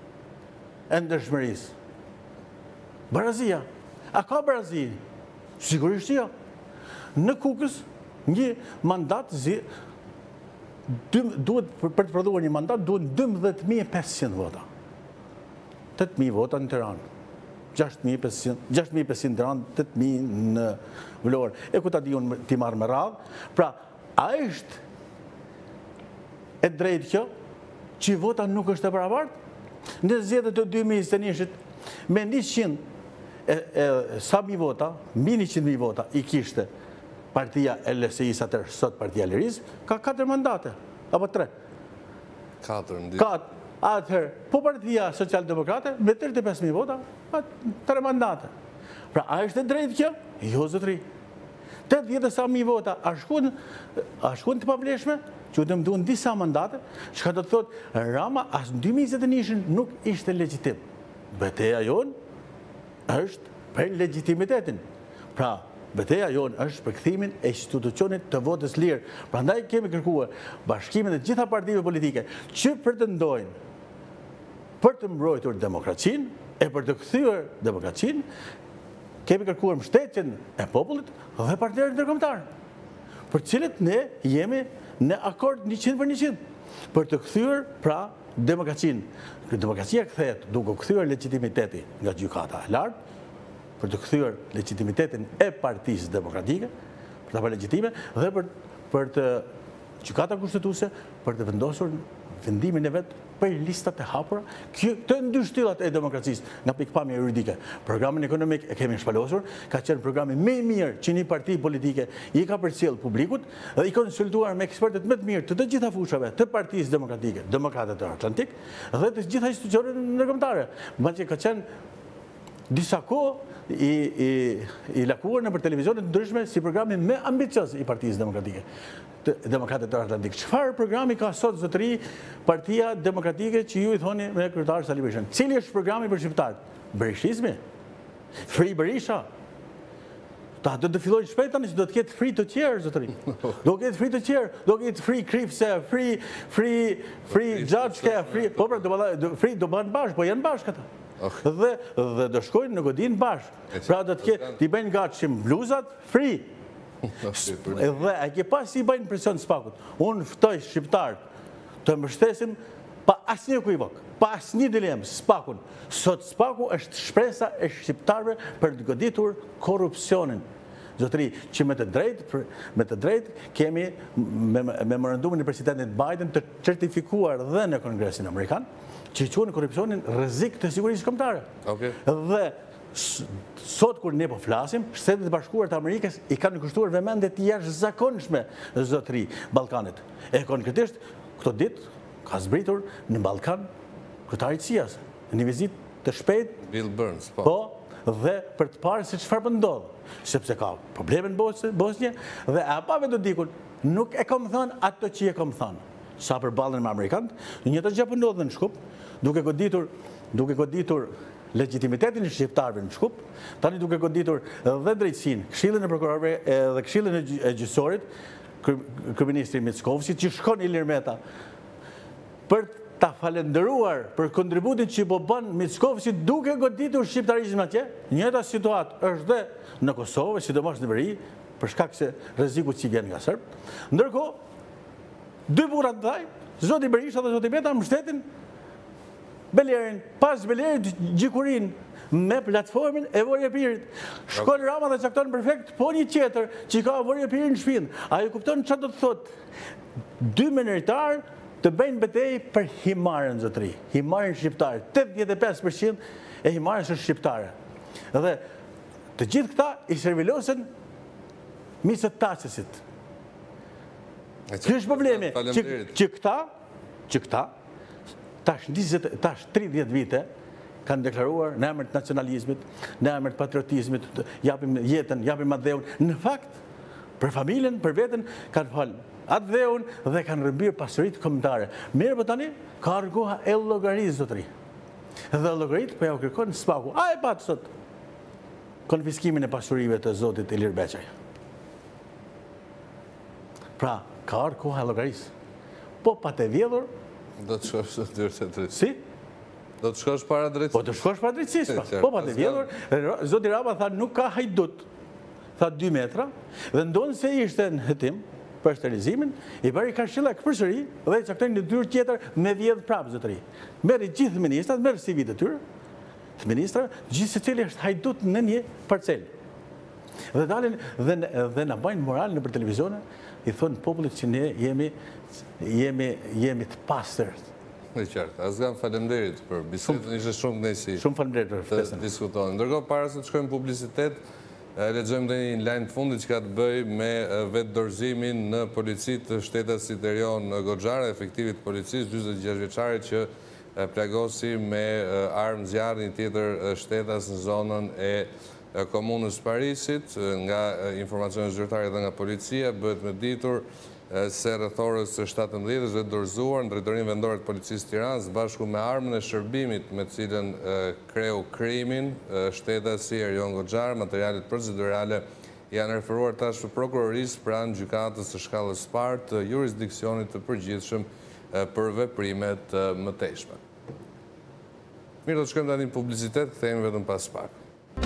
e ndershmërisë? Barazia. A ka barazi? Sigurisht jo. Në Kukës, një mandat duhet, për të prodhuar një mandat, duhet dymbëdhjetë mijë e pesëqind vota. tetë mijë vota në Tiranë. gjashtë mijë e pesëqind në Tiranë, tetë mijë në Vlorë. E ku ta di unë ti marrë me radhë. Pra, a është e drejtë kjo, që vota nuk është e barabartë? Në zgjedhjet e dy mijë e njëzet e një-shit, me njëqind sa mijë vota, mbi njëqind mijë vota i kishte Partia L S I-s atër, sot Partia Liris, ka katër mandate, apo tre. Katër. Atëherë, po Partia Social-Demokrate me tridhjetë e pesë mijë vota, tre mandate. Pra, a është e drejtë kjo? Jo, zotëri. tetëdhjetë e sa mijë vota, a shkun të pavleshme, që u të mduan disa mandate, që ka do të thotë, Rama as në dy mijë e njëzet e një nuk ishte legjitim. Beteja jonë është për legitimitetin. Pra, beteja jonë është për këthimin e institucionit të votës lirë. Pra ndaj kemi kërkuar bashkimin e gjitha partive politike që pretendojnë për të mbrojtur demokracinë e për të kthyer demokracinë, kemi kërkuar mbështetjen e popullit dhe partnerët ndërkombëtar, për cilët ne jemi në akord njëqind për njëqind, për të kthyer pra demokracinë. Demokracia kthehet duke kthyer legitimiteti nga gjykata e lartë, për të kthyer legitimitetin e Partisë Demokratike, për të bërë legjitime dhe për për të gjykata kushtetuese për të vendosur vendimin e vet për listat e hapura, të dy shtyllat e demokracisë nga pikpamja juridike. Programin ekonomik e kemi shpalosur, ka qenë programi më i mirë që një parti politike i ka përcjell publikut dhe i konsultuar me ekspertët më të mirë të të gjitha fushave të Partisë Demokratike, Demokratët e Atlantik dhe të gjitha institucionet ndërkombëtare. Mbasi ka qenë disa kohë i lakuar në për televizionet të ndryshme si programi më ambicios i Partisë Demokratike, Demokratët e Atlantik. Çfarë programi ka sot zotëri Partia Demokratike që ju i thoni me kryetar Sali Berishën? Cili është programi për shqiptarët? Berishizmi? Free Berisha? Ta do të fillojnë shpejt tani që do të ketë free të qerë, zotëri. Do të ketë free të qerë, do të ketë free kripse, free free free judge, free po pra do free do bëhen bashkë, po janë bashkë ata. Dhe dhe do shkojnë në godinë bashkë. Pra do të ketë ti bëjnë gatshim bluzat free. Dhe a ke pas si bëjnë presion Spakut? Unë ftoj shqiptarët të mbështesim pa asnjë ekivok, pa asnjë dilemë Spakun. Sot Spaku është shpresa e shqiptarëve për të goditur korrupsionin. Zotëri, që me të drejtë, me të drejtë kemi memorandumin e presidentit Biden të certifikuar dhe në Kongresin Amerikan, që quhen korrupsionin rrezik të sigurisë kombëtare. Dhe sot kur ne po flasim, Shtetet e Bashkuara të Amerikës i kanë kushtuar vëmendje të jashtëzakonshme zotëri Ballkanit. E konkretisht këto ditë ka zbritur në Ballkan kryetari i C I A-s, në një vizitë të shpejtë Bill Burns, po. Po, dhe për të parë se çfarë po ndodh, sepse ka probleme në Bosnjë dhe e pa vetë dikun, nuk e kam thënë ato që e kam thënë. Sa për ballën me amerikanët, një të gjë po ndodh në Shkup, duke goditur, duke goditur legitimitetin e shqiptarëve në Shkup, tani duke goditur dhe drejtësinë, Këshillin e Prokurorëve dhe Këshillin e Gjyqësorit, kryeministri Mickovci që shkon Ilir Meta për ta falenderuar për kontributin që po bën Mickovci duke goditur shqiptarizmin atje. Njëjta situatë është dhe në Kosovë, sidomos në veri, për shkak se rreziku që vjen nga serb. Ndërkohë, dy burra të dhaj, zoti Berisha dhe zoti Meta mbështetin Belerin, pas Belerit gjikurin me platformën e Vori e Pirit. Shkon Rama dhe cakton prefekt, po një tjetër që ka Vori e Pirin në shpinë. A ju kupton çfarë do të thotë? Dy minoritar të bëjnë betejë për himarën, zotëri. Himarën shqiptare. tetëdhjetë e pesë përqind e himarës është shqiptare. Dhe të gjithë këta i servilosen misët taçësit. Kjo është problemi. Që këta, që këta, tash tridhjetë vite, kanë deklaruar në emër të nacionalizmit, në emër të patriotizmit, japim jetën, japim atë dheun. Në fakt, për familjen, për veten, kanë falë atë dheun dhe kanë rrëmbyer pasuritë kombëtare. Mirë po tani, ka argoha e llogarisë, zotëri. Dhe llogaritë po ja u kërkon Spaku. A e pat sot konfiskimin e pasurive të zotit Ilir Beçaj. Pra, ka argoha e llogarisë. Po pa të vjedhur, do të shkosh të drejtë. Si? Do të shkosh para drejtësisë. Po të shkosh para drejtësisë. Po pa të vjedhur, zoti Rama tha nuk ka hajdut. Tha dy metra dhe ndonë se ishte në hetim për sterilizimin, i bëri Këshilla përsëri dhe i caktojnë një detyrë tjetër me vjedh prapë, zotëri. Merri gjithë ministrat, merr C V-t e tyre, të ministrave, gjithë secili është hajdut në një parcelë. Dhe dalin dhe dhe na bajnë moral në për televizione, i thonë popullit që ne jemi jemi jemi të pastër. Në qartë, Azgan, faleminderit për bisedën, ishte shumë kënaqësi. Shumë faleminderit për ftesën. Diskutonin. Ndërkohë para se të shkojmë publicitet, Lexojmë dhe një lajm të fundit që ka të bëjë me vetë dorëzimin në policit të shtetasit Erion Goxhara, efektivit policisë gjysmë gjashtë vjeçare që plagosi me armë zjarri një tjetër shtetas në zonën e komunës Parisit. Nga informacionet zyrtare dhe nga policia bëhet me ditur se rreth orës shtatëmbëdhjetë është dorëzuar në drejtorinë vendore të policisë Tiranës bashku me armën e shërbimit me cilën kreu krimin shtetasi Erion Goxhara. Materialet procedurale janë referuar tash për prokurorisë pranë gjykatës së shkallës së parë të jurisdiksionit të përgjithshëm për veprimet mëtejshme. Mirë, do të shkojmë tani në publicitet, kthehemi vetëm pas pak.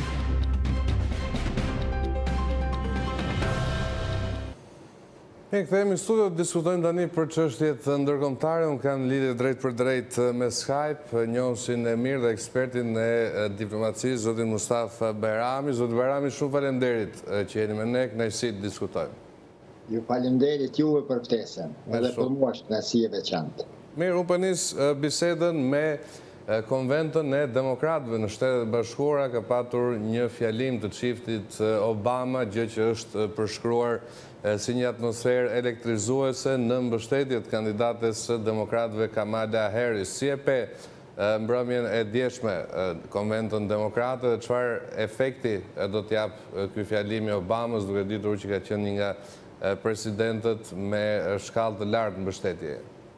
Ne kthehemi në studio, diskutojmë tani për çështjet ndërkombëtare. Unë kam lidhje drejt për drejt me Skype, njohësin e mirë dhe ekspertin e diplomacisë, zotin Mustafa Bajrami. Zoti Bajrami, shumë faleminderit që jeni me ne, kënaqësi të diskutojmë. Ju faleminderit juve për ftesën, edhe për mua është kënaqësi e veçantë. Mirë, unë po nis bisedën me konventën e demokratëve në Shtetet Bashkuara. Ka patur një fjalim të çiftit Obama, gjë që është përshkruar si një atmosferë elektrizuese në mbështetje të kandidates së demokratëve Kamala Harris. Si e pe mbrëmjen e djeshme konventën demokratë dhe çfarë efekti do të jap ky fjalim i Obamës, duke ditur që ka qenë një nga presidentët me shkallë të lartë mbështetje?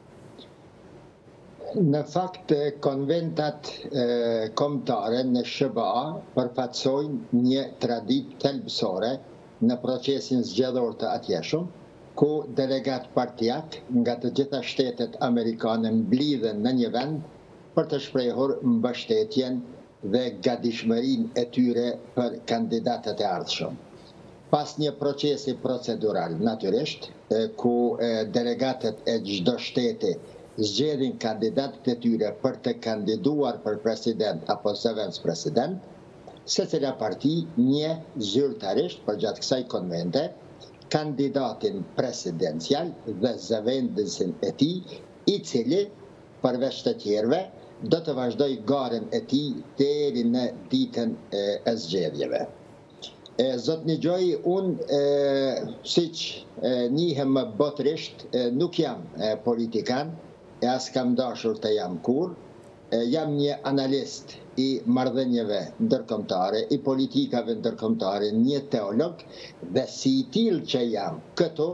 Në fakt, konventat kombëtare në S B A përfaqësojnë një traditë thelbësore në procesin zgjedhor të atjeshëm, ku delegat partijak nga të gjitha shtetet amerikane mblidhen në një vend për të shprehur mbështetjen dhe gatishmërinë e tyre për kandidatët e ardhshëm. Pas një procesi procedural, natyrisht, ku delegatët e çdo shteti zgjedhin kandidatët e tyre për të kandiduar për president apo zëvendës president, secila parti një zyrtarisht për gjatë kësaj konvente kandidatin presidencial dhe zëvendësin e tij, i cili përveç të tjerëve do të vazhdoj garën e tij deri në ditën e zgjedhjeve. Zotni Gjoj, unë siç njihem më botërisht, nuk jam politikan, e as kam dashur të jam kur, jam një analist i marrëdhënieve ndërkombëtare, i politikave ndërkombëtare, një teolog, dhe si i tillë që jam këtu,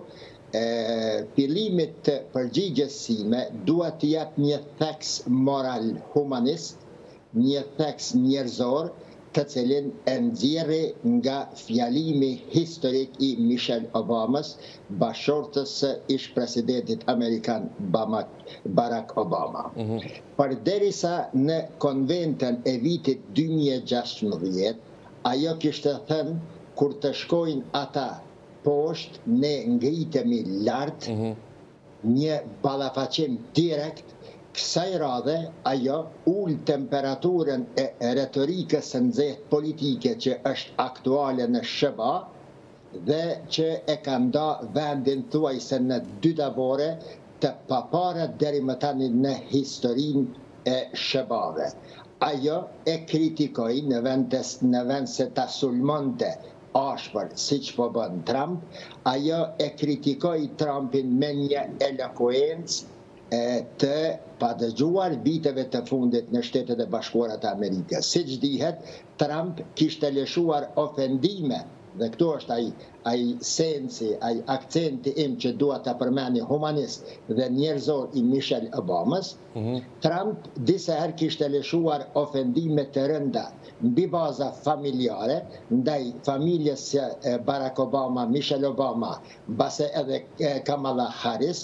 fillimit të përgjigjes sime duhet të jap një theks moral humanist, një theks njerëzor, të cilin e nxjerri nga fjalimi historik i Michelle Obamas, bashortës së ish presidentit amerikan Barack Obama. Mm-hmm. Përderisa në konventën e vitit dy mijë e gjashtëmbëdhjetë, ajo kishte thënë kur të shkojnë ata poshtë, ne ngritemi lart, mm-hmm. një ballafaqim direkt. Kësaj radhe, ajo ul temperaturën e retorikës së nxehtë politike që është aktuale në S B A dhe që e ka nda vendin thuajse në dy tabore të papara deri më tani në historinë e S B A-ve. Ajo e kritikoi në vend në vend se ta sulmonte ashpër siç po bën Trump, ajo e kritikoi Trumpin me një elokuencë të padëgjuar viteve të fundit në Shtetet e Bashkuara të Amerikës. Siç dihet, Trump kishte lëshuar ofendime, dhe këtu është ai ai sensi, ai akcenti im që dua ta përmeni humanist dhe njerëzor i Michelle Obamas. Mm-hmm. Trump disa herë kishte lëshuar ofendime të rënda mbi baza familjare ndaj familjes së Barack Obama, Michelle Obama, mbase edhe Kamala Harris,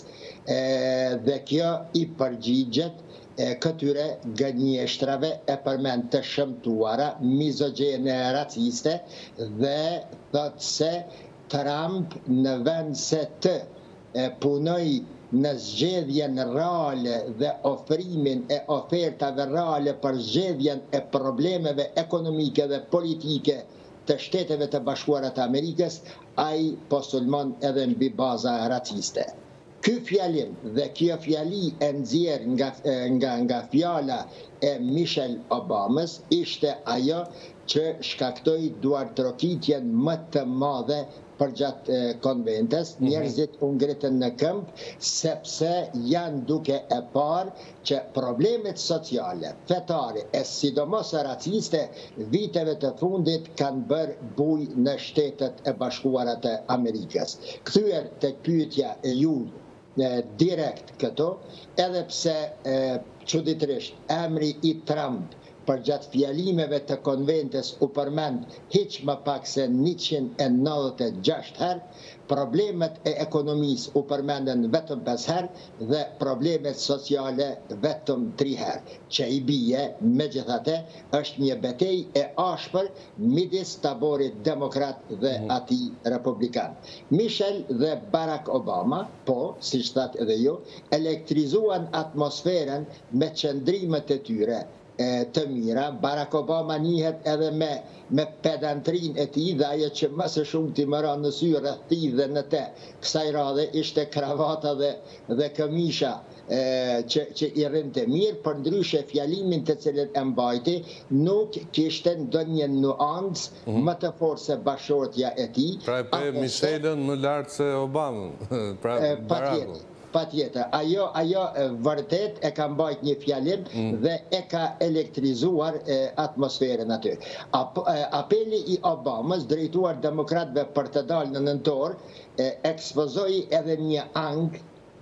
dhe kjo i përgjigjet këtyre gënjeshtrave e përmend të shëmtuara, mizogjene, raciste, dhe thot se Trump në vend se të punoj në zgjedhjen reale dhe ofrimin e ofertave reale për zgjedhjen e problemeve ekonomike dhe politike të Shteteve të Bashkuara të Amerikës, ai po sulmon edhe mbi baza raciste. Ky fjalim dhe kjo fjali e nxjerr nga, nga, nga fjala e Michelle Obamas ishte ajo që shkaktoi duartrokitjen më të madhe përgjatë konventes. Njerëzit u ngritën në këmbë sepse janë duke e parë që problemet sociale, fetare e sidomos raciste viteve të fundit kanë bërë buj në Shtetet e Bashkuara të Amerikës. Kthyer tek pyetja e juaj direkt këto, edhe pse çuditërisht emri i Trump përgjatë fjalimeve të konventes u përmend hiç më pak se njëqind e nëntëdhjetë e gjashtë herë, problemet e ekonomisë u përmenden vetëm pesë herë dhe problemet sociale vetëm tri herë, që i bie megjithatë është një betejë e ashpër midis taborit demokrat dhe atij republikan. Michelle dhe Barack Obama, po, siç thatë edhe ju, elektrizuan atmosferën me qëndrimet e tyre të mira. Barack Obama njihet edhe me, me pedantrin e tij dhe ajo që më së shumti më ra në sy rreth tij dhe në te. Kësaj radhe ishte kravata dhe, dhe këmisha e, që, që i rrinte mirë, për ndryshe fjalimin të cilët e mbajti nuk kishte ndonjë nuancë mm -hmm. më të fortë se bashortja e tij. Pra e pe Michelle më lart se Obama. Pra Barack. Patjetër, ajo, ajo vërtet e ka mbajt një fjalim mm. dhe e ka elektrizuar e, atmosferën aty. Ap, e, apeli i Obamas drejtuar demokratëve për të dalë në nëntor e, ekspozoi edhe një angë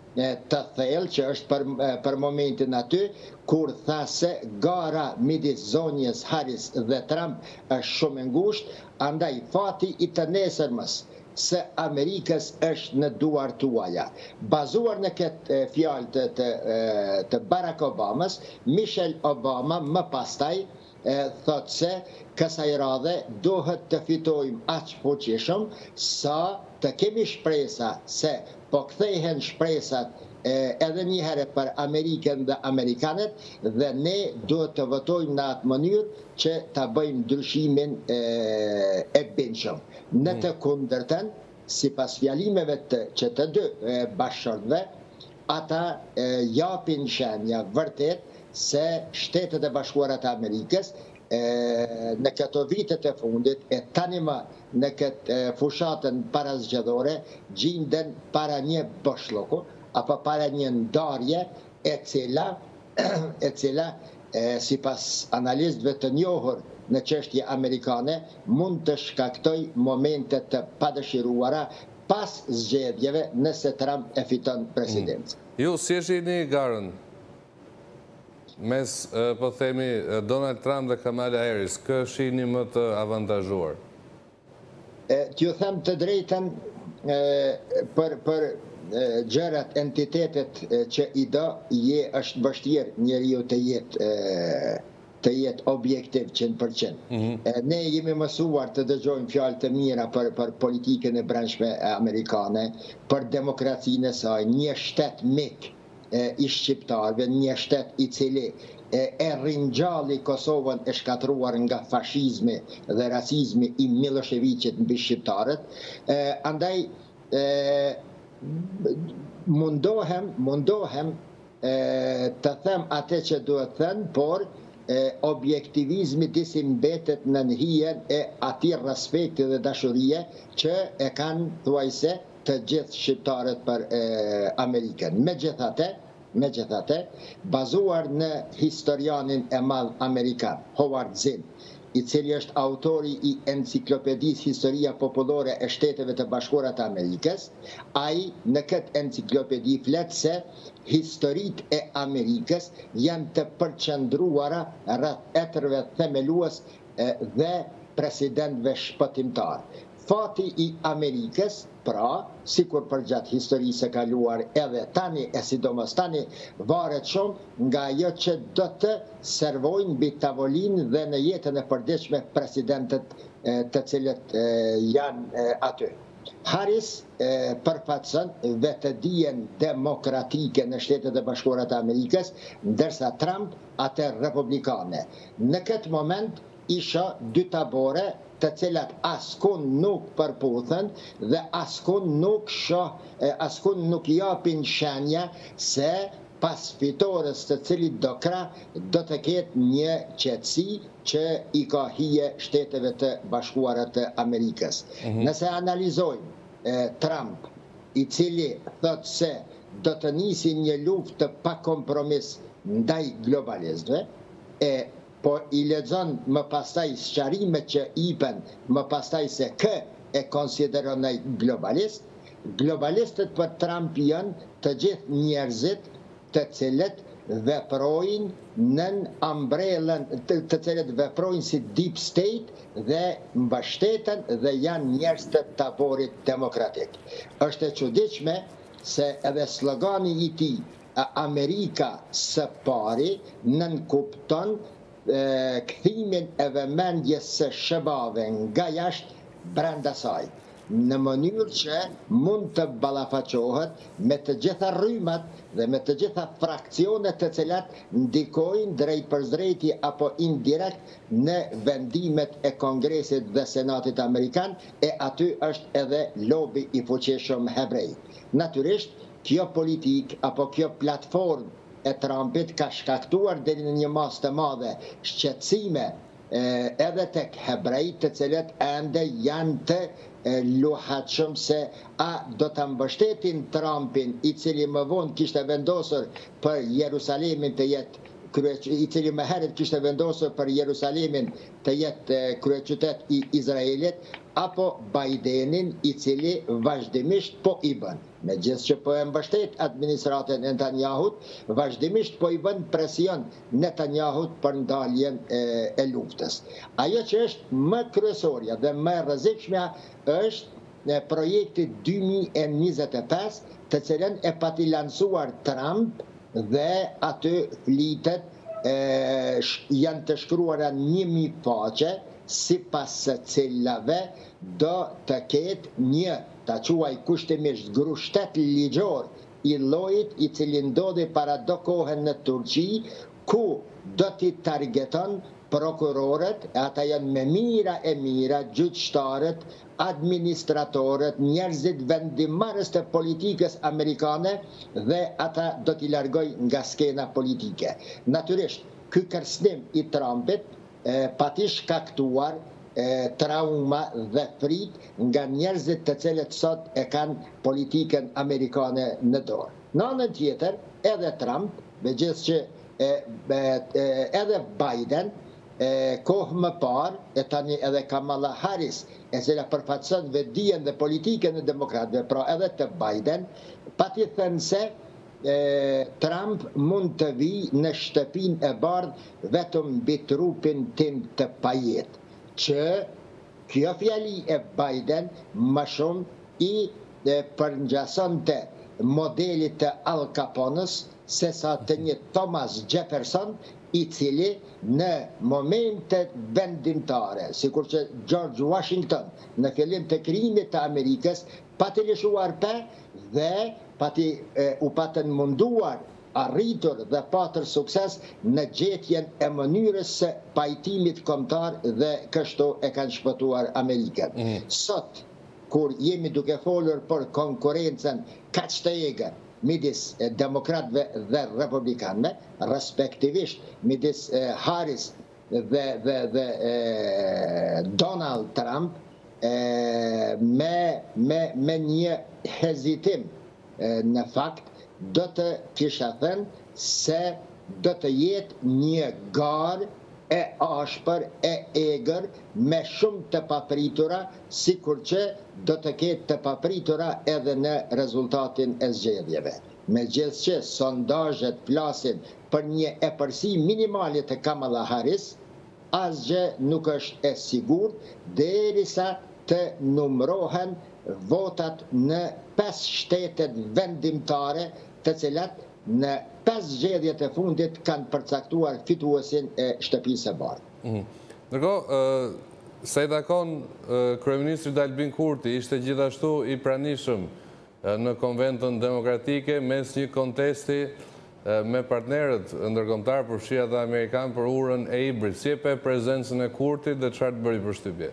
të thellë që është për, për momentin aty, kur tha se gara midis zonjës Harris dhe Trump është shumë e ngushtë, andaj fati i të nesërmës se Amerikës është në duart tuaja. Bazuar në këtë fjalë të, të, të Barack Obamas, Michelle Obama më pastaj thot se kësaj radhe duhet të fitojmë aq fuqishëm sa të kemi shpresa se po kthehen shpresat edhe një herë për Amerikën dhe Amerikanët dhe ne duhet të votojmë në atë mënyrë që ta bëjmë ndryshimin e, e bindshëm. Në të kundërtën, sipas fjalimeve të që të dy bashkëshortëve, ata e, japin shenja vërtet se Shtetet e Bashkuara të Amerikës e, në këto vitet e fundit e tani më në këtë fushatën parazgjedhore gjenden para një boshlloko apo para një ndarje e cila e cila e, sipas analistëve të njohur në çështje amerikane mund të shkaktoj momente të padëshiruara pas zgjedhjeve nëse Trump e fiton presidencën. Mm. Ju si e shihni garën mes po themi Donald Trump dhe Kamala Harris, kë shihni më të avantazhuar? T'ju them të drejtën për për gjërat, entitetet që i do, je është vështirë njeriu të jetë të jetë objektiv njëntë përqind. Mm-hmm. Ne jemi mësuar të dëgjojmë fjalë të mira për, për politikën e brendshme amerikane, për demokracinë e saj, një shtet mik i shqiptarëve, një shtet i cili e rinjalli Kosovën e shkatruar nga fashizmi dhe rasizmi i Miloševićit mbi shqiptarët. Andaj mundohem, mundohem të them atë që duhet thënë, por objektivizmi disi mbetet në hijen e atij respekti dhe dashurie që e kanë thuajse të gjithë shqiptarët për Amerikën. Megjithatë, megjithatë, bazuar në historianin e madh amerikan, Howard Zinn, i cili është autori i enciklopedisë Historia popullore e Shteteve të Bashkuara të Amerikës, ai në këtë enciklopedi flet se historitë e Amerikës janë të përqendruara rreth etërve themelues dhe presidentëve shpëtimtar. Fati i Amerikës, pra, sikur përgjatë historisë së kaluar edhe tani e sidomos tani, varet shumë nga ajo që do të servojnë mbi tavolinë dhe në jetën e përditshme presidentët të cilët janë aty. Harris përfaqëson vetëdijen demokratike në Shtetet e Bashkuara të Amerikës, ndërsa Trump atë republikane. Në këtë moment isha dy tabore të cilat askun nuk përputhen dhe askun nuk shoh, askun nuk japin shenja se pas fitores të cilit do kra do të ketë një qetësi që i ka hije Shteteve të Bashkuara të Amerikës. Nëse analizojmë Trump, i cili thot se do të nisi një luftë pa kompromis ndaj globalistëve, e po i lexon më pastaj sqarimet që ipen më pastaj se kë e konsideron ai globalist, globalistët për Trump janë të gjithë njerëzit të cilët veprojnë nën ambrellën, të, të cilët veprojnë si deep state dhe mbështeten dhe janë njerëz të taborit demokratik. Është e çuditshme se edhe slogani i tij Amerika së pari nën kupton kthimin e vëmendjes së shëbave nga jashtë brenda saj, në mënyrë që mund të ballafaqohet me të gjitha rrymat dhe me të gjitha fraksionet të cilat ndikojnë drejt për drejti apo indirekt në vendimet e Kongresit dhe Senatit Amerikan, e aty është edhe lobi i fuqishëm hebrej. Natyrisht, kjo politik apo kjo platformë e Trumpit ka shkaktuar deri në një mas të madhe shqetësime edhe tek hebrejt të cilët ende janë të luhatshëm se a do të mbështetin Trumpin, i cili më vonë kishte vendosur për Jerusalemin të jetë i cili më herët kishte vendosur për Jerusalemin të jetë kryeqytet i Izraelit, apo Bidenin, i cili vazhdimisht po i bën. Megjithëse që po e mbështet administratën e Netanyahut, vazhdimisht po i bën presion Netanyahut për ndaljen e, e luftës. Ajo që është më kryesorja dhe më e rrezikshme është projekti dy mijë e njëzet e pesë, të cilën e pati lansuar Trump dhe aty flitet e, janë të shkruara një mijë faqe, si pas së cilave do të ketë një, ta quaj kushtimisht, grushtet ligjor i llojit i cili ndodhi para do kohën në Turqi, ku do t'i targeton prokurorët, ata janë me mira e mira, gjyqtarët, administratorët, njerëzit vendimmarrës të politikës amerikane, dhe ata do t'i largoj nga skena politike. Natyrisht, ky kërcënim i Trumpit e, pati shkaktuar e, trauma dhe frik nga njerëzit të cilët sot e kanë politikën amerikane në dorë. Në anën tjetër, edhe Trump, megjithëse që e, e, edhe Biden, E, kohë më parë, e tani edhe Kamala Harris, e cila përfaqëson vetdijen dhe politikën e demokratëve, pra edhe të Biden, pati thënë se e, Trump mund të vijë në shtëpinë e bardhë vetëm mbi trupin tim të pajet. Që kjo fjali e Biden më shumë i e, përngjasonte modelit të Al Capones, sesa të një Thomas Jefferson, i cili në momente vendimtare, sikur që George Washington në fillim të krijimit të Amerikës pati lëshuar pe dhe pati e, u patën munduar, arritur dhe patër sukses në gjetjen e mënyrës së pajtimit kombëtar dhe kështu e kanë shpëtuar Amerikën. Mm. Sot, kur jemi duke folur për konkurencën kaq të egër midis demokratëve dhe republikanëve, respektivisht midis eh, Harris dhe, dhe, dhe eh, Donald Trump, eh, me, me, me një hezitim eh, në fakt, do të kisha thënë se do të jetë një garë e ashpër, e egër, me shumë të papritura, sikur që do të ketë të papritura edhe në rezultatin e zgjedhjeve. Megjithëse që sondazhet flasin për një epërsi minimale të Kamala Harris, asgjë nuk është e sigurt derisa të numërohen votat në pesë shtetet vendimtare, të cilat në pesë zgjedhjet e fundit kanë përcaktuar fituesin e shtëpisë së bardhë. Mm. Ndërkohë, sa i takon kryeministrit Albin Kurti, ishte gjithashtu i pranishëm në konventën demokratike mes një kontesti me partnerët ndërkombëtar, përfshirë edhe amerikan, për urën e Ibrit. Si e pe prezencën e Kurtit dhe çfarë të bëri përshtypje?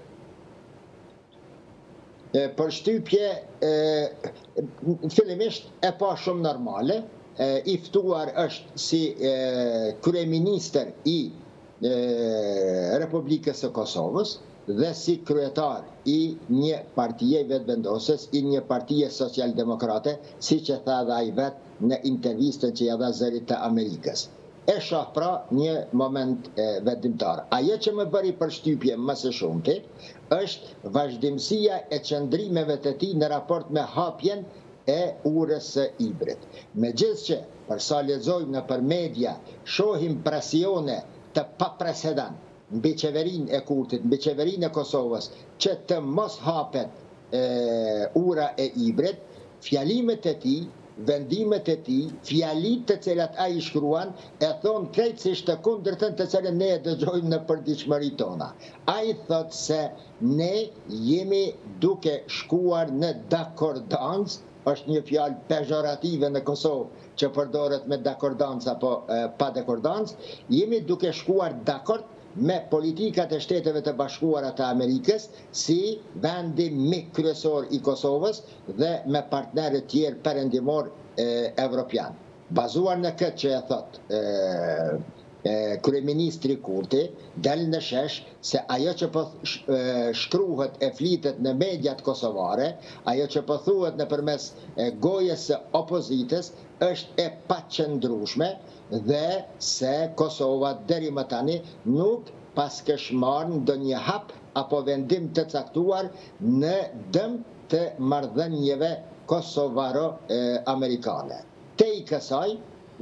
Përshtypje, fillimisht e pa shumë normale. I ftuar është si kryeministër i Republikës së Kosovës dhe si kryetar i një partije vetëvendosës, i një partije social-demokrate, si që tha dhe ai vetë në intervistën që ja dha Zërit të Amerikës. E shoh pra një moment vendimtar. Ajo që më bëri përshtypje më së shumti është vazhdimësia e qëndrimeve të tij në raport me hapjen e urës së Ibrit. Megjithëse, për sa lexojmë nëpër media, shohim presione të paprecedent mbi qeverinë e Kurtit, mbi qeverinë e Kosovës, që të mos hapet ura e Ibrit, fjalimet e tij, vendimet e tij, fjalit të cilat ai shkruan, e thon krejtësisht të kundërtën të cilën ne e dëgjojmë në përditshmëritë tona. Ai thot se ne jemi duke shkuar në dakordancë, është një fjalë pejorative në Kosovë që përdoret me dakordancë apo pa dakordancë, jemi duke shkuar dakord me politikat e Shteteve të Bashkuara të Amerikës si vendi mik kryesor i Kosovës dhe me partnerët tjerë perëndimor evropian. Bazuar në këtë që e thot kryeministri Kurti, del në shesh se ajo që po shkruhet e flitet në mediat kosovare, ajo që po thuhet nëpërmes gojës së opozitës është e paqëndrueshme dhe se Kosova deri më tani nuk pas kesh marrë ndonjë hap apo vendim të caktuar në dëm të marrëdhënieve kosovaro-amerikane. Te i kësaj,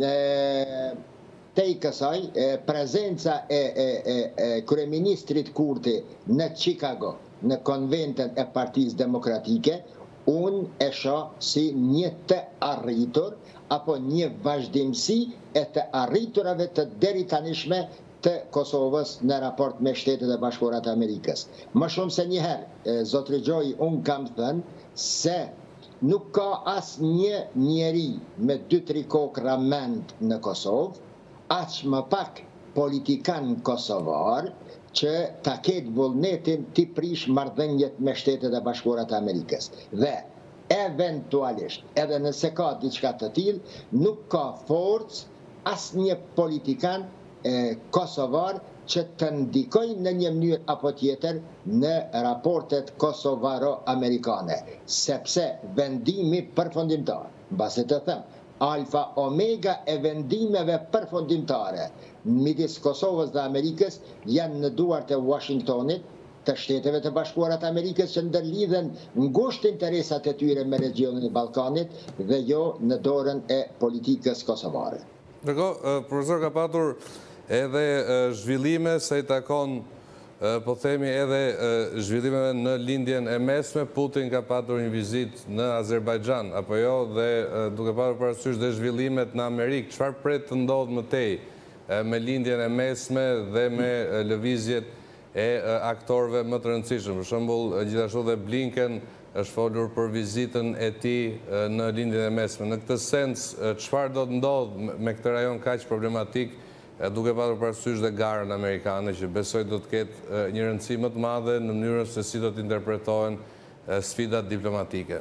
te i kësaj, prezenca e, e, e, e kryeministrit Kurti në Chicago, në konventën e Partisë Demokratike, unë e shoh si një të arritur apo një vazhdimsi e të arriturave të deri tanishme të Kosovës në raport me Shtetet e Bashkuara të Amerikës. Më shumë se një herë, zotri Gjoj, unë kam thënë se nuk ka as një njeri me dy tri kokra mend në Kosovë, aq më pak politikan kosovar që ta ketë vullnetin t'i prish marrëdhëniet me Shtetet e Bashkuara të Amerikës. Dhe eventualisht, edhe nëse ka diçka të tillë, nuk ka forcë asnjë politikan e, kosovar që të ndikojnë në një mënyrë apo tjetër në raportet kosovaro-amerikane, sepse vendimi përfundimtar, mbasi të them, alfa omega e vendimeve përfundimtare midis Kosovës dhe Amerikës janë në duart e Washingtonit, të Shteteve të Bashkuara të Amerikës që ndërlidhen ngushtë interesat e tyre me regionin e Ballkanit dhe jo në dorën e politikës kosovare. Ndërkohë, profesor, ka patur edhe zhvillime se i takon, po themi edhe zhvillimeve në lindjen e mesme. Putin ka patur një vizit në Azerbajxhan, apo jo, dhe duke patur parasysh dhe zhvillimet në Amerikë, çfarë pret të ndodhë më tej me lindjen e mesme dhe me lëvizjet e aktorëve më të rëndësishëm. Për shembull, gjithashtu dhe Blinken është folur për vizitën e tij në lindjen e mesme. Në këtë sens, çfarë do të ndodhë me këtë rajon kaq problematik, duke patur parasysh dhe garën amerikane, që besoj do të ketë një rëndësi më të madhe në mënyrën se si do të interpretohen sfidat diplomatike?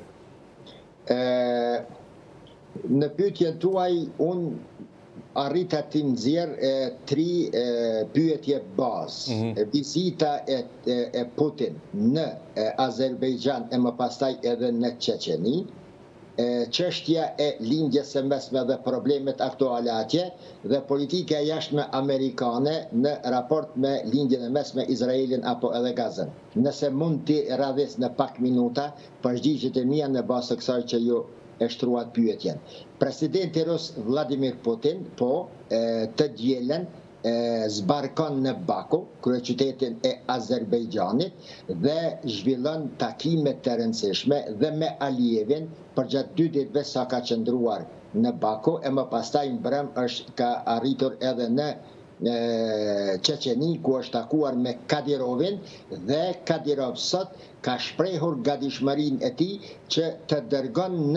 Në pyetjen tuaj, unë arrita të nxjerr tri pyetje bazë. Mm -hmm. Vizita e, e, e Putin në Azerbajxhan e më pastaj edhe në Çeçeni, çështja e lindjes së mesme dhe problemet aktuale atje dhe politika e jashtme amerikane në raport me lindjen e mesme Izraelin apo edhe Gazën. Nëse mund t'i radhës në pak minuta përgjigjet e mia në bazë të kësaj që ju e shtruat pyetjen. Presidenti rus Vladimir Putin, po, të dielën zbarkon në Baku, kryeqytetin e Azerbajxhanit, dhe zhvillon takime të rëndësishme dhe me Aliyevin përgjatë dy ditëve sa ka qëndruar në Baku, e më pastaj mbrëm është ka arritur edhe në Çeçeni, ku është takuar me Kadirovin, dhe Kadirov sot ka shprehur gatishmërinë e tij që të dërgon në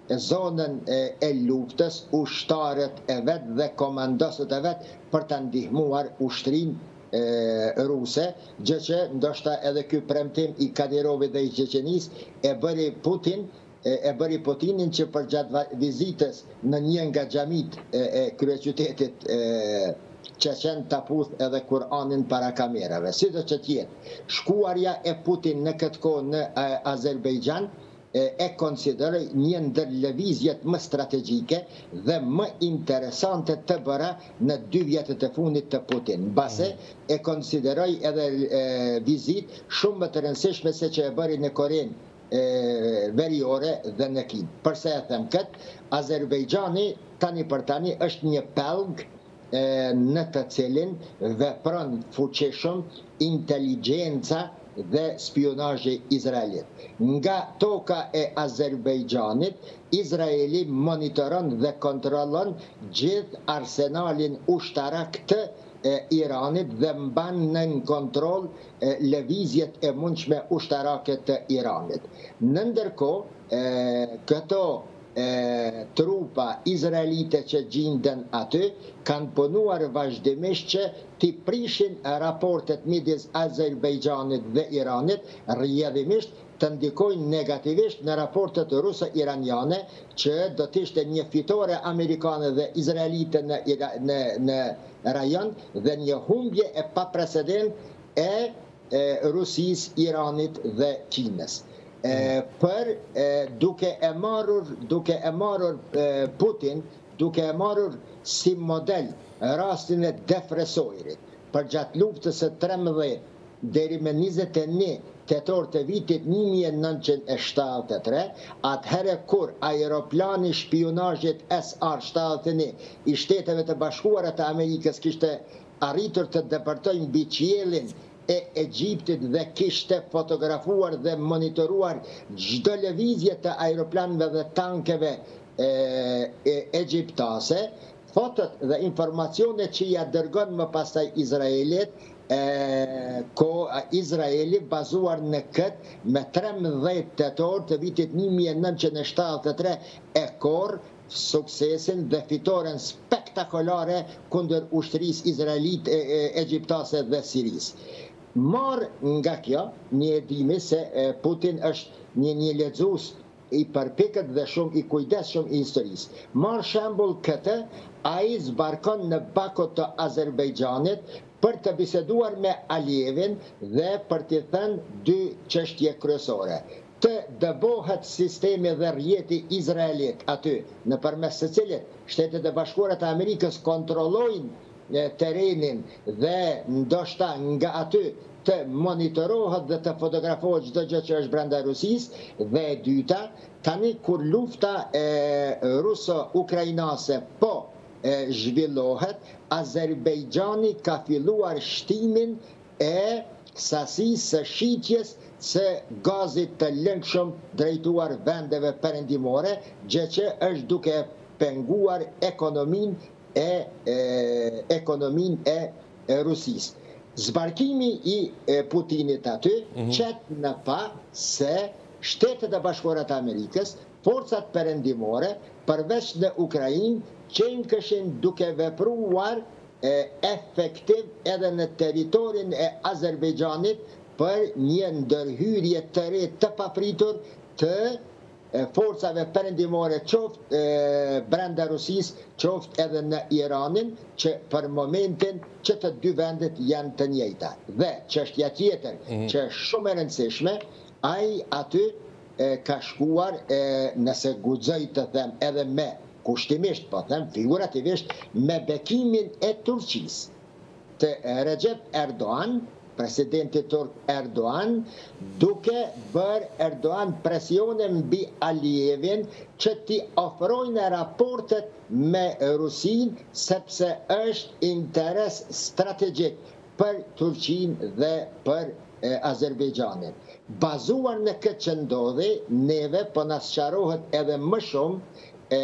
zonën e luftës, ushtarët e vetë dhe komandosët e vetë për të ndihmuar ushtrinë ruse, gjë që ndoshta edhe ky premtim i Kadirovit dhe i Çeçenis e bëri Putin e bëri Putinin që për gjatë vizitës në një nga xhamit e kryeqytetit Çeçen taputh edhe Kur'anin para kamerave. Sido që tjetë, shkuarja e Putin në këtë kohë në Azerbejxhan e konsideroj një ndër lëvizjet më strategjike dhe më interesante të bëra në dy vjetët e fundit të Putin. Mbase e konsideroj edhe vizit shumë më të rëndësishme se që e bëri në Korenë Veriore dhe në Kinë. Përse e them këtë, Azerbejxhani tani për tani është një pelg në të cilin vepron fuqishëm inteligjenca dhe spionazhi izraelit. Nga toka e Azerbejxhanit, Izraeli monitoron dhe kontrollon gjithë arsenalin ushtarak të Iranit dhe mban në kontroll lëvizjet e mundshme ushtarake të Iranit. Në ndërkohë, këto trupa izraelite që gjenden aty kanë punuar vazhdimisht që t'i prishin raportet midis Azerbejxhanit dhe Iranit, rrjedhimisht të ndikojnë negativisht në raportet ruse-iraniane, që do t'ishte një fitore amerikane dhe izraelite në, në, në rajon dhe një humbje e pa precedent e, e Rusis, Iranit dhe Kinës. E, për e, duke e marrur, duke e marrur e, Putin, duke e marrur si model rastin e defresojrit për gjatë luftës së trembëdhjetë deri me njëzet e një tetor të vitit një mijë e nëntëqind e shtatëdhjetë e tre, atëherë kur aeroplani shpionazhit S R shtatëdhjetë e një i Shteteve të Bashkuara të Amerikës kishte arritur të depërtojë mbi qiellin e Egjiptit dhe kishte fotografuar dhe monitoruar çdo lëvizje të aeroplanëve dhe tankeve e, e, egjiptase, fotot dhe informacionet që ja dërgon më pastaj Izraelit, e, ko Izraeli bazuar në këtë me trembëdhjetë tetor të vitit një mijë e nëntëqind e shtatëdhjetë e tre e korr suksesin dhe fitoren spektakolare kundër ushtrisë izraelite, e, e, egjiptase dhe Siris. Marë nga kjo, një e dimi se Putin është një, një lexues i përpikët dhe shumë i kujdesshëm i historisë. Marë shembull këtë, ai zbarkon në Baku të Azerbejxhanit për të biseduar me Aliyevin dhe për t'i thënë dy çështje kryesore. Të dëbohet sistemi dhe rjeti izraelit aty, nëpërmes së cilit Shtetet e Bashkuara të Amerikës kontrollojnë terrenin dhe ndoshta nga aty të monitorohet dhe të fotografohet çdo gjë që është brenda Rusisë, dhe e dyta, tani kur lufta e ruso-ukrainase po e zhvillohet, Azerbejxhani ka filluar shtimin e sasisë së shitjes së gazit të lëngshëm drejtuar vendeve perëndimore, gjë që është duke penguar ekonominë e, e ekonominë e, e Rusisë. Zbarkimi i e, Putinit aty mm-hmm. qet në pa se Shtetet e Bashkuara të Amerikës, forcat perëndimore, përveç në Ukrainë, qenkëshin duke vepruar e, efektiv edhe në teritorin e Azerbejxhanit për një ndërhyrje të re të papritur të forcave perëndimore qoftë brenda Rusisë, qoftë edhe në Iranin, që për momentin që të dy vendet janë të njëjta. Dhe çështja tjetër mm-hmm. që është shumë e rëndësishme, ai aty e, ka shkuar, e, nëse guxoj të them edhe me kushtimisht, po them figurativisht, me bekimin e Turqisë të Recep Erdogan, presidenti turk Erdogan, duke bërë Erdogan presione mbi Aliyevin që t'i ofrojnë raportet me Rusinë, sepse është interes strategjik për Turqinë dhe për e, Azerbejxhanin. Bazuar në këtë që ndodhi, neve po na sqarohet edhe më shumë e,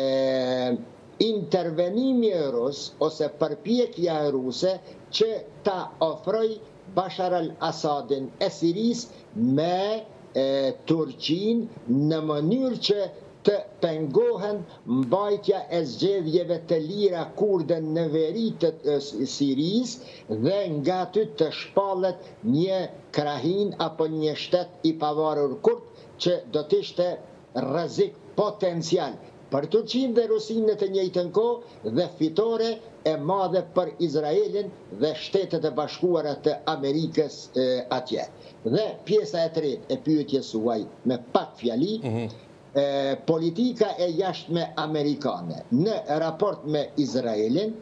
intervenimi rus ose përpjekja ruse që ta ofroj Bashar al-Assadin e Siris me e, Turqinë në mënyrë që të pengohen mbajtja e zgjedhjeve të lira kurde në veri të Siris dhe nga ty të shpallet një krahin apo një shtet i pavarur kurd që do të ishte rrezik potencial për Turqinë dhe Rusinë në të njëjtën kohë dhe fitore e madhe për Izraelin dhe Shtetet e Bashkuara të Amerikës e, atje. Dhe pjesa e tretë e pyetjes suaj me pak fjali, mm-hmm. e, politika e jashtme amerikane në raport me Izraelin,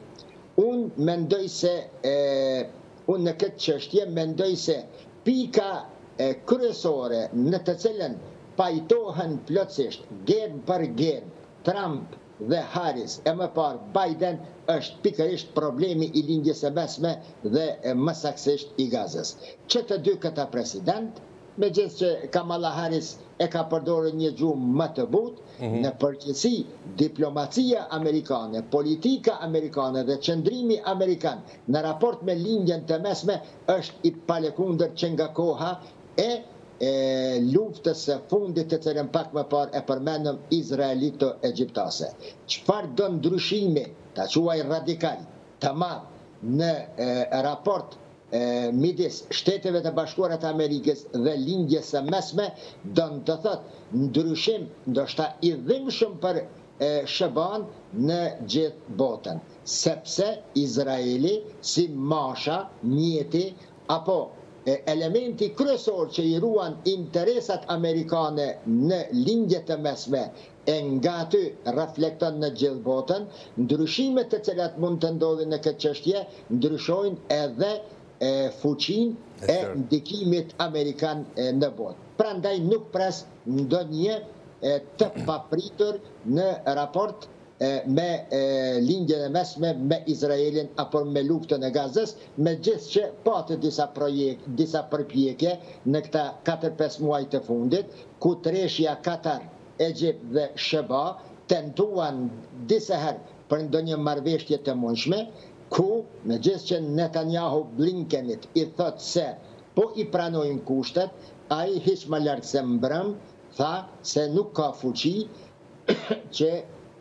unë mendoj se e, unë në këtë çështje mendoj se pika e, kryesore në të cilën pajtohen plotësisht germ për germ Trump dhe Harris e më parë Biden është pikërisht problemi i lindjes së mesme dhe më saktësisht i Gazës. Që të dy këta president, megjithëse që Kamala Harris e ka përdorur një gjuhë më të butë, mm-hmm. në përgjithësi diplomacia amerikane, politika amerikane dhe qëndrimi amerikan në raport me lindjen të mesme është i palekundër që nga koha e E, luftës së fundit të cilën pak më parë e përmendëm izraelito-egjiptase. Çfarë do ndryshimi, ta quaj radikal, të madh në e, raport e, midis Shteteve të Bashkuara të Amerikës dhe lindjes së mesme, do të thotë ndryshim ndoshta i dhimbshëm për e, S B A-n në gjithë botën, sepse Izraeli si masha, njeti apo elementi kryesor që i ruan interesat amerikane në lindje të mesme e nga ty reflekton në gjithë botën, ndryshimet të cilat mund të ndodhin në këtë çështje ndryshojnë edhe e, fuqinë e ndikimit amerikan e, në botë. Prandaj nuk pres ndonjë e, të papritur në raport me lindjen e mesme me Izraelin apo me luftën e Gazës, megjithëse patë disa projekt, disa përpjekje në këta katër pesë muaj të fundit, ku treshja Katar, Egjipt dhe S B A tentuan disa herë për ndonjë marrëveshje të mundshme, ku megjithëse Netanyahu Blinkenit i thotë se po i pranojmë kushtet, ai hiç më lart se mbrëm tha se nuk ka fuqi që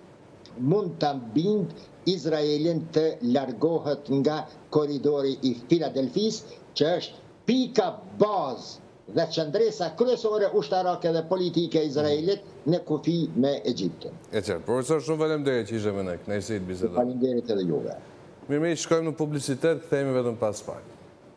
mund të bind Izraelin të largohet nga koridori i Filadelfis, që është pika bazë dhe qëndresa kryesore ushtarake dhe politike e Izraelit në kufi me Egjiptin. E qartë, profesor, shumë faleminderit që ishe me ne, kënaqësi të bisedojmë. Faleminderit edhe juve. Mirë, me shkojmë në publicitet, kthehemi vetëm pas pak.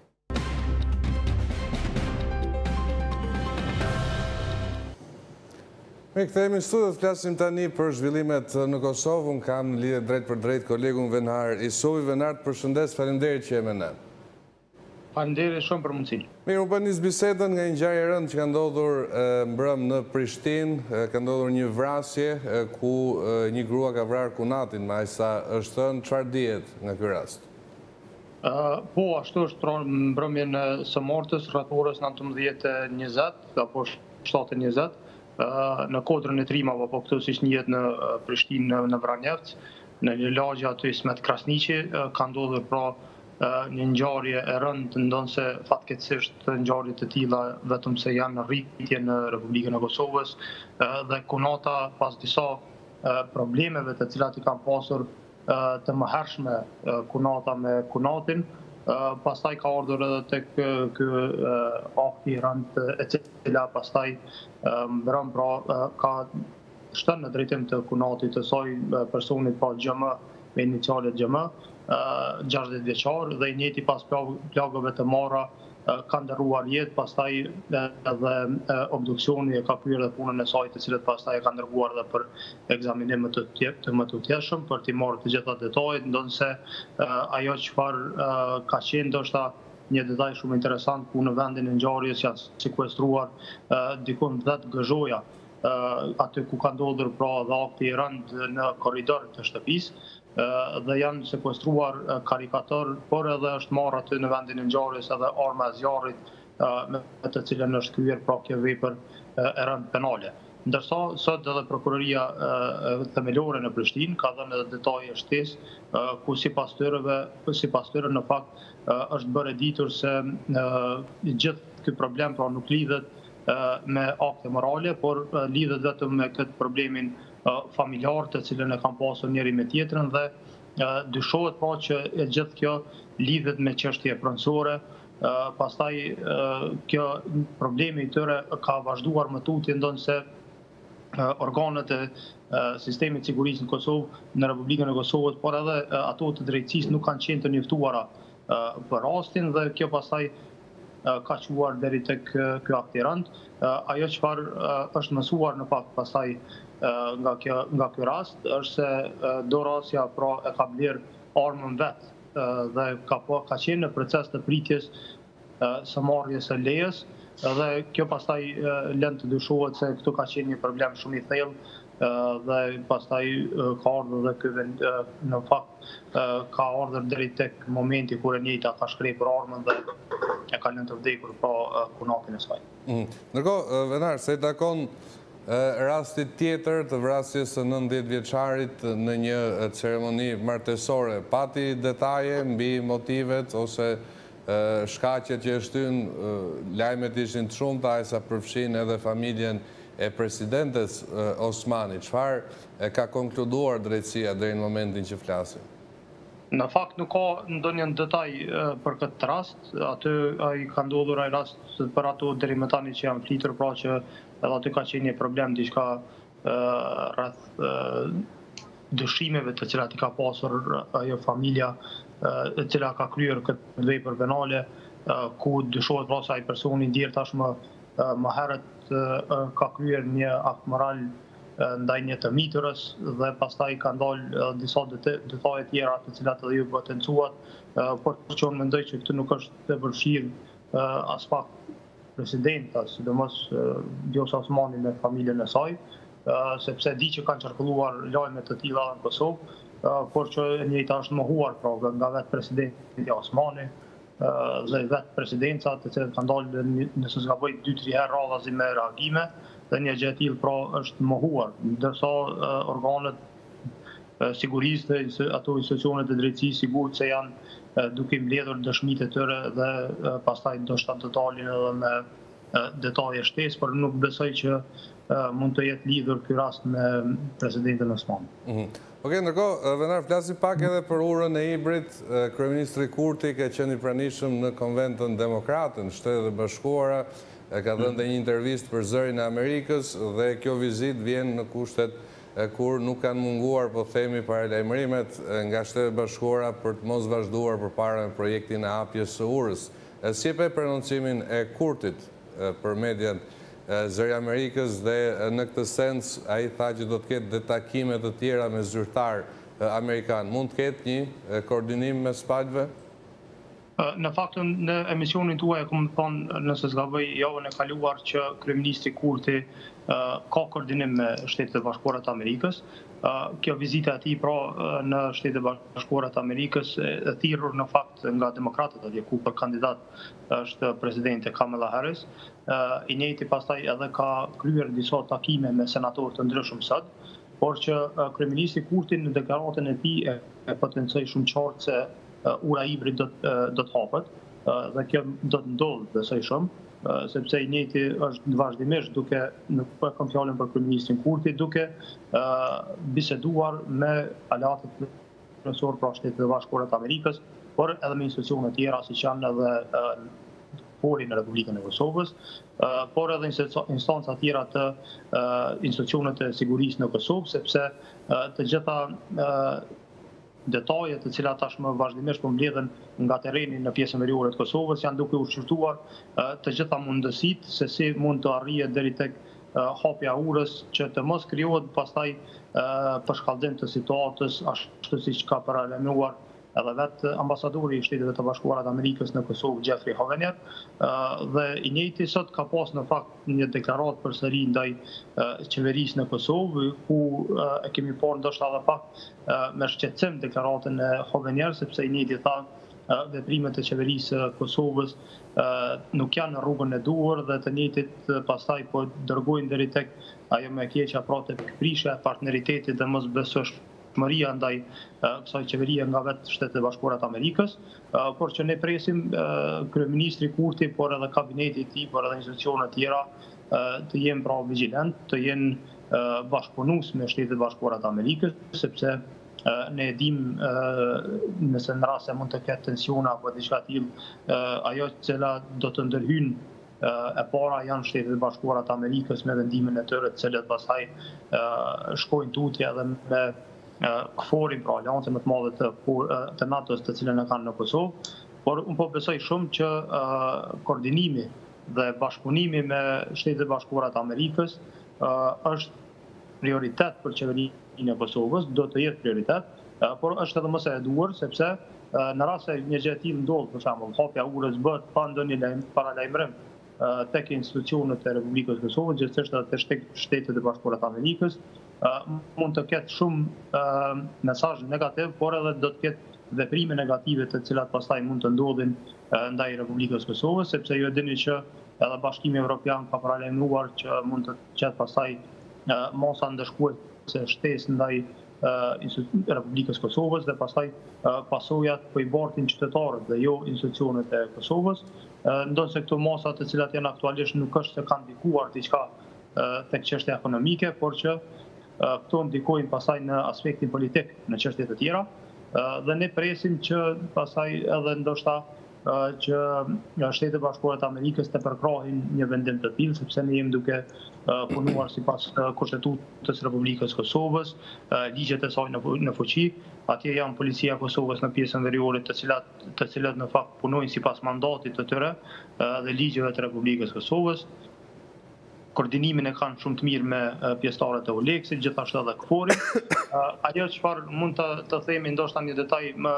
Me këthejmë në studiot, flasim tani për zhvillimet në Kosovë. Unë kam në lidhje drejt për drejt kolegun Venhar Isovi. Venhar, përshëndes, faleminderit që e me ne. Faleminderit shumë për mundësinë. Mirë, unë për njës bisedën nga një ngjarje e rëndë që ka ndodhur mbrëm në Prishtinë, ka ndodhur një vrasje ku një grua ka vrarë kunatin, me aq sa është thënë, çfarë dihet nga ky rast? Po, ashtu është mbrëmjen së martës, rreth orës nëntëmbëdhjetë e njëzet apo shtatë e njëzet. Në kodrën e trimave, apo këtu siç njihet në Prishtinë në Vranjevc, në një lagje aty Smet Krasniqi, ka ndodhur pra një ngjarje e rëndë, ndonse fatkeqësisht ngjarje të tilla vetëm se janë në rritje në Republikën e Kosovës dhe kunata pas disa problemeve të cilat i kanë pasur të mëhershme kunata me kunatin, pastaj ka ardhur edhe tek ky akti i rëndë e cila pastaj mbrëm pra ka shtënë në drejtim të kunatit të saj personit pa G M me inicialet G M, gjashtëdhjetë vjeçar, dhe i njëjti pas plagëve të marra ka ndërruar jetë, pastaj edhe obduksioni e ka kryer dhe punën e saj, të cilët pastaj e ka ndërguar edhe për ekzaminim të të më të tjeshëm, për t'i marrë të gjitha detajet, ndonse ajo çfarë ka qenë ndoshta një detaj shumë interesant, ku në vendin e ngjarjes janë sekuestruar dikun dhjetë gëzhoja, aty ku ka ndodhur pra dhe akti i rëndë në korridor të shtëpisë, dhe janë sekuestruar karikator, por edhe është marrë aty në vendin e ngjarjes edhe arma e zjarrit me të cilën është kryer pra kjo vepër e rëndë penale. Ndërsa sot edhe prokuroria themelore në Prishtinë ka dhënë edhe detaje shtesë ku sipas tyre, sipas tyre në fakt është bërë ditur se gjithë ky problem pra nuk lidhet me akte morale, por lidhet vetëm me këtë problemin familjar të cilën e kam pasur njëri me tjetrën dhe dyshohet pra që e gjithë kjo lidhet me çështje pronësore. Pastaj kjo problemi i tyre ka vazhduar më tutje ndonse organet e sistemit sigurisë në Kosovë, në Republikën e Kosovës, por edhe ato të drejtësisë nuk kanë qenë të njoftuara për rastin dhe kjo pastaj ka quar deri tek ky aktirant. Ajo çfarë është mësuar në fakt pastaj nga kjo nga ky rast është se Dorasja pra e ka bler armën vet dhe ka ka qenë në proces të pritjes së marrjes së lejes dhe kjo pastaj lën të dyshohet se këtu ka qenë një problem shumë i thellë dhe pastaj ka ardhur dhe ky vend në fakt ka ardhur deri tek momenti kur e njëjta ka shkrepur armën dhe e ka lënë të vdekur pa kunatin e saj. Ndërkohë, Venar, se i takon rastit tjetër të vrasjes së nëntëdhjetë vjeçarit në një ceremoni martesore, pati detaje mbi motivet ose shkaqet që e shtyn, lajmet ishin të shumta sa përfshin edhe familjen e presidentes Osmani. Çfarë ka konkluduar drejtësia deri në momentin që flasim? Në fakt nuk ka ndonjë detaj për këtë rast, aty ai ka ndodhur ai rast për ato deri më tani që janë flitur, pra që edhe aty ka qenë një problem diçka rreth dëshimeve të cilat i ka pasur ajo familja e cila ka kryer këtë vepër penale, ku dyshohet pra se ai personi ndjer tashmë më herët ka kryer një akt moral ndaj një të mitërës dhe pastaj ka ndalë disa detaje tjera të cilat edhe ju potencuat, por që unë mendoj që këtë nuk është të përfshirë as pak presidenta, sidomos Vjosa Osmani me familjen e saj, sepse di që kanë qarkulluar lajme të tilla në Kosovë, por që e njëjta është mohuar pra nga vetë presidenti Osmani dhe vetë presidenca, të cilët kanë dalë nëse s'gaboj dy tre herë radhazi me reagime, dhe një gjë e tillë pra është mohuar, ndërsa organet sigurisë dhe ato institucionet e drejtësisë sigurt se janë duke mbledhur dëshmitë e tyre dhe pastaj ndoshta do dalin edhe me detaje shtesë, por nuk besoj që mund të jetë lidhur ky rast me presidentin Osman. Okej, ndërkohë, Venar, flasim pak edhe për urën e Ibrit. Kryeministri Kurti ka qenë i pranishëm në Konventën Demokratë në Shtetet e Bashkuara, ka dhënë dhe një intervistë për Zërin e Amerikës dhe kjo vizit vjen në kushtet kur nuk kanë munguar, po themi, paralajmërimet nga Shtetet e Bashkuara për të mos vazhduar përpara me projektin e hapjes së urës. Si e pe prononcimin e Kurtit për median Zëri i Amerikës dhe në këtë sens ai tha që do të ketë dhe takime të tjera me zyrtar amerikan. Mund të ketë një koordinim mes palëve? Në faktën, në emisionin tuaj e kom thonë, nëse s'gaboj javën e kaluar, që kryeministri Kurti ka koordinim me Shtetet e Bashkuara të Amerikës. Kjo vizita e tij pra në Shtetet e Bashkuara të Amerikës e thirrur në fakt nga demokratët atje ku për kandidat është presidente Kamala Harris. I njëjti pastaj edhe ka kryer disa takime me senatorë të ndryshëm sot, por që kryeministri Kurti në deklaratën e tij e potencoi shumë qartë se ura Ibrit do të hapet dhe kjo do të ndodhë besoj shumë, sepse i njëjti është vazhdimisht duke, nuk po kam fjalën për kryeministrin Kurti, duke biseduar me aleatët kryesor pra Shtetet e Bashkuara të Amerikës, por edhe me institucione tjera siç janë edhe Pori në Republikën e Kosovës, por edhe instanca tjera të institucionet e sigurisë në Kosovë, sepse të gjitha detajet të cilat tashmë vazhdimisht po mbledhen nga terreni në pjesën veriore të Kosovës janë duke ushqyrtuar të gjitha mundësitë se si mund të arrihet deri tek hapja e urës që të mos krijohet pastaj përshkallëzim të situatës ashtu siç ka paralajmëruar edhe vetë ambasadori i Shteteve të Bashkuara të Amerikës në Kosovë, Jeffrey Hovenier, dhe i njëjti sot ka pas në fakt një deklaratë përsëri ndaj qeverisë në Kosovë, ku e kemi parë ndoshta edhe pak me shqetësim deklaratën e Hovenier, sepse i njëjti tha veprimet e qeverisë së Kosovës nuk janë në rrugën e duhur dhe të njëjtit pastaj po dërgojnë deri tek ajo më e keqja pra tek prishja e partneritetit dhe mosbesosh Maria ndaj kësaj qeverie nga vetë Shtetet e Bashkuara të Amerikës, por që ne presim kryeministri Kurti, por edhe kabineti i tij, por edhe institucione tjera të jenë pra vigilent, të jenë bashkëpunues me Shtetet Bashkuara të Amerikës, sepse ne e dim nëse në rast se mund të ketë tensiona apo diçka tillë, ajo cila do të ndërhyjnë e para janë Shtetet Bashkuara të Amerikës me vendimin e tyre, të cilët pastaj shkojnë tutje edhe me këforin pra aleancën më të madhe të, të NATO-s të cilën e kanë në Kosovë, por unë po besoj shumë që koordinimi dhe bashkëpunimi me Shtetet Bashkuara të Amerikës është prioritet për qeverinë e Kosovës, do të jetë prioritet, por është edhe më së e duhur sepse në rast se një gjë e tillë ndodh, për shembull, hapja e urës bëhet pa ndonjë lajm, paralajmërim tek institucionet e Republikës së Kosovës, gjithsesi edhe tek Shtetet e Bashkuara të Amerikës, mund të ketë shumë mesazh negativ, por edhe do të ketë veprime negative të cilat pastaj mund të ndodhin ndaj Republikës së Kosovës, sepse ju e dini që edhe Bashkimi Evropian ka paralajmëruar që mund të ketë pastaj masa ndëshkuese shtesë ndaj Republikës së Kosovës dhe pastaj pasojat po i bartin qytetarët dhe jo institucionet e Kosovës, ndonse këto masa të cilat janë aktualisht nuk është se kanë ndikuar diçka tek çështja ekonomike, por që këto ndikojnë pastaj në aspektin politik në çështje të tjera dhe ne presim që pastaj edhe ndoshta që Shtetet e Bashkuara të Amerikës të përkrahin një vendim të tillë, sepse ne jemi duke punuar sipas Kushtetutës Republikës së Kosovës, ligjet e saj në fuqi. Atje janë policia e Kosovës në pjesën veriore, të cilat të cilët në fakt punojnë sipas mandatit të tyre dhe ligjeve të Republikës së Kosovës. Koordinimin e kanë shumë të mirë me pjesëtarët e Oleksit, gjithashtu edhe KFOR-in. Ajo çfarë mund të, të themi ndoshta një detaj më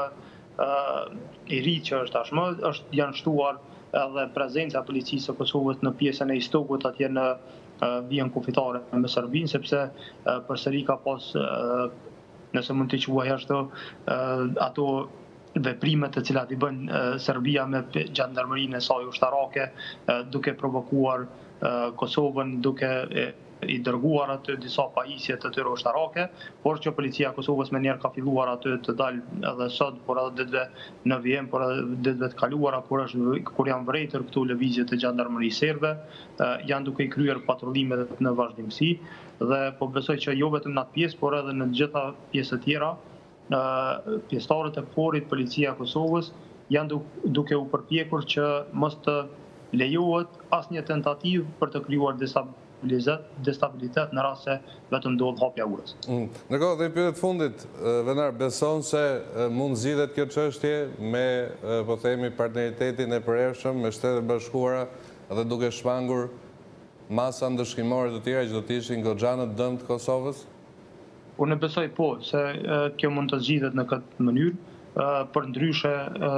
i ri që është tashmë, është janë shtuar edhe prezenca e policisë së Kosovës në pjesën e Istokut atje në vijën kufitare me Serbinë, sepse përsëri ka pas, nëse mund të quaj ashtu, ato veprimet të cilat i bën Serbia me gjandarmerinë e saj ushtarake, duke provokuar Kosovën, duke i dërguar aty disa pajisje të tyre ushtarake, por që policia e Kosovës me njerë ka filluar aty të dalë edhe sot, por edhe ditëve në vijim, por edhe ditëve të kaluara, kur, është, kur janë vrejtër këtu lëvizje të gjandarmerisë serbe, janë duke i kryer patrullimet në vazhdimsi, dhe po besoj që jo vetëm në atë pjesë, por edhe në gjitha pjesë të tjera, pjesëtarët e KFOR-it, policia e Kosovës, janë duke u përpjekur që mos të lejohet asnjë tentativë për të krijuar destabilitet në rast se vetëm ndodh hapja urës. Ndërkohë, dhe i pyetjet fundit, Venar, beson se mund zgjidhet kjo çështje me, po themi, partneritetin e përhershëm me Shtetet e Bashkuara dhe duke shmangur masa ndëshkimore të tjera që do të ishin goxha në dëm të Kosovës? Unë besoj po, se kjo mund të zgjidhet në këtë mënyrë, për ndryshe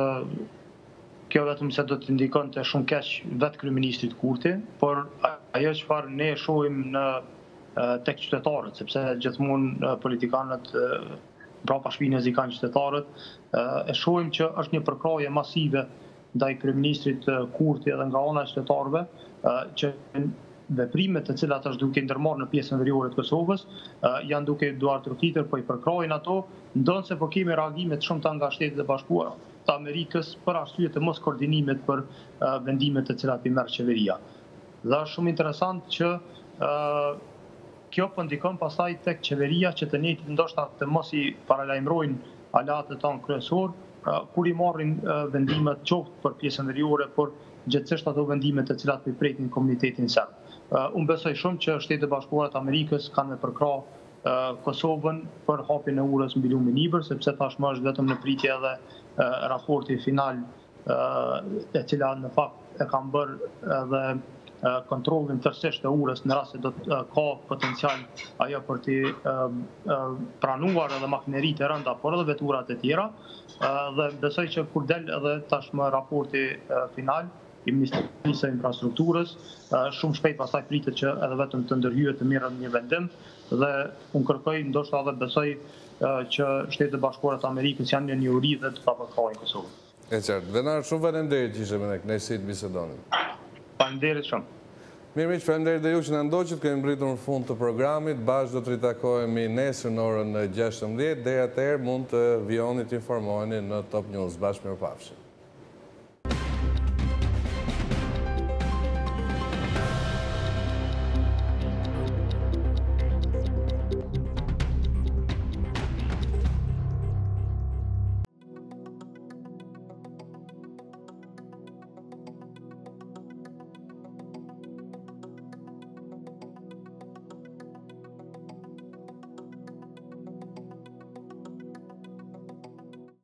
kjo vetëm se do të indikon të shumë keq vetë kryeministrit Kurti, por ajo çfarë ne shohim në tek qytetarët, sepse gjithmonë politikanët brapa shpinës i kanë qytetarët, e shohim që është një përkraje masive ndaj kryeministrit Kurti edhe nga ana e qytetarëve, që veprimet të cilat është duke ndërmarrë në pjesën veriore të Kosovës, janë duke duar trokitër, po i përkrajnë ato, ndonse po kemi reagime të shumta nga Shtetet e Bashkuara të Amerikës për arsye të mos koordinimit për vendimet të cilat i merr qeveria. Dhe është shumë interesant që kjo po ndikon pastaj tek qeveria që të njëjtit ndoshta të mos i paralajmërojnë aleatët tanë kryesor, kur i marrin vendimet qoftë për pjesën veriore, por gjithsesi ato vendimet të cilat i prekin komunitetin serb. Unë besoj shumë që Shtetet e Bashkuara të Amerikës kanë me përkrah Kosovën për hapjen e urës mbi lumin Ibër, sepse tashmë është vetëm në pritje edhe raporti final e cila në fakt e kanë bërë edhe kontrollin tërësisht të urës në rast se do të ka potencial ajo për të pranuar edhe makineritë e rënda, por edhe veturat e tjera, dhe besoj që kur del edhe tashmë raporti final i Ministrisë së Infrastrukturës, shumë shpejt pastaj pritet që edhe vetëm të ndërhyjet të mirë një vendim, dhe unë kërkoj ndoshta edhe besoj që Shtetet e Bashkuara të Amerikës janë në një uri dhe të ta përkrajnë Kosovën. E qartë. Venar, shumë faleminderit që ishe me ne, kënaqësi të bisedonim. Faleminderit shumë. Mirë miq, faleminderit dhe ju që na ndoqët, kemi mbritur në fund të programit, bashkë do të ritakohemi nesër në orën gjashtëmbëdhjetë, deri atëherë mund të vijoni të informoheni në Top News. Bashkë mirupafshim.